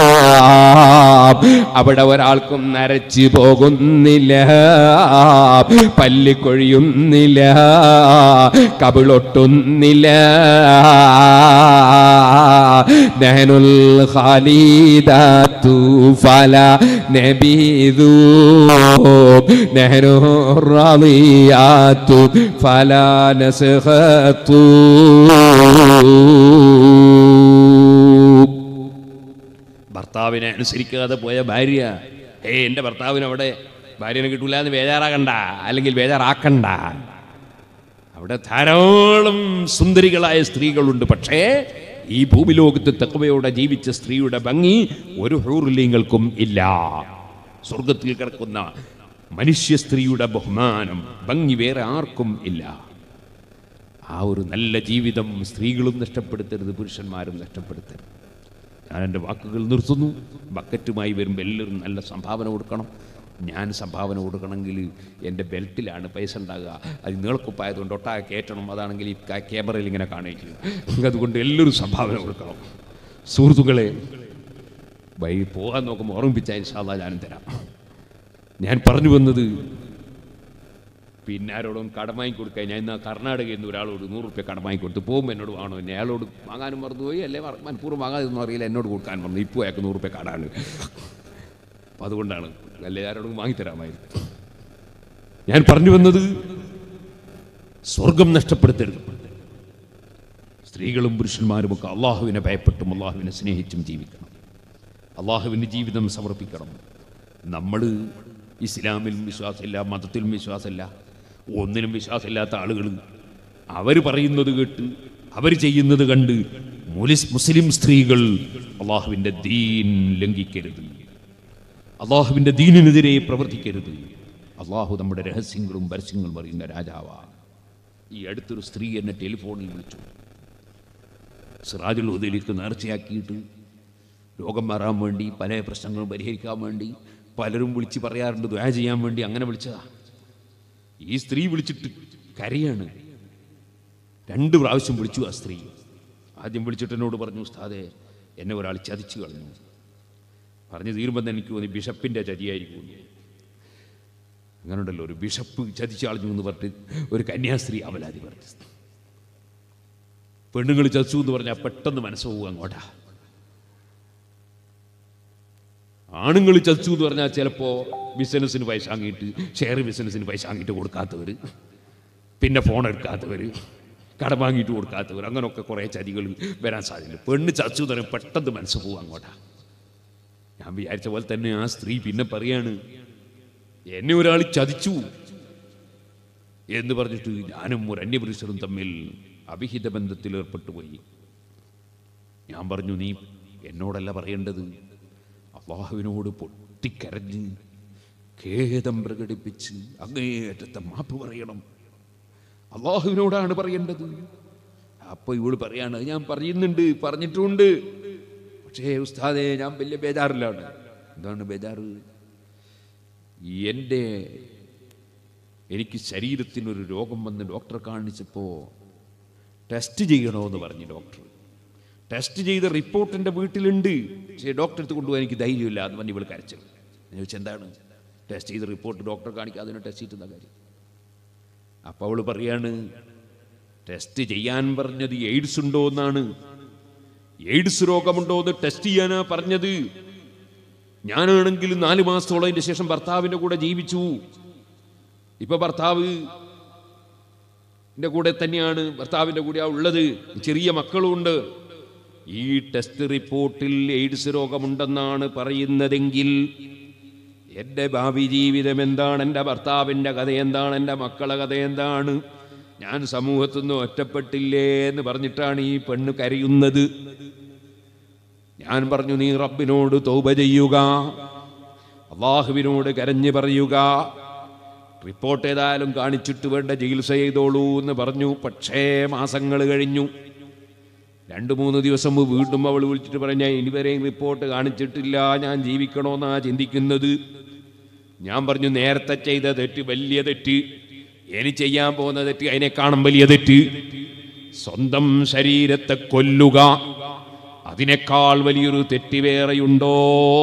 Speaker 2: അവിടെ ഒരാൾക്കും നരച്ചു പോകുന്നില്ല, പല്ല് കൊഴിയുന്നില്ല, കവിളൊട്ടുന്നില്ല. നഹ്നുൽ ഖാലിദാതു ഫലാ നബീദു നഹ്നു റാളിയാതു ഫലാ നസ്ഖത്തു. ഭർത്താവിനെ അനുസരിക്കാതെ പോയ ഭാര്യ, എൻ്റെ ഭർത്താവിന് അവിടെ ഭാര്യനെ കിട്ടൂല എന്ന് ബേജാറാകണ്ട, അല്ലെങ്കിൽ ബേജാറാക്കണ്ട. അവിടെ ധാരാളം സുന്ദരികളായ സ്ത്രീകളുണ്ട്. പക്ഷേ ഈ ഭൂമിലോകത്ത് തഖ്വയോടെ ജീവിച്ച സ്ത്രീയുടെ ഭംഗി ഒരു ഹൂറുലിങ്ങൾക്കും ഇല്ല. സ്വർഗത്തിൽ കിടക്കുന്ന മനുഷ്യ സ്ത്രീയുടെ ബഹുമാനം, ഭംഗി വേറെ ആർക്കും ഇല്ല. ആ ഒരു നല്ല ജീവിതം സ്ത്രീകളും നഷ്ടപ്പെടുത്തരുത്, പുരുഷന്മാരും നഷ്ടപ്പെടുത്തരുത്. ഞാൻ എൻ്റെ വാക്കുകൾ നിർത്തുന്നു. ബക്കറ്റുമായി വരുമ്പോൾ എല്ലാവരും നല്ല സംഭാവന കൊടുക്കണം. ഞാൻ സംഭാവന കൊടുക്കണമെങ്കിൽ എൻ്റെ ബെൽറ്റിലാണ് പൈസ ഉണ്ടാകുക. അത് നീളക്കുപ്പായതുകൊണ്ട് ഒട്ടാകെ കയറ്റണം. അതാണെങ്കിൽ ഈ ക്യാമറയിൽ ഇങ്ങനെ കാണിക്കും. അതുകൊണ്ട് എല്ലാവരും സംഭാവന കൊടുക്കണം. സുഹൃത്തുക്കളെ, പോകാൻ നോക്കുമ്പോൾ ഓർമ്മിപ്പിച്ചാൽ ഇൻഷാ അല്ലാഹ് ഞാനും തരാം. ഞാൻ പറഞ്ഞു വന്നത്, പിന്നെ ആരോടും കടം വാങ്ങി കൊടുക്കാൻ. ഞാൻ ഇന്ന് കർണാടകയിൽ നിന്ന് ഒരാളോട് 100 രൂപ കടം വാങ്ങി കൊടുത്ത് പോകുമ്പോൾ എന്നോട് വാങ്ങണോ, എന്നെ അയാളോട് വാങ്ങാനും മറന്നുപോയി, അല്ലേ മനഃപൂർവ്വം വാങ്ങാതൊന്നും അറിയില്ല, എന്നോട് കൊടുക്കാൻ പറഞ്ഞു. ഇപ്പോൾ അയാൾക്ക് 100 രൂപ കടാണ്. അപ്പം അതുകൊണ്ടാണ്, അല്ലേ ആരോടും വാങ്ങിത്തരാമായിരുന്നു. ഞാൻ പറഞ്ഞു വന്നത്, സ്വർഗം നഷ്ടപ്പെടുത്തരുത്. സ്ത്രീകളും പുരുഷന്മാരുമൊക്കെ അള്ളാഹുവിനെ ഭയപ്പെട്ടും അള്ളാഹുവിനെ സ്നേഹിച്ചും ജീവിക്കണം. അള്ളാഹുവിന് ജീവിതം സമർപ്പിക്കണം. നമ്മൾ ഇസ്ലാമിലും വിശ്വാസമില്ല, മതത്തിലും വിശ്വാസമില്ല, ഒന്നിനും വിശ്വാസമില്ലാത്ത ആളുകൾ അവർ പറയുന്നത് കേട്ട് അവർ ചെയ്യുന്നത് കണ്ട് മുസ്ലിം സ്ത്രീകൾ അള്ളാഹുവിൻ്റെ ദീൻ ലംഘിക്കരുത്, അള്ളാഹുവിൻ്റെ ദീനിനെതിരെ പ്രവർത്തിക്കരുത്. അള്ളാഹു നമ്മുടെ രഹസ്യങ്ങളും പരസ്യങ്ങളും അറിയുന്ന രാജാവാണ്. ഈ അടുത്തൊരു സ്ത്രീ എന്നെ ടെലിഫോണിൽ വിളിച്ചു. സിറാജുൽ ഹുദയിലേക്ക് നേർച്ചയാക്കിയിട്ട് രോഗം മാറാൻ വേണ്ടി, പല പ്രശ്നങ്ങളും പരിഹരിക്കാൻ വേണ്ടി പലരും വിളിച്ച് പറയാറുണ്ട്, ദുആ ചെയ്യാൻ വേണ്ടി. അങ്ങനെ വിളിച്ചതാ. ഈ സ്ത്രീ വിളിച്ചിട്ട് കരയാണ്. 2 പ്രാവശ്യം വിളിച്ചു ആ സ്ത്രീ. ആദ്യം വിളിച്ചിട്ട് എന്നോട് പറഞ്ഞു, ഉസ്താദേ എന്നെ ഒരാൾ ചതിച്ചു കളഞ്ഞു. പറഞ്ഞു തീരുമ്പോൾ തന്നെ എനിക്ക് തോന്നി ബിഷപ്പിൻ്റെ ചതിയായിരിക്കും. അങ്ങനെ ഉണ്ടല്ലോ, ഒരു ബിഷപ്പ് ചതിച്ചു കളഞ്ഞു എന്ന് പറഞ്ഞിട്ട് ഒരു കന്യാസ്ത്രീ അവലാതി പറഞ്ഞു. പെണ്ണുങ്ങൾ ചതിച്ചു എന്ന് പറഞ്ഞാൽ പെട്ടെന്ന് മനസ്സ് പോകും അങ്ങോട്ടാ. ആണുങ്ങൾ ചതിച്ചു എന്ന് പറഞ്ഞാൽ ചിലപ്പോൾ ബിസിനസ്സിന് പൈസ വാങ്ങിയിട്ട്, ഷെയർ ബിസിനസ്സിന് പൈസ വാങ്ങിയിട്ട് കൊടുക്കാത്തവർ, പിന്നെ ഫോൺ എടുക്കാത്തവർ, കടം വാങ്ങിയിട്ട് കൊടുക്കാത്തവർ, അങ്ങനെയൊക്കെ കുറേ ചതികൾ വരാൻ സാധ്യത. പെണ്ണ് ചതിച്ചു എന്ന് പറഞ്ഞാൽ പെട്ടെന്ന് മനസ്സ് പോകും അങ്ങോട്ടാ. ഞാൻ വിചാരിച്ച പോലെ തന്നെ ആ സ്ത്രീ പിന്നെ പറയാണ്, എന്നെ ഒരാൾ ചതിച്ചു എന്ന് പറഞ്ഞിട്ട് ഞാനും ഒരു അന്യപുരുഷനും തമ്മിൽ അവിഹിത ബന്ധത്തിൽ ഏർപ്പെട്ടു പോയി. ഞാൻ പറഞ്ഞു, നീ എന്നോടല്ല പറയേണ്ടത്, അള്ളാഹുവിനോട് പൊട്ടിക്കരഞ്ഞ് ഖേദം പ്രകടിപ്പിച്ച് അങ്ങേയറ്റത്തെ മാപ്പ് പറയണം. അള്ളാഹുവിനോടാണ് പറയേണ്ടത്. അപ്പോൾ ഇവള് പറയാണ്, ഞാൻ പറഞ്ഞിട്ടുണ്ട്, പക്ഷേ ഉസ്താദേ ഞാൻ വലിയ ബേജാറിലാണ്. എന്താണ് ബേജാറ്? എനിക്ക് ശരീരത്തിനൊരു രോഗം വന്ന് ഡോക്ടറെ കാണിച്ചപ്പോൾ ടെസ്റ്റ് ചെയ്യണമെന്ന് പറഞ്ഞു ഡോക്ടർ. ടെസ്റ്റ് ചെയ്ത റിപ്പോർട്ട് എൻ്റെ വീട്ടിലുണ്ട്, പക്ഷേ ഡോക്ടറെ അടുത്ത് കൊണ്ടുപോകാൻ എനിക്ക് ധൈര്യമില്ല എന്ന് പറഞ്ഞ് ഇവൾ കരച്ചു. ഞാൻ ചോദിച്ചാൽ എന്താണ്? ടെസ്റ്റ് ചെയ്ത റിപ്പോർട്ട് ഡോക്ടറെ കാണിക്കുക, അതിന് ടെസ്റ്റ് ചെയ്തെന്ന കാര്യം. അപ്പോൾ അവൾ പറയാണ്, ടെസ്റ്റ് ചെയ്യാൻ പറഞ്ഞത് എയ്ഡ്സ് ഉണ്ടോ എന്നാണ്. എയ്ഡ്സ് രോഗമുണ്ടോ എന്ന് ടെസ്റ്റ് ചെയ്യാനാ പറഞ്ഞത്. ഞാനാണെങ്കിൽ 4 മാസത്തോളം അതിൻ്റെ ശേഷം ഭർത്താവിൻ്റെ കൂടെ ജീവിച്ചു. ഇപ്പൊ ഭർത്താവിൻ്റെ കൂടെ തന്നെയാണ്, ഭർത്താവിൻ്റെ കൂടെയാണ് ഉള്ളത്, ചെറിയ മക്കളുമുണ്ട്. ഈ ടെസ്റ്റ് റിപ്പോർട്ടിൽ എയ്ഡ്സ് രോഗമുണ്ടെന്നാണ് പറയുന്നതെങ്കിൽ എൻ്റെ ഭാവി ജീവിതം എന്താണ്, എൻ്റെ ഭർത്താവിൻ്റെ കഥ എന്താണ്, എൻ്റെ മക്കളെ കഥ എന്താണ്, ഞാൻ സമൂഹത്തിൽ നിന്ന് ഒറ്റപ്പെട്ടില്ലേ എന്ന് പറഞ്ഞിട്ടാണ് ഈ പെണ്ണ് കരയുന്നത്. ഞാൻ പറഞ്ഞു, നീ റബ്ബിനോട് തൗബ ചെയ്യുക, അള്ളാഹുവിനോട് കരഞ്ഞു പറയുക, റിപ്പോർട്ട് ഏതായാലും കാണിച്ചിട്ട് വേണ്ട ചികിത്സ ചെയ്തോളൂ എന്ന് പറഞ്ഞു. പക്ഷേ മാസങ്ങൾ കഴിഞ്ഞു. 2-3 ദിവസം വീണ്ടും അവൾ വിളിച്ചിട്ട് പറഞ്ഞ, ഇനിവരെയും റിപ്പോർട്ട് കാണിച്ചിട്ടില്ല, ഞാൻ ജീവിക്കണമെന്നാ ചിന്തിക്കുന്നത്. ഞാൻ പറഞ്ഞു, നേരത്തെ ചെയ്ത തെറ്റ് വലിയ തെറ്റ്, ഇനി ചെയ്യാൻ പോകുന്ന തെറ്റ് അതിനെക്കാളും വലിയ തെറ്റ്. സ്വന്തം ശരീരത്തെ കൊല്ലുക, അതിനേക്കാൾ വലിയൊരു തെറ്റ് വേറെയുണ്ടോ?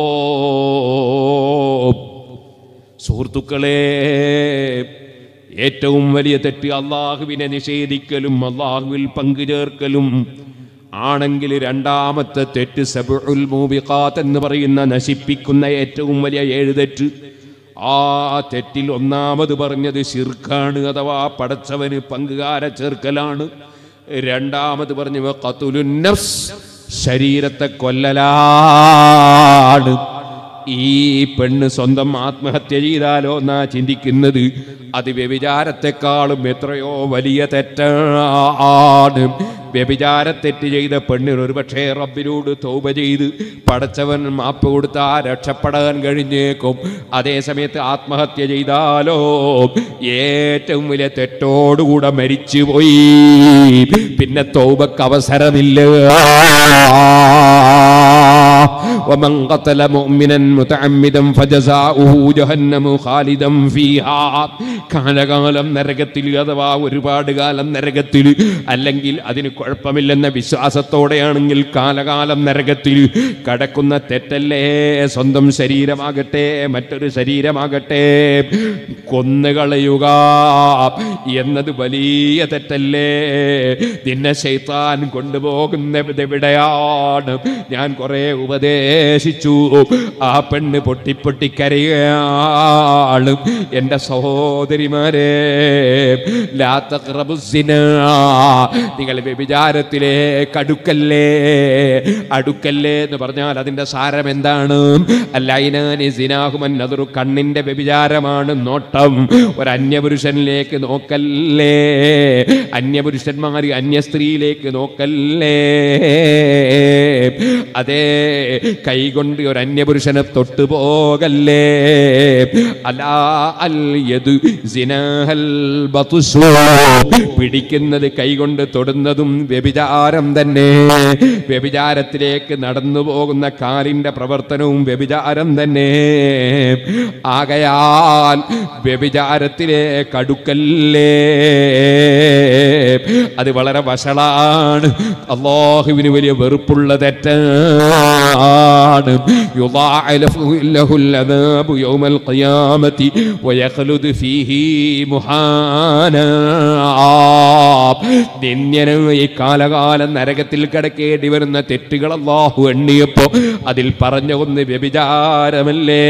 Speaker 2: സുഹൃത്തുക്കളെ, ഏറ്റവും വലിയ തെറ്റ് അള്ളാഹുവിനെ നിഷേധിക്കലും അള്ളാഹുവിൽ പങ്കുചേർക്കലും ആണെങ്കിൽ, രണ്ടാമത്തെ തെറ്റ് സബ്ഉൽ മൂബിഖാത്ത് എന്ന് പറയുന്ന നശിപ്പിക്കുന്ന ഏറ്റവും വലിയ 7 തെറ്റ്. ആ തെറ്റിൽ ഒന്നാമത് പറഞ്ഞത് ശിർക്കാണ്, അഥവാ പടച്ചവന് പങ്കുകാരെ ചേർക്കലാണ്. രണ്ടാമത് പറഞ്ഞു ഖത്ലുൻ നഫ്സ്, ശരീരത്തെ കൊല്ലലാണ്. ഈ പെണ്ണ് സ്വന്തം ആത്മഹത്യ ചെയ്താലോ എന്നാ ചിന്തിക്കുന്നത്. അത് വ്യഭിചാരത്തെക്കാളും എത്രയോ വലിയ തെറ്റാണ്. വ്യഭിചാരത്തെറ്റ് ചെയ്ത പെണ്ണിന് ഒരു പക്ഷേ റബ്ബിനോട് തൗബ ചെയ്ത് പടച്ചവൻ മാപ്പ് കൊടുത്താൽ രക്ഷപ്പെടാൻ കഴിഞ്ഞേക്കും. അതേസമയത്ത് ആത്മഹത്യ ചെയ്താലോ ഏറ്റവും വലിയ തെറ്റോടുകൂടെ മരിച്ചുപോയി, പിന്നെ തൗബക്ക് അവസരമില്ല. വമൻ ഖതല മുഅ്മിനൻ മുതഅമ്മിദൻ ഫജസാഉഹു ജഹന്നമു ഖാലിദൻ ഫീഹാ. കാലകാലം നരകത്തിൽ അഥവാ ഒരുപാട് കാലം നരകത്തിൽ, അല്ലെങ്കിൽ അതിന് കുഴപ്പമില്ലെന്ന വിശ്വാസത്തോടെയാണെങ്കിൽ കാലകാലം നരകത്തിൽ കടക്കുന്ന തെറ്റല്ലേ? സ്വന്തം ശരീരമാകട്ടെ മറ്റൊരു ശരീരമാകട്ടെ കൊന്നുകളയുക എന്നത് വലിയ തെറ്റല്ലേ? നിന്നെ ശൈത്താൻ കൊണ്ടുപോകുന്നത് എവിടെയാണ്? ഞാൻ കുറെ ഉപദേശിച്ചു, ആ പെണ്ണ് പൊട്ടിപ്പൊട്ടിക്കരയാണ്. എൻ്റെ സഹോദരിമാരെ, ലാ തഖ്റബുസ്സിനാ, നിങ്ങൾ വ്യഭിചാരത്തിലേക്ക് അടുക്കല്ലേ. അടുക്കല്ലേ എന്ന് പറഞ്ഞാൽ അതിൻ്റെ സാരം എന്താണ്? അല്ലൈനാനി സിനാഹുമൻ നദറു, കണ്ണിൻ്റെ വ്യഭിചാരമാണ് നോട്ടം. ഒരു അന്യപുരുഷനിലേക്ക് നോക്കല്ലേ, അന്യപുരുഷന്മാർ അന്യ സ്ത്രീയിലേക്ക് നോക്കല്ലേ. അതേ, കൈകൊണ്ട് ഒരു അന്യപുരുഷനെ തൊട്ടുപോകല്ലേ. അലാ അൽ യദു സിനാഹൽ ബത്സു, പിടിക്കുന്നത് കൈകൊണ്ട് തൊടുന്നതും വ്യഭിചാരം തന്നെ. വ്യഭിചാരത്തിലേക്ക് നടന്നു പോകുന്ന കാലിന്റെ പ്രവർത്തനവും വ്യഭിചാരം തന്നെ. ആകയാൽ വ്യഭിചാരത്തിലേക്ക് അടുക്കല്ലേ. അത് വളരെ വഷളാണ്, അല്ലാഹുവിന് വലിയ വെറുപ്പുള്ള തെറ്റാണ്. യുദാഇലു ലഹുൽ അദാബു യൗമൽ ഖിയാമത്തി വയഖ്ലുദു ഫീഹി മുഹാനാ. നിന്യനായി കാലകാലം നരകത്തിൽ കിടക്കേണ്ടി വരുന്ന തെറ്റുകൾ അല്ലാഹു എണ്ണിയപ്പോ അതിൽ പറഞ്ഞ ഒന്ന് വ്യഭിചാരമല്ലേ?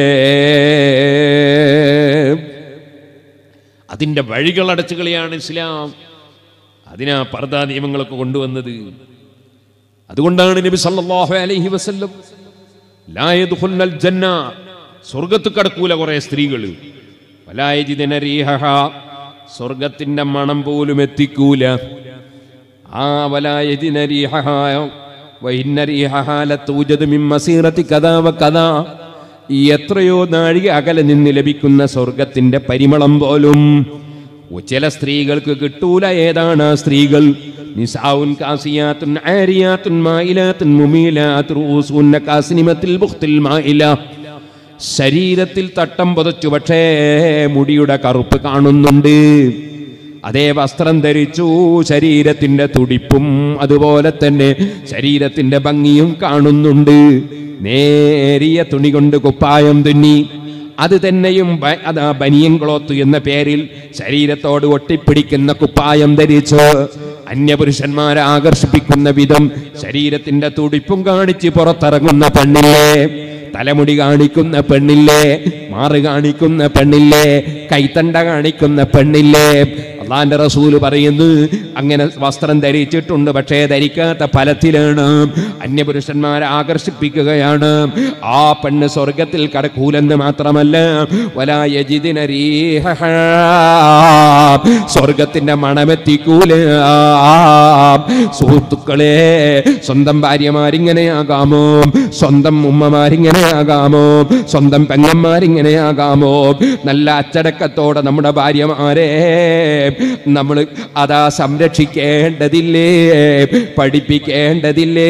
Speaker 2: അതിൻ്റെ വഴികൾ അടച്ചു കളിയാണ് ഇസ്ലാം. അതിനാ പർദാ നിയമങ്ങളൊക്കെ കൊണ്ടുവന്നത്. അതുകൊണ്ടാണ് നബി സല്ലല്ലാഹു അലൈഹി വസല്ലം ലാ യദ്ഖുലുൽ ജന്ന, സ്വർഗ്ഗത്ത് കടക്കൂല കുറെ സ്ത്രീകൾ, വലാ യജിദന റീഹഹ, സ്വർഗ്ഗത്തിന്റെ മണം പോലും എത്തിക്കൂല. ആ വലാ യജിദന റീഹഹ വഇന്ന റീഹഹ ലതൂജദു മിൻ മസീറതി കദാ വകദാ, എത്രയോ നാഴിക അകലെ നിന്ന് ലഭിക്കുന്ന സ്വർഗത്തിന്റെ പരിമളം പോലും ചില സ്ത്രീകൾക്ക് കിട്ടൂല. ഏതാണ് ആ സ്ത്രീകൾ? നിസാഉൻ കാസിയാത്തുൻ ആരിയാത്തുൻ മായിലാത്തുൻ മുമീലാത്തുൻ റൂസുന്ന കാസ്നിമത്തിൽ ബുഖ്തിൽ മായില. ശരീരത്തിൽ തട്ടം പുതച്ചു, പക്ഷേ മുടിയുടെ കറുപ്പ് കാണുന്നുണ്ട്. അതേ വസ്ത്രം ധരിച്ചു, ശരീരത്തിന്റെ തുടിപ്പും അതുപോലെ തന്നെ ശരീരത്തിന്റെ ഭംഗിയും കാണുന്നുണ്ട്. നേരിയ തുണി കൊണ്ട് കുപ്പായം തുന്നി, അത് തന്നെയും അതാ ബനിയൻ ക്ലോത്ത് എന്ന പേരിൽ ശരീരത്തോട് ഒട്ടിപ്പിടിക്കുന്ന കുപ്പായം ധരിച്ച് അന്യപുരുഷന്മാരെ ആകർഷിപ്പിക്കുന്ന വിധം ശരീരത്തിന്റെ തുടിപ്പും കാണിച്ച് പുറത്തിറങ്ങുന്ന പെണ്ണില്ലേ? തലമുടി കാണിക്കുന്ന പെണ്ണില്ലേ? മാറ് കാണിക്കുന്ന പെണ്ണില്ലേ? കൈത്തണ്ട കാണിക്കുന്ന പെണ്ണില്ലേ? അള്ളാന്റെ റസൂല് പറയുന്നു, അങ്ങനെ വസ്ത്രം ധരിച്ചിട്ടുണ്ട്, പക്ഷേ ധരിക്കാത്ത ഫലത്തിലാണ്, അന്യപുരുഷന്മാരെ ആകർഷിപ്പിക്കുകയാണ്. ആ പെണ്ണ് സ്വർഗത്തിൽ കടക്കൂലെന്ന് മാത്രമല്ല, വലാ യജിദിന റീഹഹ, സ്വർഗത്തിന്റെ മണമെത്തിക്കൂല. സുഹൃത്തുക്കളെ, സ്വന്തം ഭാര്യമാരിങ്ങനെയാകാമോ? സ്വന്തം ഉമ്മമാരിങ്ങനെയാകാമോ? സ്വന്തം പെങ്ങന്മാരിങ്ങനെയാകാമോ? നല്ല അച്ചടക്കത്തോടെ നമ്മുടെ ഭാര്യമാരെ നമ്മൾ അതാ സംരക്ഷിക്കേണ്ടതില്ലേ? പഠിപ്പിക്കേണ്ടതില്ലേ?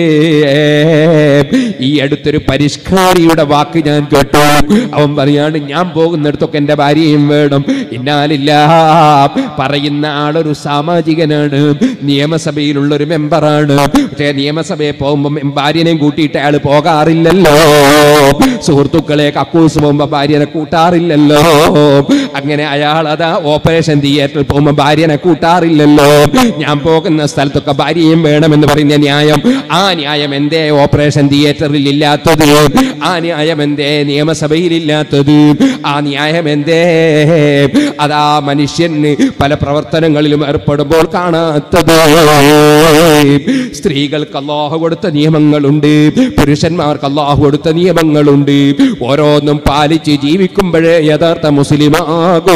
Speaker 2: ഈ അടുത്തൊരു പരിഷ്കാരിയുടെ വാക്ക് ഞാൻ കേട്ടു. അവൻ പറയാണ്, ഞാൻ പോകുന്നിടത്തൊക്കെ എൻ്റെ ഭാര്യയും വേണം. ഇന്നാലില്ല, പറയുന്ന ആളൊരു സാമാജികനാണ്, നിയമസഭയിലുള്ളൊരു മെമ്പറാണ്. പക്ഷേ നിയമസഭയെ പോകുമ്പോൾ ഭാര്യനെയും കൂട്ടിയിട്ട് അയാൾ പോകാറില്ലല്ലോ. സുഹൃത്തുക്കളെ, കക്കൂസ് പോകുമ്പോൾ ഭാര്യനെ കൂട്ടാറില്ലല്ലോ. അങ്ങനെ അയാൾ അതാ ഓപ്പറേഷൻ തിയേറ്ററിൽ പോകുമ്പോൾ ഭാര്യനെ കൂട്ടാറില്ലല്ലോ. ഞാൻ പോകുന്ന സ്ഥലത്തൊക്കെ ഭാര്യയും വേണമെന്ന് പറയുന്ന ന്യായം, ആ ന്യായം എന്തേ ഓപ്പറേഷൻ തിയേറ്ററിൽ ഇല്ലാത്തത്? ആ ന്യായം എന്തേ നിയമസഭയിൽ ഇല്ലാത്തത്? ആ ന്യായം എന്തേ അതാ മനുഷ്യന് പല പ്രവർത്തനങ്ങളിലും ഏർപ്പെടുമ്പോൾ കാണാത്തത്? സ്ത്രീകൾക്ക് അല്ലാഹു കൊടുത്ത നിയമങ്ങളുണ്ട്, പുരുഷന്മാർക്ക് അല്ലാഹു കൊടുത്ത നിയമങ്ങളുണ്ട്. ഓരോന്നും പാലിച്ച് ജീവിക്കുമ്പോഴേ യഥാർത്ഥ മുസ്ലിമാകൂ.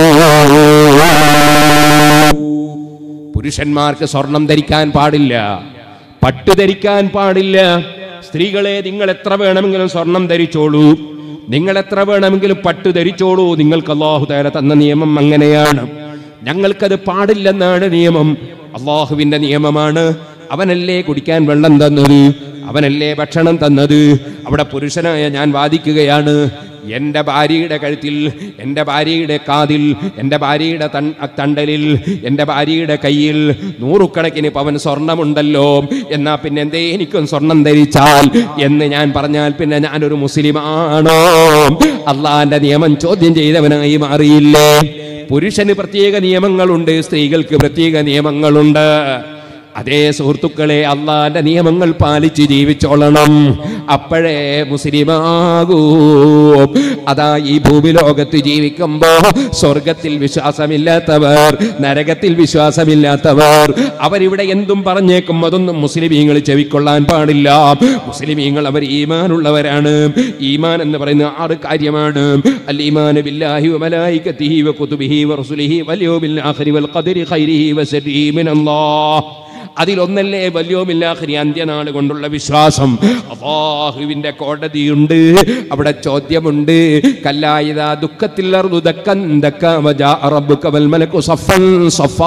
Speaker 2: പുരുഷന്മാർക്ക് സ്വർണം ധരിക്കാൻ പാടില്ല, പട്ട് ധരിക്കാൻ പാടില്ല. സ്ത്രീകളെ, നിങ്ങൾ എത്ര വേണമെങ്കിലും സ്വർണം ധരിച്ചോളൂ, നിങ്ങൾ എത്ര വേണമെങ്കിലും പട്ട് ധരിച്ചോളൂ. നിങ്ങൾക്ക് അല്ലാഹു തആല തന്ന നിയമം അങ്ങനെയാണ്. ഞങ്ങൾക്കത് പാടില്ലെന്നാണ് നിയമം. അല്ലാഹുവിന്റെ നിയമമാണ്. അവനല്ലേ കുടിക്കാൻ വെള്ളം തന്നത്, അവനല്ലേ ഭക്ഷണം തന്നത്. അവിടെ പുരുഷനായ ഞാൻ വാദിക്കുകയാണ്, എൻ്റെ ഭാര്യയുടെ കഴുത്തിൽ, എൻ്റെ ഭാര്യയുടെ കാതിൽ, എൻ്റെ ഭാര്യയുടെ തണ്ടലിൽ, എൻ്റെ ഭാര്യയുടെ കയ്യിൽ 100 പവൻ സ്വർണമുണ്ടല്ലോ, എന്നാ പിന്നെ എന്തേ എനിക്കും സ്വർണം ധരിച്ചാൽ എന്ന് ഞാൻ പറഞ്ഞാൽ പിന്നെ ഞാനൊരു മുസ്ലിമാണോ? അള്ളാന്റെ നിയമം ചോദ്യം ചെയ്തവനായി മാറിയില്ലേ? പുരുഷന് പ്രത്യേക നിയമങ്ങളുണ്ട്, സ്ത്രീകൾക്ക് പ്രത്യേക നിയമങ്ങളുണ്ട്. അതേ സുഹൃത്തുക്കളെ, അള്ളാന്റെ നിയമങ്ങൾ പാലിച്ച് ജീവിച്ചോളണം, അപ്പോഴേ മുസ്ലിമാകൂ. അതാ ഈ ഭൂമിലോകത്ത് ജീവിക്കുമ്പോ സ്വർഗത്തിൽ വിശ്വാസമില്ലാത്തവർ, നരകത്തിൽ വിശ്വാസമില്ലാത്തവർ, അവരിവിടെ എന്തും പറഞ്ഞേക്കും, അതൊന്നും മുസ്ലിമീങ്ങൾ ചെവിക്കൊള്ളാൻ പാടില്ല. മുസ്ലിമീങ്ങൾ അവർ ഈമാനുള്ളവരാണ്. ഈമാൻ എന്ന് പറയുന്ന 6 കാര്യമാണ്. അൽ ഈമാനു ബില്ലാഹി വ മലായികതിഹി വ കുതുബിഹി വ റസുലിഹി വൽ യൗമിൽ ആഖിരി വൽ ഖദരി ഖൈരിഹി വ ശർരിഹി മിനല്ലാഹ്. അതിലൊന്നല്ലേ വല്യോമില്ലാഖിരി, അന്ത്യനാൾ കൊണ്ടുള്ള വിശ്വാസം. അല്ലാഹുവിന്റെ കോടതിയുണ്ട്, അവിടെ ചോദ്യമുണ്ട്. കല്ലാ ഇദാ ദുഃഖത്തിൽ അർദു ദക്കൻ ദക്ക വജാഅ റബ്ബുക വൽ മലകു സഫൻ സഫാ.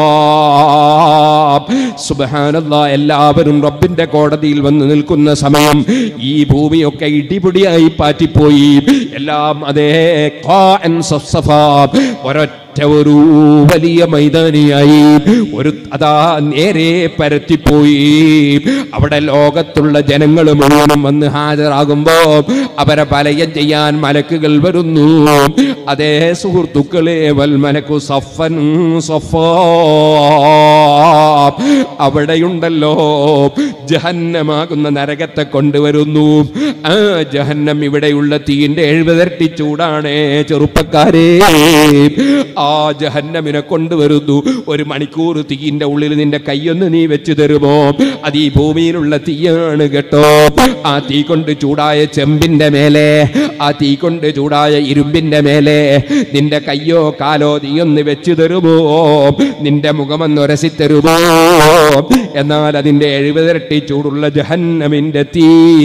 Speaker 2: സുബ്ഹാനല്ലാഹ്, എല്ലാവരും റബ്ബിന്റെ കോടതിയിൽ വന്ന് നിൽക്കുന്ന സമയം ഈ ഭൂമിയൊക്കെ ഇടിപിടിയായി പാറ്റിപ്പോയി. എല്ലാം അതേ ഖാഅൻ സഫ്സഫാ, ഒരു വലിയ മൈതാനിയായി, ഒരു അതാ നേരെ പരത്തിപ്പോയി. അവിടെ ലോകത്തുള്ള ജനങ്ങൾ മുഴുവനും വന്ന് ഹാജരാകുമ്പോ അവരെ പലയം ചെയ്യാൻ മലക്കുകൾ വരുന്നു. അതേ സുഹൃത്തുക്കളെ, വൽ മലക്കു സഫൻ സഫാ, അവിടെയുണ്ടല്ലോ ജഹന്നമാകുന്ന നരകത്തെ കൊണ്ടുവരുന്നു. ആ ജഹന്നം ഇവിടെയുള്ള തീന്റെ 70 ഇരട്ടി ചൂടാണ് ചെറുപ്പക്കാരെ. ആ ജഹന്നമിനെ കൊണ്ടുവരുന്നു. 1 മണിക്കൂർ തീയിന്റെ ഉള്ളിൽ നിന്റെ കൈയൊന്ന് നീ വെച്ച് തരുമോ? അത് ഈ ഭൂമിയിലുള്ള തീയാണ് കേട്ടോ. ആ തീ കൊണ്ട് ചൂടായ ചെമ്പിന്റെ മേലെ, ആ തീ കൊണ്ട് ചൂടായ ഇരുമ്പിന്റെ മേലെ നിന്റെ കയ്യോ കാലോ നീയൊന്ന് വെച്ച് തരുമോ? നിന്റെ മുഖമൊന്ന് ഉരസി തരുമോ? എന്നാൽ അതിന്റെ 70 ഇരട്ടി ചൂടുള്ള ജഹന്നമിന്റെ തീ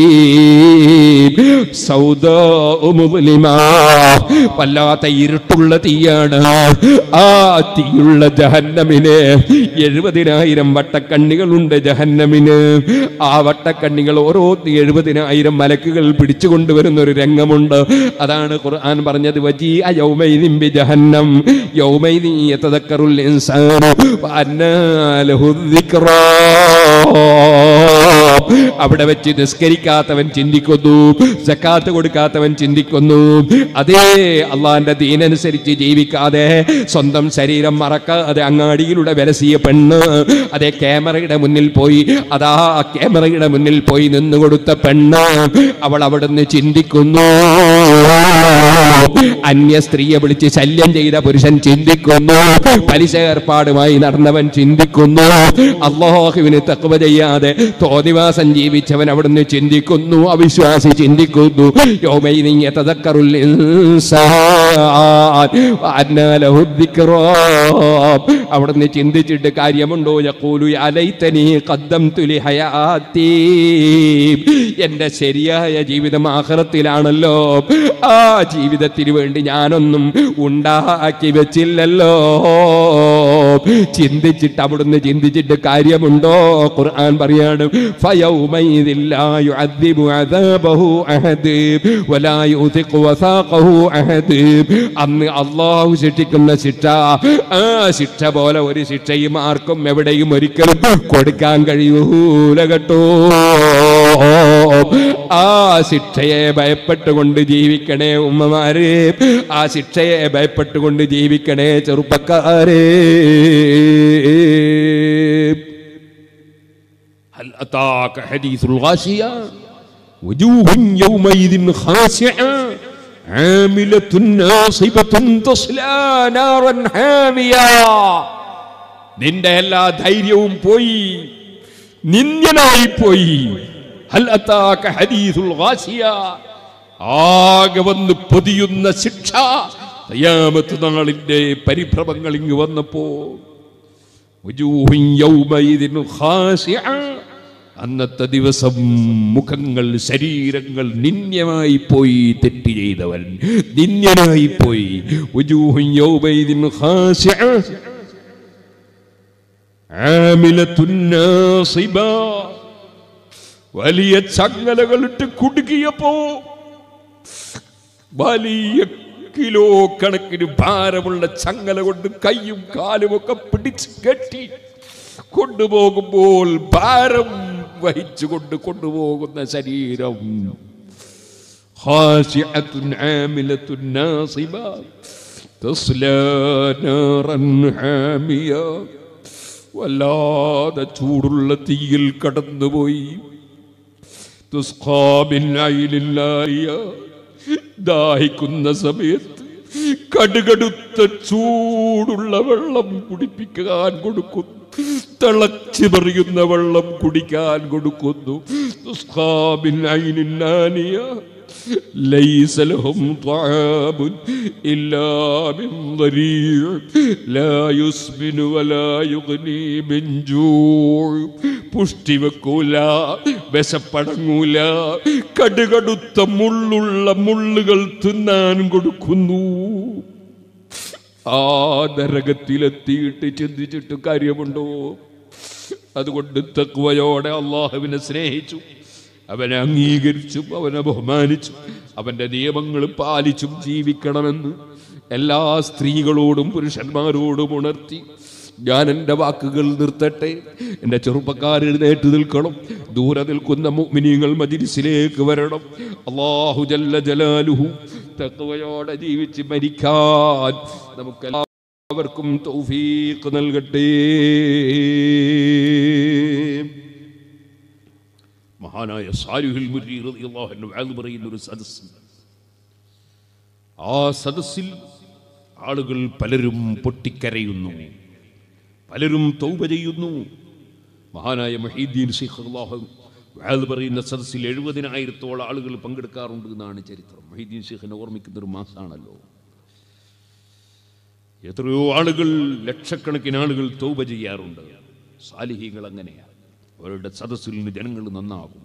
Speaker 2: സൗദാ മുസ്ലിമാ, വല്ലാത്ത ഇരുട്ടുള്ള തീയാണ്. ആ തീയുള്ള ജഹന്നമിന് 70,000 വട്ടക്കണ്ണികളുണ്ട് ജഹന്നമിന്. ആ വട്ടക്കണ്ണികൾ ഓരോ 70,000 മലക്കുകൾ പിടിച്ചുകൊണ്ടുവരുന്ന ഒരു രംഗമുണ്ട്. അതാണ് ഖുർആൻ പറഞ്ഞത്, വജീഅ യൗമൈദിൻ ബിജഹന്നം യൗമൈദിൻ യതദക്കറുൽ ഇൻസാനു വഅന്നാ ലഹു ദിക്റാ. അവിടെ വെച്ച് നിസ്കരിക്കാത്തവൻ ചിന്തിക്കുന്നു, സക്കാത്ത് കൊടുക്കാത്തവൻ ചിന്തിക്കുന്നു. അതേ അള്ളാന്റെ ദീനനുസരിച്ച് ജീവിക്കാതെ, സ്വന്തം ശരീരം മറക്കാതെ അങ്ങാടിയിലൂടെ വിലസിയ പെണ്ണ്, അതേ ക്യാമറയുടെ മുന്നിൽ പോയി, അതാ ക്യാമറയുടെ മുന്നിൽ പോയി നിന്ന് കൊടുത്ത പെണ്ണ്, അവൾ അവിടുന്ന് ചിന്തിക്കുന്നു. അന്യ സ്ത്രീയെ വിളിച്ച് ശല്യം ചെയ്ത പുരുഷൻ ചിന്തിക്കുന്നു. പലിശ ഏർപ്പാടുമായി നടന്നവൻ ചിന്തിക്കുന്നു. അല്ലാഹുവിന് തഖ്വ ചെയ്യാതെ തോന്നിവാസം ജീവിച്ചവൻ അവിടുന്ന് ചിന്തിക്കുന്നു. അവിശ്വാസി ചിന്തിക്കുന്നു. യൗമൈദിൻ യതദക്കറുൽ ഇൻസാൻ വഅന്നാ ലഹു ദിക്റാ. അവിടുന്ന് ചിന്തിച്ചിട്ട് കാര്യമുണ്ടോ? യഖൂലു യാ ലൈതനി ഖദ്ദംതു ലി ഹയാതി, എൻ്റെ ശരിയായ ജീവിതം ആഖിറത്തിലാണല്ലോ, ആ ജീവിതത്തിന് വേണ്ടി ഞാനൊന്നും ഉണ്ടാക്കി വെച്ചില്ലല്ലോ. ചിന്തിച്ചിട്ട് അവിടുന്ന് ചിന്തിച്ചിട്ട് കാര്യമുണ്ടോ? ഖുർആൻ പറയാണ്, ഫയൗമൈദിൻ ലാ യുഅദ്ദിബു അദാബഹു അഹദ് വലാ യുതിഖു വസാഖഹു അഹദ്. അന്ന് അല്ലാഹു ശിക്ഷിക്കുന്ന ശിക്ഷ, ആ ശിക്ഷ പോലെ ഒരു ശിക്ഷയും ആർക്കും എവിടെയും ഒരിക്കലും കൊടുക്കാൻ കഴിയൂല കേട്ടോ. ആ ശിക്ഷയെ ഭയപ്പെട്ടുകൊണ്ട് ജീവിക്കണേ ഉമ്മമാരെ, ആ ശിക്ഷയെ ഭയപ്പെട്ടുകൊണ്ട് ജീവിക്കണേ ചെറുപ്പക്കാരെ. ഹൽ അതാക ഹദീസുൽ ഗാശിയ വജൂഹുൻ യൗമൈദിൻ ഖാശിഅ ആമിലത്തുൻ നാസിബത്തുൻ തസ്ലാ നാറൻ ഹാമിയ. നിന്റെ എല്ലാ ധൈര്യവും പോയി, നിന്ദ്യനായി പോയി. ഹൽ അതാക ഹദീസുൽ ഗാശിയ, ആകെ വന്ന് പൊതിയുന്ന ശിക്ഷ, ഖിയാമത്ത് നാളിന്റെ പരിഭ്രമങ്ങൾ ഇങ്ങ് വന്നപ്പോ വജൂഹുൻ യൗമൈദിൻ ഖാശിഅ, അന്നത്തെ ദിവസം മുഖങ്ങൾ, ശരീരങ്ങൾ നിന്ദ്യമായി പോയി. തെറ്റ് ചെയ്തവൻ നിന്ദ്യനായി പോയി. വജൂഹുൻ യൗമൈദിൻ ഖാശിഅ ആമിലത്തുൻ നാസിബ വലിയ ചങ്ങലകളിട്ട് കുടുക്കിയപ്പോ വലിയ കിലോ കണക്കിന് ഭാരമുള്ള ചങ്ങല കൊണ്ട് കൈയും കാലുമൊക്കെ പിടിച്ച് കെട്ടി കൊണ്ടുപോകുമ്പോൾ ഭാരം വഹിച്ചുകൊണ്ട് കൊണ്ടുപോകുന്ന ശരീരം ഖാശിഅത്തുൻ ആമിലത്തുൻ നാസിബ തസ്ലാ നാറൻ ഹാമിയ വല്ലാതെ ചൂടുള്ള തീയിൽ കടന്നുപോയി. തുസ്ഖാ മിൻ ഐനിൻ ലാരിയ ദാഹിക്കുന്ന സമയത്ത് കടുകടുത്ത ചൂടുള്ള വെള്ളം കുടിപ്പിക്കാൻ കൊടുക്കുന്നു. തിളച്ചു മറിയുന്ന വെള്ളം കുടിക്കാൻ കൊടുക്കുന്നു. തുസ്ഖാ മിൻ ഐനിൻ നാനിയ ليس لهم طعام إلا من ضريع لا يسمن ولا يغني من جوع. പുഷ്ടി വെക്കൂല, വിശപ്പടങ്ങൂല, കടുകടുത്ത മുള്ളുള്ള മുള്ളുകൾ തിന്നാൻ കൊടുക്കുന്നു. ആ നരകത്തിലെത്തിയിട്ട് ചിന്തിച്ചിട്ട് കാര്യമുണ്ടോ? അതുകൊണ്ട് തഖ്വയോടെ അല്ലാഹുവിനെ സ്നേഹിച്ചു, അവനെ അംഗീകരിച്ചും അവനെ ബഹുമാനിച്ചും അവൻ്റെ നിയമങ്ങൾ പാലിച്ചും ജീവിക്കണമെന്ന് എല്ലാ സ്ത്രീകളോടും പുരുഷന്മാരോടും ഉണർത്തി ഞാൻ എൻ്റെ വാക്കുകൾ നിർത്തട്ടെ. എൻ്റെ ചെറുപ്പക്കാർ എഴുന്നേറ്റ് നിൽക്കണം. ദൂരെ നിൽക്കുന്ന മുഅ്മിനീങ്ങൾ മജ്‌ലിസിലേക്ക് വരണം. അല്ലാഹു ജല്ല ജലാലുഹു തഖ്വയോടെ ജീവിച്ച് മരിക്കാൻ നമുക്കെല്ലാവർക്കും തൗഫീഖ് നൽകട്ടെ. മഹാനായ സാലിഹുൽ മുരീ റളിയല്ലാഹു അൻഹു വഅദ് പറയുന്ന ഒരു സദസ്സ്. ആ സദസ്സിൽ ആളുകൾ പലരും പൊട്ടിക്കരയുന്നു, പലരും തൗബ ചെയ്യുന്നു. മഹാനായ മുഹീദ്ദീൻ ശൈഖ് റളിയല്ലാഹു വഅദ് പറയുന്ന സദസ്സിൽ 70,000 ആളുകൾ പങ്കെടുക്കാറുണ്ട് എന്നാണ് ചരിത്രം. മുഹീദ്ദീൻ ശൈഖിനെ ഓർമ്മിക്കുന്ന ഒരു മാസമാണല്ലോ. എത്രയോ ആളുകൾ, ലക്ഷക്കണക്കിന് ആളുകൾ തൗബ ചെയ്യാറുണ്ട്. സാലിഹീങ്ങൾ അങ്ങനെയാണ്. അവരുടെ സദസ്സിൽ നിന്ന് ജനങ്ങൾ നന്നാകും.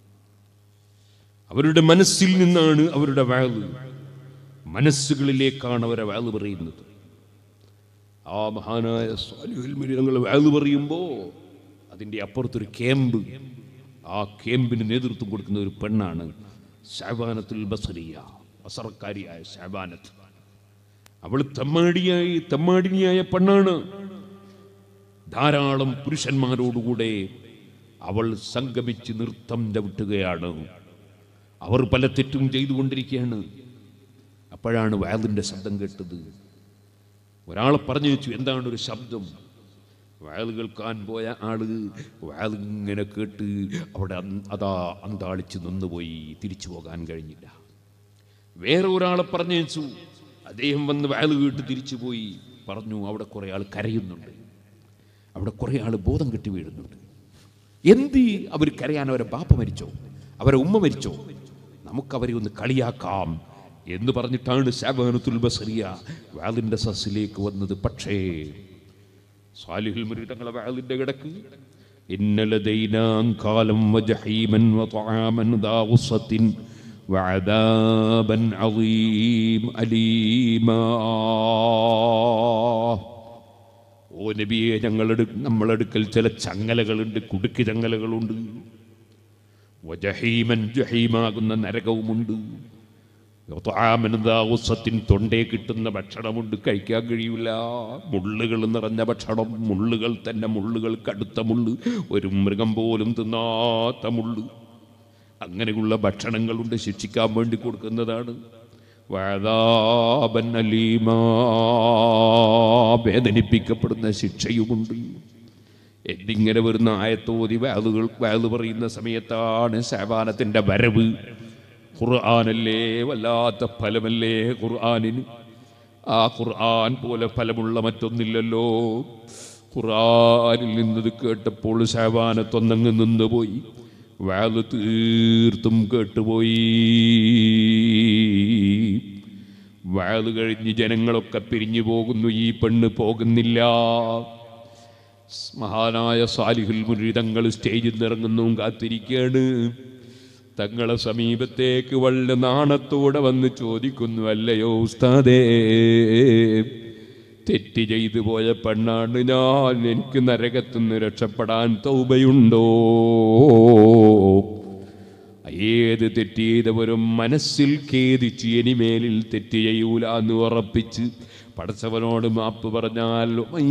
Speaker 2: അവരുടെ മനസ്സിൽ നിന്നാണ് അവരുടെ വഅദ്, മനസ്സുകളിലേക്കാണ് അവരെ വഅദ് പറയുന്നത്. ആ മഹാനായ സാലിഹുൽ മുരീ തങ്ങൾ വഅദ് പറയുമ്പോൾ അതിൻ്റെ അപ്പുറത്തൊരു ക്യാമ്പ്, ആ ക്യാമ്പിന് നേതൃത്വം കൊടുക്കുന്ന ഒരു പെണ്ണാണ് ശഅബാനത്തുൽ ബസറിയ, ബസറക്കാരിയായ ശഅബാനത്ത്. അവൾ തമ്മാടിനിയായ പെണ്ണാണ്. ധാരാളം പുരുഷന്മാരോടുകൂടെ അവൾ സംഗമിച്ച് നൃത്തം ചവിട്ടുകയാണ്. അവർ പല തെറ്റും ചെയ്തുകൊണ്ടിരിക്കുകയാണ്. അപ്പോഴാണ് വഅദിൻ്റെ ശബ്ദം കേട്ടത്. ഒരാളെ പറഞ്ഞു വെച്ചു, എന്താണ് ഒരു ശബ്ദം? വഅദ് കേൾക്കാൻ പോയ ആള് വഅദ് ഇങ്ങനെ കേട്ട് അവിടെ അതാ അന്താളിച്ച് നിന്നുപോയി, തിരിച്ചു പോകാൻ കഴിഞ്ഞില്ല. വേറെ ഒരാളെ പറഞ്ഞു വെച്ചു, അദ്ദേഹം വന്ന് വഅദ് കേട്ട് തിരിച്ചു പോയി. പറഞ്ഞു അവിടെ കുറേ ആൾ കരയുന്നുണ്ട്, അവിടെ കുറേ ആൾ ബോധം കെട്ടി വീഴുന്നുണ്ട്. എന്ത് അവർ കരയാൻ? അവരെ ബാപ്പ മരിച്ചോ, അവരെ ഉമ്മ മരിച്ചോ? നമുക്കവരെ ഒന്ന് കളിയാക്കാം എന്ന് പറഞ്ഞിട്ടാണ് ശഅബാനത്തുൽ ബസറിയ വഅദിന്റെ സദസ്സിലേക്ക് വന്നത്. പക്ഷേ സാലിഹുൽ മുരീ തങ്ങളെ വഅദിന്റെ ഇടക്ക് ഇന്ന ലദൈനാ അൻകാലം വജഹീമൻ വതആമൻ ദാ ഗുസ്സത്തിൻ വഅദാബൻ അളീം അലീമാ. ഓ നബിയെ, നമ്മളെടുക്കൽ ചില ചങ്ങലകളുണ്ട്, കുടുക്കി ചങ്ങലകളുണ്ട്. വജഹീമൻ, ജഹീമാകുന്ന നരകവുമുണ്ട്. തൊണ്ടേ കിട്ടുന്ന ഭക്ഷണമുണ്ട്, കഴിക്കാൻ കഴിയില്ല. മുള്ളുകൾ നിറഞ്ഞ ഭക്ഷണം, മുള്ളുകൾ തന്നെ, മുള്ളുകൾ, കടുത്ത മുള്ള്, ഒരു മൃഗം പോലും തിന്നാത്ത മുള്ള്. അങ്ങനെയുള്ള ഭക്ഷണങ്ങളുണ്ട്, ശിക്ഷിക്കാൻ വേണ്ടി കൊടുക്കുന്നതാണ്. വഅദാബൻ അലീമാ, വേദനിപ്പിക്കപ്പെടുന്ന ശിക്ഷയുമുണ്ട്. എന്നിങ്ങനെ വരുന്ന ആയത്തോതി വഅദ് പറയുന്ന സമയത്താണ് ശഅബാനത്തിൻ്റെ വരവ്. ഖുർആനല്ലേ, വല്ലാത്ത ഫലമല്ലേ ഖുർആനിന്. ആ ഖുർആൻ പോലെ ഫലമുള്ള മറ്റൊന്നില്ലല്ലോ. ഖുർആനിൽ നിന്നത് കേട്ടപ്പോൾ ശഅബാനത്തൊന്നങ്ങ് നിന്നുപോയി. വഅദ് തീർത്തും കേട്ടുപോയി. വഅദ് കഴിഞ്ഞ് ജനങ്ങളൊക്കെ പിരിഞ്ഞു പോകുന്നു, ഈ പെണ്ണ് പോകുന്നില്ല. മഹാനായ സാലിഹുൽ മുരീ തങ്ങൾ സ്റ്റേജിൽ നിറങ്ങുന്നു, കാത്തിരിക്കുകയാണ്. തങ്ങളെ സമീപത്തേക്ക് വളരെ നാണത്തോടെ വന്ന് ചോദിക്കുന്നു, അല്ലയോ ഉസ്താദേ, തെറ്റ് ചെയ്തു പോയ പെണ്ണാണ് ഞാൻ, എനിക്ക് നരകത്തുനിന്ന് രക്ഷപ്പെടാൻ തൗബയുണ്ടോ? ഏത് തെറ്റ് ചെയ്തവരും മനസ്സിൽ ഖേദിച്ച് ഇനിമേലിൽ തെറ്റ് ചെയ്യൂല എന്ന് ഉറപ്പിച്ച് പടച്ചവനോട് മാപ്പ് പറഞ്ഞാൽ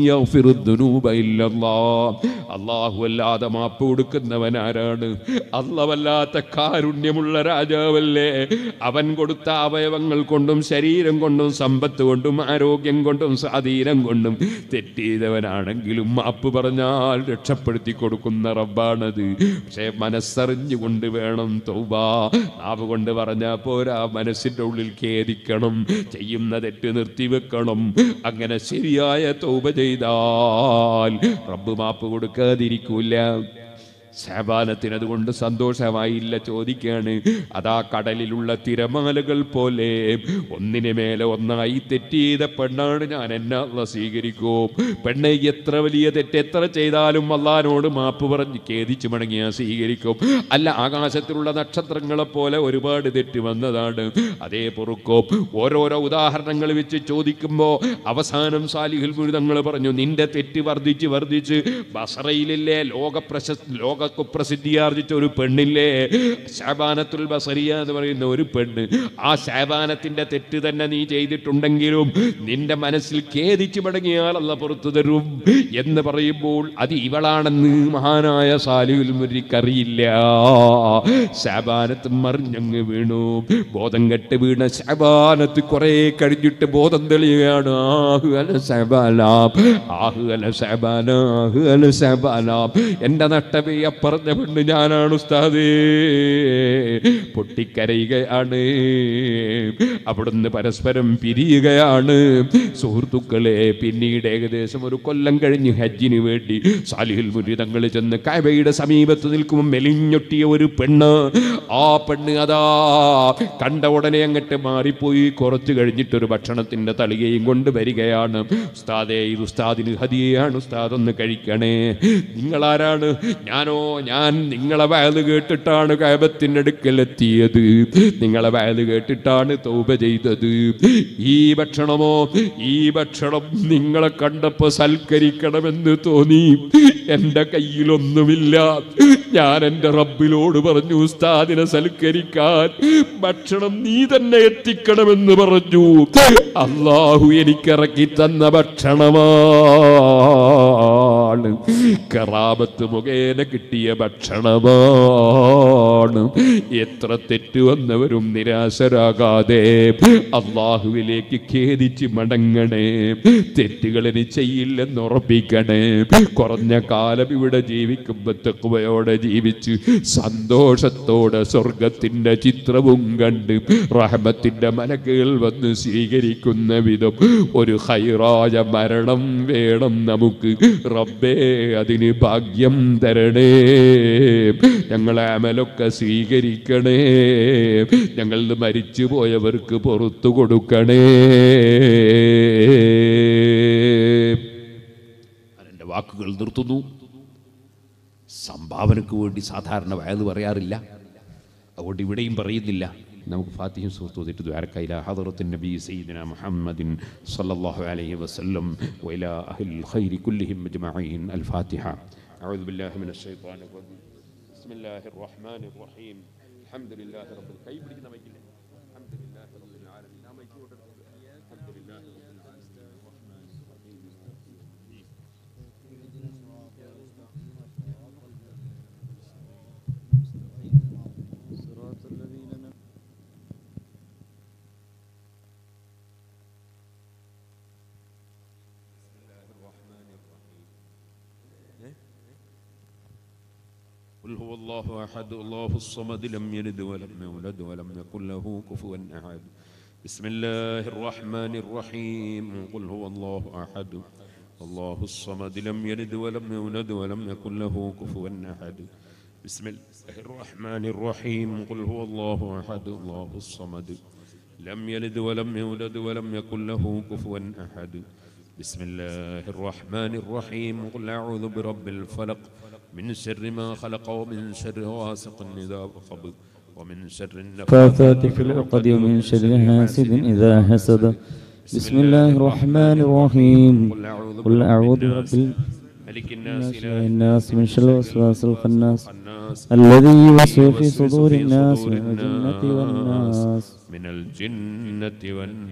Speaker 2: അല്ലാഹു അല്ലാതെ മാപ്പ് കൊടുക്കുന്നവനാരാണ്? അല്ലാഹുവല്ലാത്ത കാരുണ്യമുള്ള രാജാവല്ലേ? അവൻ കൊടുത്ത അവയവങ്ങൾ കൊണ്ടും ശരീരം കൊണ്ടും സമ്പത്ത് കൊണ്ടും ആരോഗ്യം കൊണ്ടും സ്വാധീനം കൊണ്ടും തെറ്റ് ചെയ്തവനാണെങ്കിലും മാപ്പ് പറഞ്ഞാൽ രക്ഷപ്പെടുത്തി കൊടുക്കുന്ന റബ്ബാണത്. പക്ഷേ മനസ്സറിഞ്ഞുകൊണ്ട് വേണം തൗബ. നാവ് കൊണ്ട് പറഞ്ഞാൽ പോരാ, മനസ്സിൻ്റെ ഉള്ളിൽ ഖേദിക്കണം, ചെയ്യുന്ന തെറ്റ് നിർത്തിവെക്കണം. അങ്ങനെ ശരിയായ തൗബ ചെയ്താൽ റബ്ബ് മാപ്പ് കൊടുക്കാതിരിക്കൂല. ശഅബാനത്തിന് അതുകൊണ്ട് സന്തോഷമായില്ല. ചോദിക്കാണ്, അതാ കടലിലുള്ള തിരമാലകൾ പോലെ ഒന്നിന് മേലെ ഒന്നായി തെറ്റ് ചെയ്ത പെണ്ണാണ് ഞാൻ, എന്നെ അല്ലാഹ് സ്വീകരിക്കും. പെണ്ണെ എത്ര വലിയ തെറ്റ് എത്ര ചെയ്താലും അല്ലാഹുവിനോട് മാപ്പ് പറഞ്ഞ് ഖേദിച്ചു മടങ്ങിയാൽ സ്വീകരിക്കും. അല്ല, ആകാശത്തിലുള്ള നക്ഷത്രങ്ങളെ പോലെ ഒരുപാട് തെറ്റ് വന്നതാണ്, അതേ പൊറുക്കും. ഓരോരോ ഉദാഹരണങ്ങൾ വെച്ച് ചോദിക്കുമ്പോൾ അവസാനം സാലിഹുൽ മുഴുതങ്ങൾ പറഞ്ഞു, നിന്റെ തെറ്റ് വർദ്ധിച്ച് വർദ്ധിച്ച് ബസറയിലെ ലോക പ്രസിദ്ധിയാർജിച്ച ഒരു പെണ്ണില്ലേ, ശഅബാനത്തുൽ ബസരിയ എന്ന് പറയുന്ന ഒരു പെണ്ണ്. ആ ശഅബാനത്തിന്റെ തെറ്റ് തന്നെ നീ ചെയ്തിട്ടുണ്ടെങ്കിലും നിന്റെ മനസ്സിൽ ഖേദിച്ചു മടങ്ങിയാൽ അല്ലാഹ് പുറത്തു തരും എന്ന് പറയുമ്പോൾ അത് ഇവളാണെന്ന് മഹാനായ സാലിഹുൽ മുരിക്കറിയില്ല. ശഅബാനത്ത് മറിഞ്ഞങ്ങ് വീണു. ബോധം കെട്ട് വീണ ശഅബാനത്ത് കുറെ കഴിഞ്ഞിട്ട് ബോധം തെളിയുകയാണ്. എന്റെ നട്ടവേ പറഞ്ഞ പെണ്ണ് ഞാനാണ് ഉസ്താദേ. പൊട്ടിക്കരയുകയാണ്. അവിടുന്ന് പരസ്പരം പിരിയുകയാണ്. സുഹൃത്തുക്കളെ, പിന്നീട് ഏകദേശം ഒരു കൊല്ലം കഴിഞ്ഞ് ഹജ്ജിന് വേണ്ടി സാലിഹുൽ മുരീദങ്ങൾ ചെന്ന് കഅബയുടെ സമീപത്ത് നിൽക്കുമ്പോൾ മെലിഞ്ഞൊട്ടിയ ഒരു പെണ്ണ്. ആ പെണ്ണ് അതാ കണ്ട ഉടനെ അങ്ങോട്ട് മാറിപ്പോയി. കുറച്ച് കഴിഞ്ഞിട്ടൊരു ഭക്ഷണത്തിന്റെ തളികയും കൊണ്ട് വരികയാണ്. ഉസ്താദേ, ഇത് ഉസ്താദിന് ഹദിയയാണ്, ഉസ്താദ് ഒന്ന് കഴിക്കണേ. നിങ്ങളാരാണ്? ഞാൻ നിങ്ങളെ വയല് കേട്ടിട്ടാണ് കഅബത്തിന്റെ അടുക്കലെത്തിയത്, നിങ്ങളെ വയല് കേട്ടിട്ടാണ് തൗബ ചെയ്തത്. ഈ ഭക്ഷണമോ, ഈ ഭക്ഷണം നിങ്ങളെ കണ്ടപ്പോ സൽക്കരിക്കണമെന്ന് തോന്നി. എന്റെ കയ്യിലൊന്നുമില്ല. ഞാൻ എന്റെ റബ്ബിനോട് പറഞ്ഞു, ഉസ്താദിനെ സൽക്കരിക്കാൻ ഭക്ഷണം നീ തന്നെ എത്തിക്കണമെന്ന് പറഞ്ഞു. അല്ലാഹു എനിക്കിറക്കി തന്ന ഭക്ഷണമാണ്, കറാമത്ത് മുഖേന കിട്ടിയ ഭക്ഷണമാണ്. എത്ര തെറ്റ് വന്നവരും നിരാശരാകാതെ അല്ലാഹുവിലേക്ക് ഖേദിച്ച് മടങ്ങണേ. തെറ്റുകളിന് ചെയ്യില്ലെന്ന് ഉറപ്പിക്കണേ. കുറഞ്ഞ കാലം ഇവിടെ ജീവിക്കുമ്പോൾ തഖ്വയോടെ ജീവിച്ച് സന്തോഷത്തോടെ സ്വർഗത്തിന്റെ ചിത്രവും കണ്ട് റഹ്മത്തിന്റെ മലക്കുകൾ വന്ന് സ്വീകരിക്കുന്ന വിധം ഒരു ഖൈറായ മരണം വേണം നമുക്ക്. റബ്ബേ, അതിന് ഭാഗ്യം തരണേ. ഞങ്ങളെ അമലൊക്കെ സ്വീകരിക്കണേ. ഞങ്ങൾ മരിച്ചു പോയവർക്ക് പുറത്തു കൊടുക്കണേ. എൻ്റെ വാക്കുകൾ നിർത്തുന്നു. സംഭാവനക്ക് വേണ്ടി സാധാരണ വയത് പറയാറില്ല, അതുകൊണ്ട് ഇവിടെയും പറയുന്നില്ല. നമുക്ക് ഫാത്തിഹയും സൂറത്തും ഓതിയിട്ട് ദുആ ഇലാ ഹദറത്തിൻ നബി സയ്യിദിനാ മുഹമ്മദിൻ സ്വല്ലല്ലാഹു അലൈഹി വസല്ലം വഇലാ അഹ്ലിൽ ഖൈരി കുല്ലിഹിം അജ്മഈൻ. അൽ ഫാത്തിഹ. അഊദു ബില്ലാഹി മിനശ് ശൈത്വാനിർ റജീം. ബിസ്മില്ലാഹിർ റഹ്മാനിർ റഹീം. അൽഹംദുലില്ലാഹി റബ്ബിൽ കൈ പിടിക്കുന്ന മൈക്കില്ലേ? അൽഹംദുലില്ലാഹി റബ്ബിൽ ആലമീൻ. ആ മൈക്ക് കൊണ്ട് അൽഹംദുലില്ലാഹി റബ്ബിൽ ആലമീൻ. قل هو الله أحد الله الصمد لم يلد ولم يولد ولم يكن له كفوا أحد. بسم الله الرحمن الرحيم. قل هو الله أحد الله الصمد لم يلد ولم يولد ولم يكن له كفوا أحد. بسم الله الرحمن الرحيم. قل هو الله أحد الله الصمد لم يلد ولم يولد ولم يكن له كفوا أحد. بسم الله الرحمن الرحيم. قل أعوذ برب الفلق من شر ما خلق ومن شر غاسق إذا وقب ومن شر
Speaker 3: النفاثات في العقد ومن شر حاسد إذا حسد. بسم الله الرحمن الرحيم. قل أعوذ برب
Speaker 2: ملك الناس
Speaker 3: الناس من شر الوسواس الخناس الذي يوسوس في صدور الناس من الجنة والناس
Speaker 2: من الجنة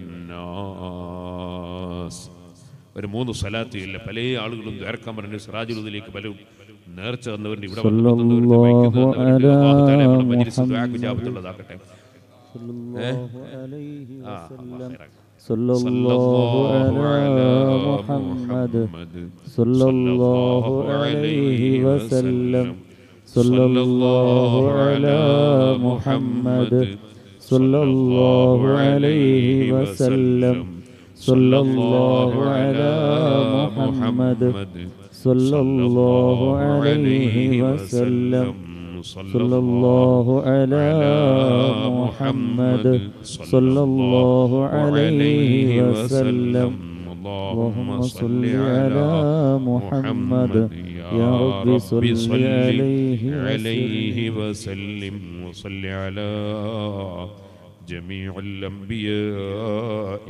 Speaker 2: والناس. ഒരു 3 സ്വലാത്ത് ഇല്ല. പല ആളുകളും ദ്വാരക്കാൻ പറഞ്ഞു സിറാജുലുദിലേക്ക് പലരും നേർച്ച തന്നവരുണ്ട്. ഇവിടെ മജിലിസുള്ളതാക്കട്ടെ.
Speaker 3: صلى الله على محمد صلى الله عليه وسلم صلى الله على محمد صلى الله عليه وسلم صلى الله على محمد صلى الله عليه وسلم صلى الله على محمد صلى الله عليه وسلم اللهم صل على محمد يا رب صل عليه
Speaker 2: وسلم وصل على جميع الأنبياء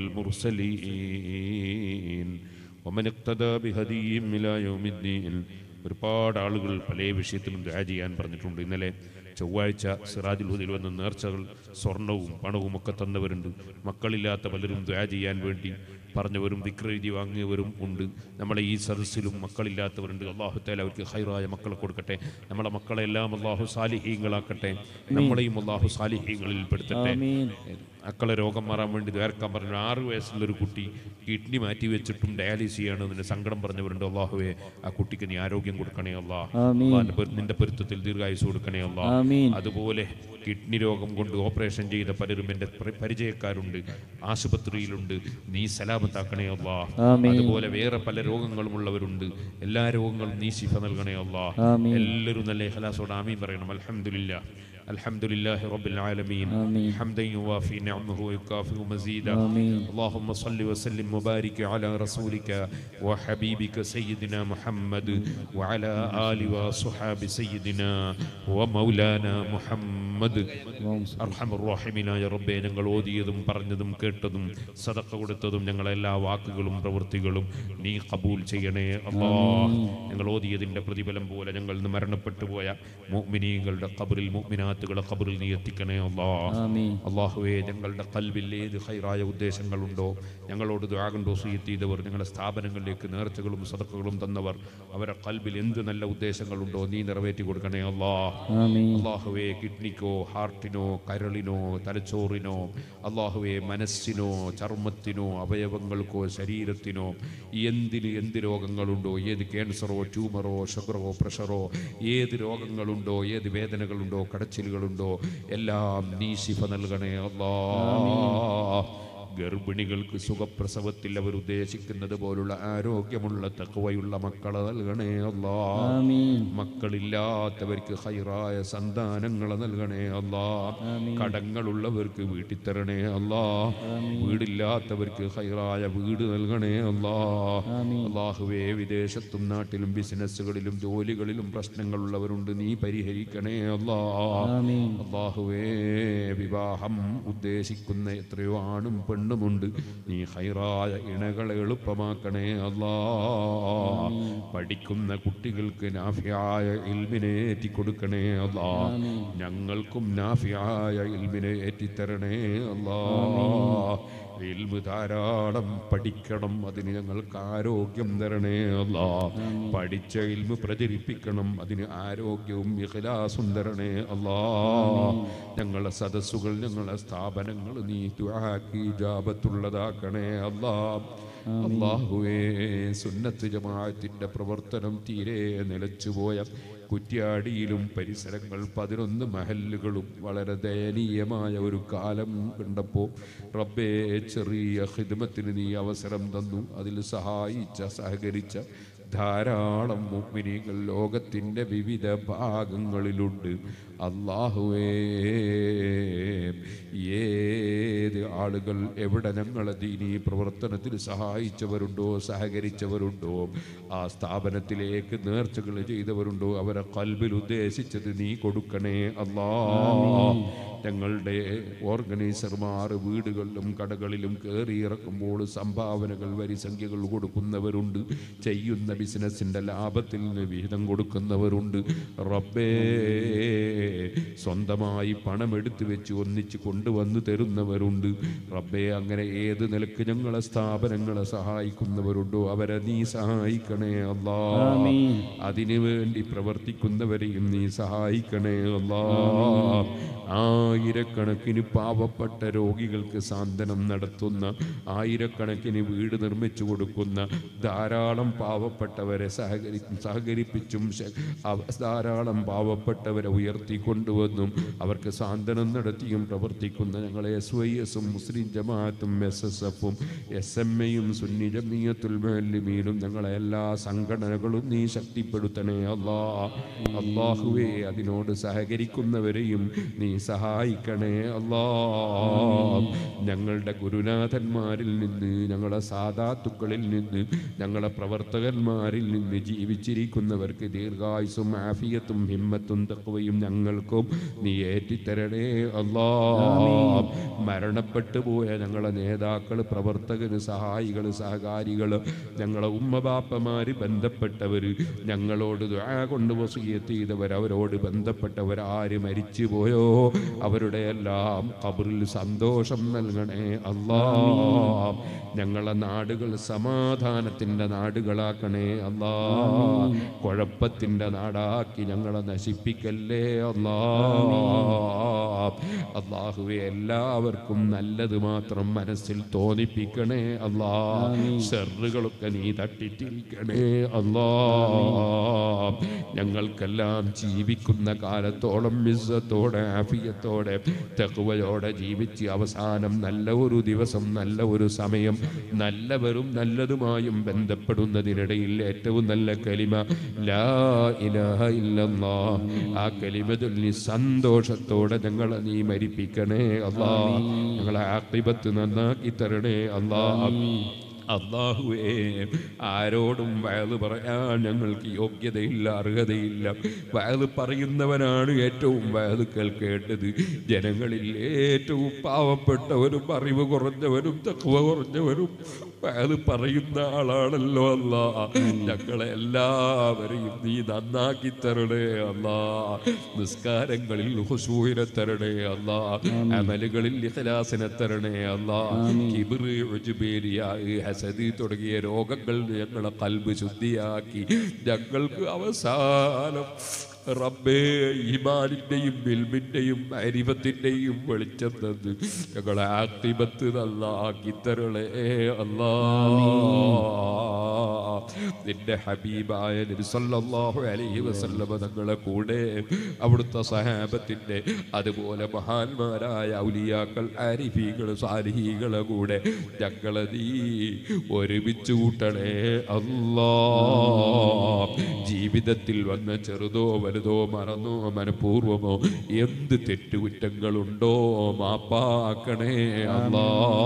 Speaker 2: والمرسلين ومن اقتدى بهديهم إلى يوم الدين. ഒരുപാട് ആളുകൾ പല വിഷയത്തിലും ദുആ ചെയ്യാൻ പറഞ്ഞിട്ടുണ്ട്. ഇന്നലെ ചൊവ്വാഴ്ച സിറാജുൽ ഹുദയിൽ വന്ന നേർച്ചകൾ സ്വർണവും പണവും ഒക്കെ തന്നവരുണ്ട്. മക്കളില്ലാത്ത പലരും ദുആ ചെയ്യാൻ വേണ്ടി പറഞ്ഞവരും ദിക്ർ എഴുതി വാങ്ങിയവരും ഉണ്ട്. നമ്മളെ ഈ സദസ്സിലും മക്കളില്ലാത്തവരുണ്ട്. അല്ലാഹു തആല അവർക്ക് ഖൈറായ മക്കളെ കൊടുക്കട്ടെ. നമ്മളെ മക്കളെല്ലാം അല്ലാഹു സാലിഹീങ്ങളാക്കട്ടെ. നമ്മളെയും അല്ലാഹു സാലിഹീങ്ങളിൽ പെടുത്തട്ടെ. മക്കളെ രോഗം മാറാൻ വേണ്ടി ദ്വാരക്കാൻ പറഞ്ഞു. 6 വയസ്സുള്ളൊരു കുട്ടി കിഡ്നി മാറ്റി വെച്ചിട്ടും ഡയാലിസ് ചെയ്യാണ്. അതിന് സങ്കടം പറഞ്ഞവരുണ്ട്. അല്ലാഹുവേ ആ കുട്ടിക്ക് നീ ആരോഗ്യം കൊടുക്കണേ അല്ലാ. നിന്റെ പൊരുത്തത്തിൽ ദീർഘായുസ് കൊടുക്കണേ അല്ലാ. അതുപോലെ കിഡ്നി രോഗം കൊണ്ട് ഓപ്പറേഷൻ ചെയ്ത പലരും എൻ്റെ പരിചയക്കാരുണ്ട്, ആശുപത്രിയിലുണ്ട്. നീ സലാമത്താക്കണേ അല്ലാ. അതുപോലെ വേറെ പല രോഗങ്ങളും ഉള്ളവരുണ്ട്. എല്ലാ രോഗങ്ങളും നീ ശിഫ നൽകണേ അല്ലാ. എല്ലാവരും നല്ല ഇഖ്ലാസോടെ ആമീൻ പറയണം. അൽഹംദുലില്ലാ الحمد لله رب العالمين حمدا يوافي نعمه ويكافئ مزيدا. اللهم صل وسلم وبارك على رسولك وحبيبك سيدنا محمد وعلى آل وصحاب سيدنا ومولانا محمد. അർഹമർ റഹീമീനായ റബ്ബേ, ഞങ്ങൾ ഓതിയതും പറഞ്ഞതും കേട്ടതും സദഖ കൊടുത്തതും ഞങ്ങളെ എല്ലാ വാക്കുകളും പ്രവൃത്തികളും നീ ഖബൂൽ ചെയ്യണേ അല്ലാഹ്. ഞങ്ങൾ ഓതിയതിൻ്റെ പ്രതിഫലം പോലെ ഞങ്ങൾ ഇന്ന് മരണപ്പെട്ടു പോയ മുഅ്മിനീങ്ങളുടെ ഖബറിൽ മുഅ്മിനാത്തുകളുടെ ഖബറിൽ നീ എത്തിക്കണേ അല്ലാഹ്. അല്ലാഹുവേ, ഞങ്ങളുടെ ഖൽബിൽ ഏത് ഖൈറായ ഉദ്ദേശങ്ങളുണ്ടോ, ഞങ്ങളോട് ദുആ കൊണ്ട് വസിയത്ത് ചെയ്തവർ, ഞങ്ങളുടെ സ്ഥാപനങ്ങളിലേക്ക് നേർച്ചകളും സദഖകളും തന്നവർ, അവരുടെ ഖൽബിൽ എന്ത് നല്ല ഉദ്ദേശങ്ങളുണ്ടോ നീ നിറവേറ്റി കൊടുക്കണേ അല്ലാഹ്. അല്ലാഹുവേ, കിഡ്നിക്കോ ഹാർട്ടിനോ കരളിനോ തലച്ചോറിനോ, അല്ലാഹുവേ മനസ്സിനോ ചർമ്മത്തിനോ അവയവങ്ങൾക്കോ ശരീരത്തിനോ എന്ത് രോഗങ്ങളുണ്ടോ, ഏത് ക്യാൻസറോ ട്യൂമറോ ഷുഗറോ പ്രഷറോ, ഏത് രോഗങ്ങളുണ്ടോ, ഏത് വേദനകളുണ്ടോ, കടച്ചിലുകളുണ്ടോ, എല്ലാം നീ ശിഫ നൽകണേ അല്ലാഹ്. ഗർഭിണികൾക്ക് സുഖപ്രസവത്തിൽ അവർ ഉദ്ദേശിക്കുന്നത് പോലുള്ള ആരോഗ്യമുള്ള തഖ്വയുള്ള മക്കളെ നൽകണേ അല്ലാഹ്. മക്കളില്ലാത്തവർക്ക് ഖൈറായ സന്താനങ്ങളെ നൽകണേ അല്ലാഹ്. കടങ്ങളുള്ളവർക്ക് വീട്ടിത്തരണേ അല്ലാഹ്. വീടില്ലാത്തവർക്ക് ഖൈറായ വീട് നൽകണേ അല്ലാഹ്. അല്ലാഹുവേ, വിദേശത്തും നാട്ടിലും ബിസിനസ്സുകളിലും ജോലികളിലും പ്രശ്നങ്ങളുള്ളവരുണ്ട്, നീ പരിഹരിക്കണേ അല്ലാഹ്. അല്ലാഹുവേ, വിവാഹം ഉദ്ദേശിക്കുന്ന എത്രയോ ആണും പെണ്ണുമുണ്ട്, നീ ഖൈറായ ഇണകളെ എളുപ്പമാക്കണേ അല്ലാഹ്. പഠിക്കുന്ന കുട്ടികൾക്ക് നാഫിയായ ഇൽമിനെ ഏറ്റിക്കൊടുക്കണേ അല്ലാഹ്. ഞങ്ങൾക്കും നാഫിയായ ഇൽമിനെ ഏറ്റിത്തരണേ അല്ലാഹ്. ഇൽമ് ധാരാളം പഠിക്കണം, അതിന് ഞങ്ങൾക്ക് ആരോഗ്യം തരണേ അല്ലാഹ്. പഠിച്ച ഇൽമ് പ്രചരിപ്പിക്കണം, അതിന് ആരോഗ്യവും ഇഖ്ലാസും തരണേ അല്ലാഹ്. ഞങ്ങളുടെ സദസ്സുകൾ, ഞങ്ങളുടെ സ്ഥാപനങ്ങൾ നീ ദുആക്ക് ഇജാബത്തുള്ളതാക്കണേ അല്ലാഹ്. അല്ലാഹുവേ, സുന്നത്ത് ജമാഅത്തിന്റെ പ്രവർത്തനം തീരെ നിലച്ചുപോയ കുറ്റ്യാടിയിലും പരിസരങ്ങൾ 11 മഹല്ലുകളും വളരെ ദയനീയമായ ഒരു കാലം കണ്ടപ്പോൾ റബ്ബേ, ചെറിയ ഖിദ്മത്തിന് നീ അവസരം തന്നു. അതിൽ സഹകരിച്ച ധാരാളം മുഅ്മിനീങ്ങൾ ലോകത്തിൻ്റെ വിവിധ ഭാഗങ്ങളിലുണ്ട്. അല്ലാഹുവേ, ഏത് ആളുകൾ എവിടെ ഞങ്ങളെ ദീനീ പ്രവർത്തനത്തിൽ സഹായിച്ചവരുണ്ടോ, സഹകരിച്ചവരുണ്ടോ, ആ സ്ഥാപനത്തിലേക്ക് നേർച്ചകൾ ചെയ്തവരുണ്ടോ, അവരെ ഖൽബിൽ ഉദ്ദേശിച്ചത് നീ കൊടുക്കണേ അല്ലാഹ്. ഞങ്ങളുടെ ഓർഗനൈസർമാർ വീടുകളിലും കടകളിലും കയറിയിറക്കുമ്പോൾ സംഭാവനകൾ വരിസംഖ്യകൾ കൊടുക്കുന്നവരുണ്ട്, ചെയ്യുന്ന ബിസിനസ്സിൻ്റെ ലാഭത്തിൽ നിന്ന് വിഹിതം കൊടുക്കുന്നവരുണ്ട്. റബ്ബേ, സ്വന്തമായി പണമെടുത്ത് വെച്ച് ഒന്നിച്ച് കൊണ്ടുവന്ന് തരുന്നവരുണ്ട്. റബ്ബേ, അങ്ങനെ ഏത് നിലക്ക് ഞങ്ങളെ സ്ഥാപനങ്ങളെ സഹായിക്കുന്നവരുണ്ടോ അവരെ നീ സഹായിക്കണേ അല്ലാ. അതിനു വേണ്ടി പ്രവർത്തിക്കുന്നവരെയും നീ സഹായിക്കണേ അല്ലാ. ആയിരക്കണക്കിന് പാവപ്പെട്ട രോഗികൾക്ക് സാന്ത്വനം നടത്തുന്ന, ആയിരക്കണക്കിന് വീട് നിർമ്മിച്ചു കൊടുക്കുന്ന ധാരാളം പാവപ്പെട്ടവരെ സഹകരിപ്പിച്ചും ധാരാളം പാവപ്പെട്ടവരെ ഉയർത്തിക്കൊണ്ടുവന്നും അവർക്ക് സാന്ത്വനം നടത്തിയും പ്രവർത്തിക്കുന്ന ഞങ്ങളെ SYS-ഉം മുസ്ലിം ജമാഅത്തും SSF-ഉം SMA-യും സുന്നി ജമിയത്തുൽ മുഅല്ലിമീനും ഞങ്ങളെ എല്ലാ സംഘടനകളും നീ ശക്തിപ്പെടുത്തണേ അല്ലാ. അല്ലാഹുവേ, അതിനോട് സഹകരിക്കുന്നവരെയും നീ സഹായിക്കണേ അല്ലാ. ഞങ്ങളുടെ ഗുരുനാഥന്മാരിൽ നിന്ന്, ഞങ്ങളുടെ സാദാത്തുക്കളിൽ നിന്ന്, ഞങ്ങളുടെ പ്രവർത്തകന്മാരിൽ നിന്ന് ജീവിച്ചിരിക്കുന്നവർക്ക് ദീർഘായുസ്സും ആഫിയത്തും ഹിമ്മത്തും തഖ്വയും ഞങ്ങൾക്കും നീ ഏറ്റിത്തരണേ അല്ലാ. മരണപ്പെട്ടു പോയ ഞങ്ങളുടെ നേതാക്കൾ, പ്രവർത്തകർ, സഹായികൾ, സഹകാരികൾ, ഞങ്ങളെ ഉമ്മബാപ്പമാര്, ബന്ധപ്പെട്ടവർ, ഞങ്ങളോട് ദുആ കൊണ്ട് വസിയത്ത് ചെയ്തവർ, അവരോട് ബന്ധപ്പെട്ടവർ ആര് മരിച്ചു പോയോ അവരുടെ എല്ലാം ഖബറിൽ സന്തോഷം നൽകണേ അല്ലാ. ഞങ്ങളെ നാടുകൾ സമാധാനത്തിൻ്റെ നാടുകളാക്കണേ അല്ലാ. കുഴപ്പത്തിൻ്റെ നാടാക്കി ഞങ്ങളെ നശിപ്പിക്കല്ലേ അല്ലാ. അല്ലാഹുവേ, എല്ലാവർക്കും നല്ലത് മാത്രം മനസ്സിൽ തോന്നിപ്പിക്കണേ അല്ലാ. ഷർറുകളൊക്കെ നീ തട്ടിട്ടിരിക്കണേ അല്ലാ. ഞങ്ങൾക്കെല്ലാം ജീവിക്കുന്ന കാലത്തോളം ഇസ്സത്തോടെ ആഫിയത്തോടെ തഖ്വയോടെ ജീവിച്ച് അവസാനം നല്ല ഒരു ദിവസം, നല്ല ഒരു സമയം, നല്ലവരും നല്ലതുമായും ബന്ധപ്പെടുന്നതിനിടയിൽ ഏറ്റവും നല്ല കലിമ ലാ ഇലാഹ ഇല്ലല്ലാഹ്, ആ കലിമ ചൊല്ലി സന്തോഷത്തോടെ ഞങ്ങളെ നീ മരിപ്പിക്കണേ അല്ലാ. ഞങ്ങളെ ആഖിബത്ത് നന്നാക്കി തരണേ അല്ലാ. അല്ലാഹുവേ, ആരോടും വഅദ് പറയാൻ ഞങ്ങൾക്ക് യോഗ്യതയില്ല, അർഹതയില്ല. വഅദ് പറയുന്നവനാണ് ഏറ്റവും വഅദ് കേൾക്കേണ്ടത്. ജനങ്ങളിൽ ഏറ്റവും പാവപ്പെട്ടവരും അറിവ് കുറഞ്ഞവരും തഖ്വ കുറഞ്ഞവരും വഅദ് പറയുന്ന ആളാണല്ലോ അല്ലാ. ഞങ്ങളെ എല്ലാവരെയും നീ നന്നാക്കി തരണേ അല്ലാ. നിസ്കാരങ്ങളിൽ ഖുശൂഇനെ തരണേ അല്ലാ. അമലുകളിൽ ഇഖ്ലാസിനെ തരണേ അല്ലാ. കിബ്ർ, ഉജ്ബ്, റിയാ, ഹസദ് തുടങ്ങിയ രോഗങ്ങൾ ഞങ്ങളെ ഖൽബ് ശുദ്ധിയാക്കി ഞങ്ങൾക്ക് അവസാനം റബ്ബേ ഈമാനിന്റെയും ഇൽമിന്റെയും അരിഫത്തിന്റെയും വെളിച്ചം തന്ന് ഞങ്ങളെ ആഖിബത്ത് നന്നാക്കി തരണേ അല്ലാ. നിന്റെ ഹബീബായ നബി സല്ലല്ലാഹു അലൈഹി വസല്ലമ തങ്ങളെ കൂടെ, അവിടുത്തെ സഹാബത്തിന്റെ, അതുപോലെ മഹാന്മാരായ ഔലിയാക്കൾ, ആരിഫീകൾ, സാലിഹീകളെ കൂടെ ഞങ്ങളെ നീ ഒരുമിച്ച് കൂട്ടണേ അല്ലാ. ജീവിതത്തിൽ വന്ന ചെറുതോ വലുതോ, മറന്നോ മനഃപൂർവമോ എന്ത് തെറ്റുകുറ്റങ്ങളുണ്ടോ മാപ്പാക്കണേ അല്ലാ.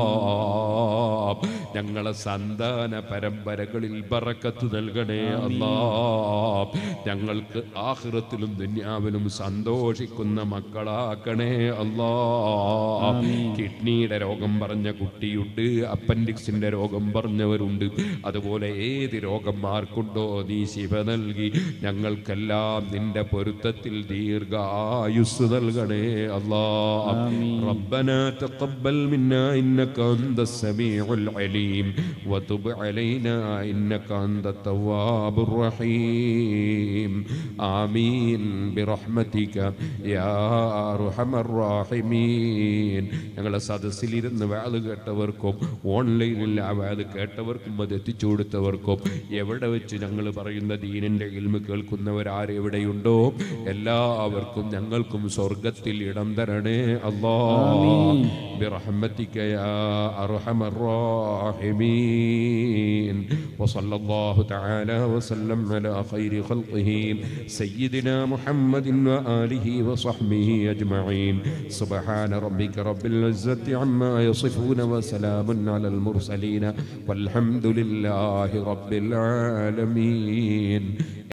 Speaker 2: ഞങ്ങളെ സന്താന പരമ്പരകളിൽ ബറക്കത്ത് നൽകണേ അല്ലാ. ഞങ്ങൾക്ക് ആഖിറത്തിലും ദുനിയാവിലും സന്തോഷിക്കുന്ന മക്കളാക്കണേ അല്ലാ. കിഡ്നിയുടെ രോഗം പറഞ്ഞ കുട്ടിയുണ്ട്, അപ്പൻഡിക്സിന്റെ രോഗം പറഞ്ഞവരുണ്ട്. അതുപോലെ ഏത് രോഗം ആർക്കുണ്ടോ നീ ശിവ നൽകി ഞങ്ങൾക്കെല്ലാം നിന്റെ പൊരുത്തത്തിൽ ദീർഘായുസ് നൽകണേ അല്ലാ. റബ്ബനാ തഖബ്ബൽ മിന്നാ ഇന്നക അൻതസ് സമീഉൽ അലീം വതുബ് അലൈനാ ഇന്നക അൻതത് തവ്വാബുർ റഹീം. ആമീൻ ബിറഹ്മതിക യാ അർഹമർ റഹീമീൻ. ഞങ്ങളെ സദസ്സിലിരുന്ന് വഅദ് കേട്ടവർക്കും ഓൺലൈനിൽ ആ വഅദ് കേട്ടവർക്കും അത് എത്തിച്ചു കൊടുത്തവർക്കും, എവിടെ വെച്ച് ഞങ്ങൾ പറയുന്ന ദീനിന്റെ ഇൽമ് കേൾക്കുന്നവരാരെവിടെയുണ്ടോ എല്ലാവർക്കും ഞങ്ങൾക്കും സ്വർഗത്തിൽ ഇടം തരണേ അല്ലാഹ്. ബിറഹ്മതിക യാ അർഹമർ റഹീമീൻ. വസല്ലല്ലാഹു തആല വസല്ലം അലാ ഖൈരി ഖൽഖിഹി സയ്യിദിനാ മുഹമ്മദിൻ വആലിഹി വസഹ്ബിഹി അജ്മഈൻ. സുബ്ഹാന റബ്ബിക റബ്ബിൽ ഇസ്സത്തി അമ്മാ യസിഫൂന വസലാമുൻ അലൽ മുർസലീൻ വൽഹംദുലില്ലാഹി റബ്ബിൽ ആലമീൻ.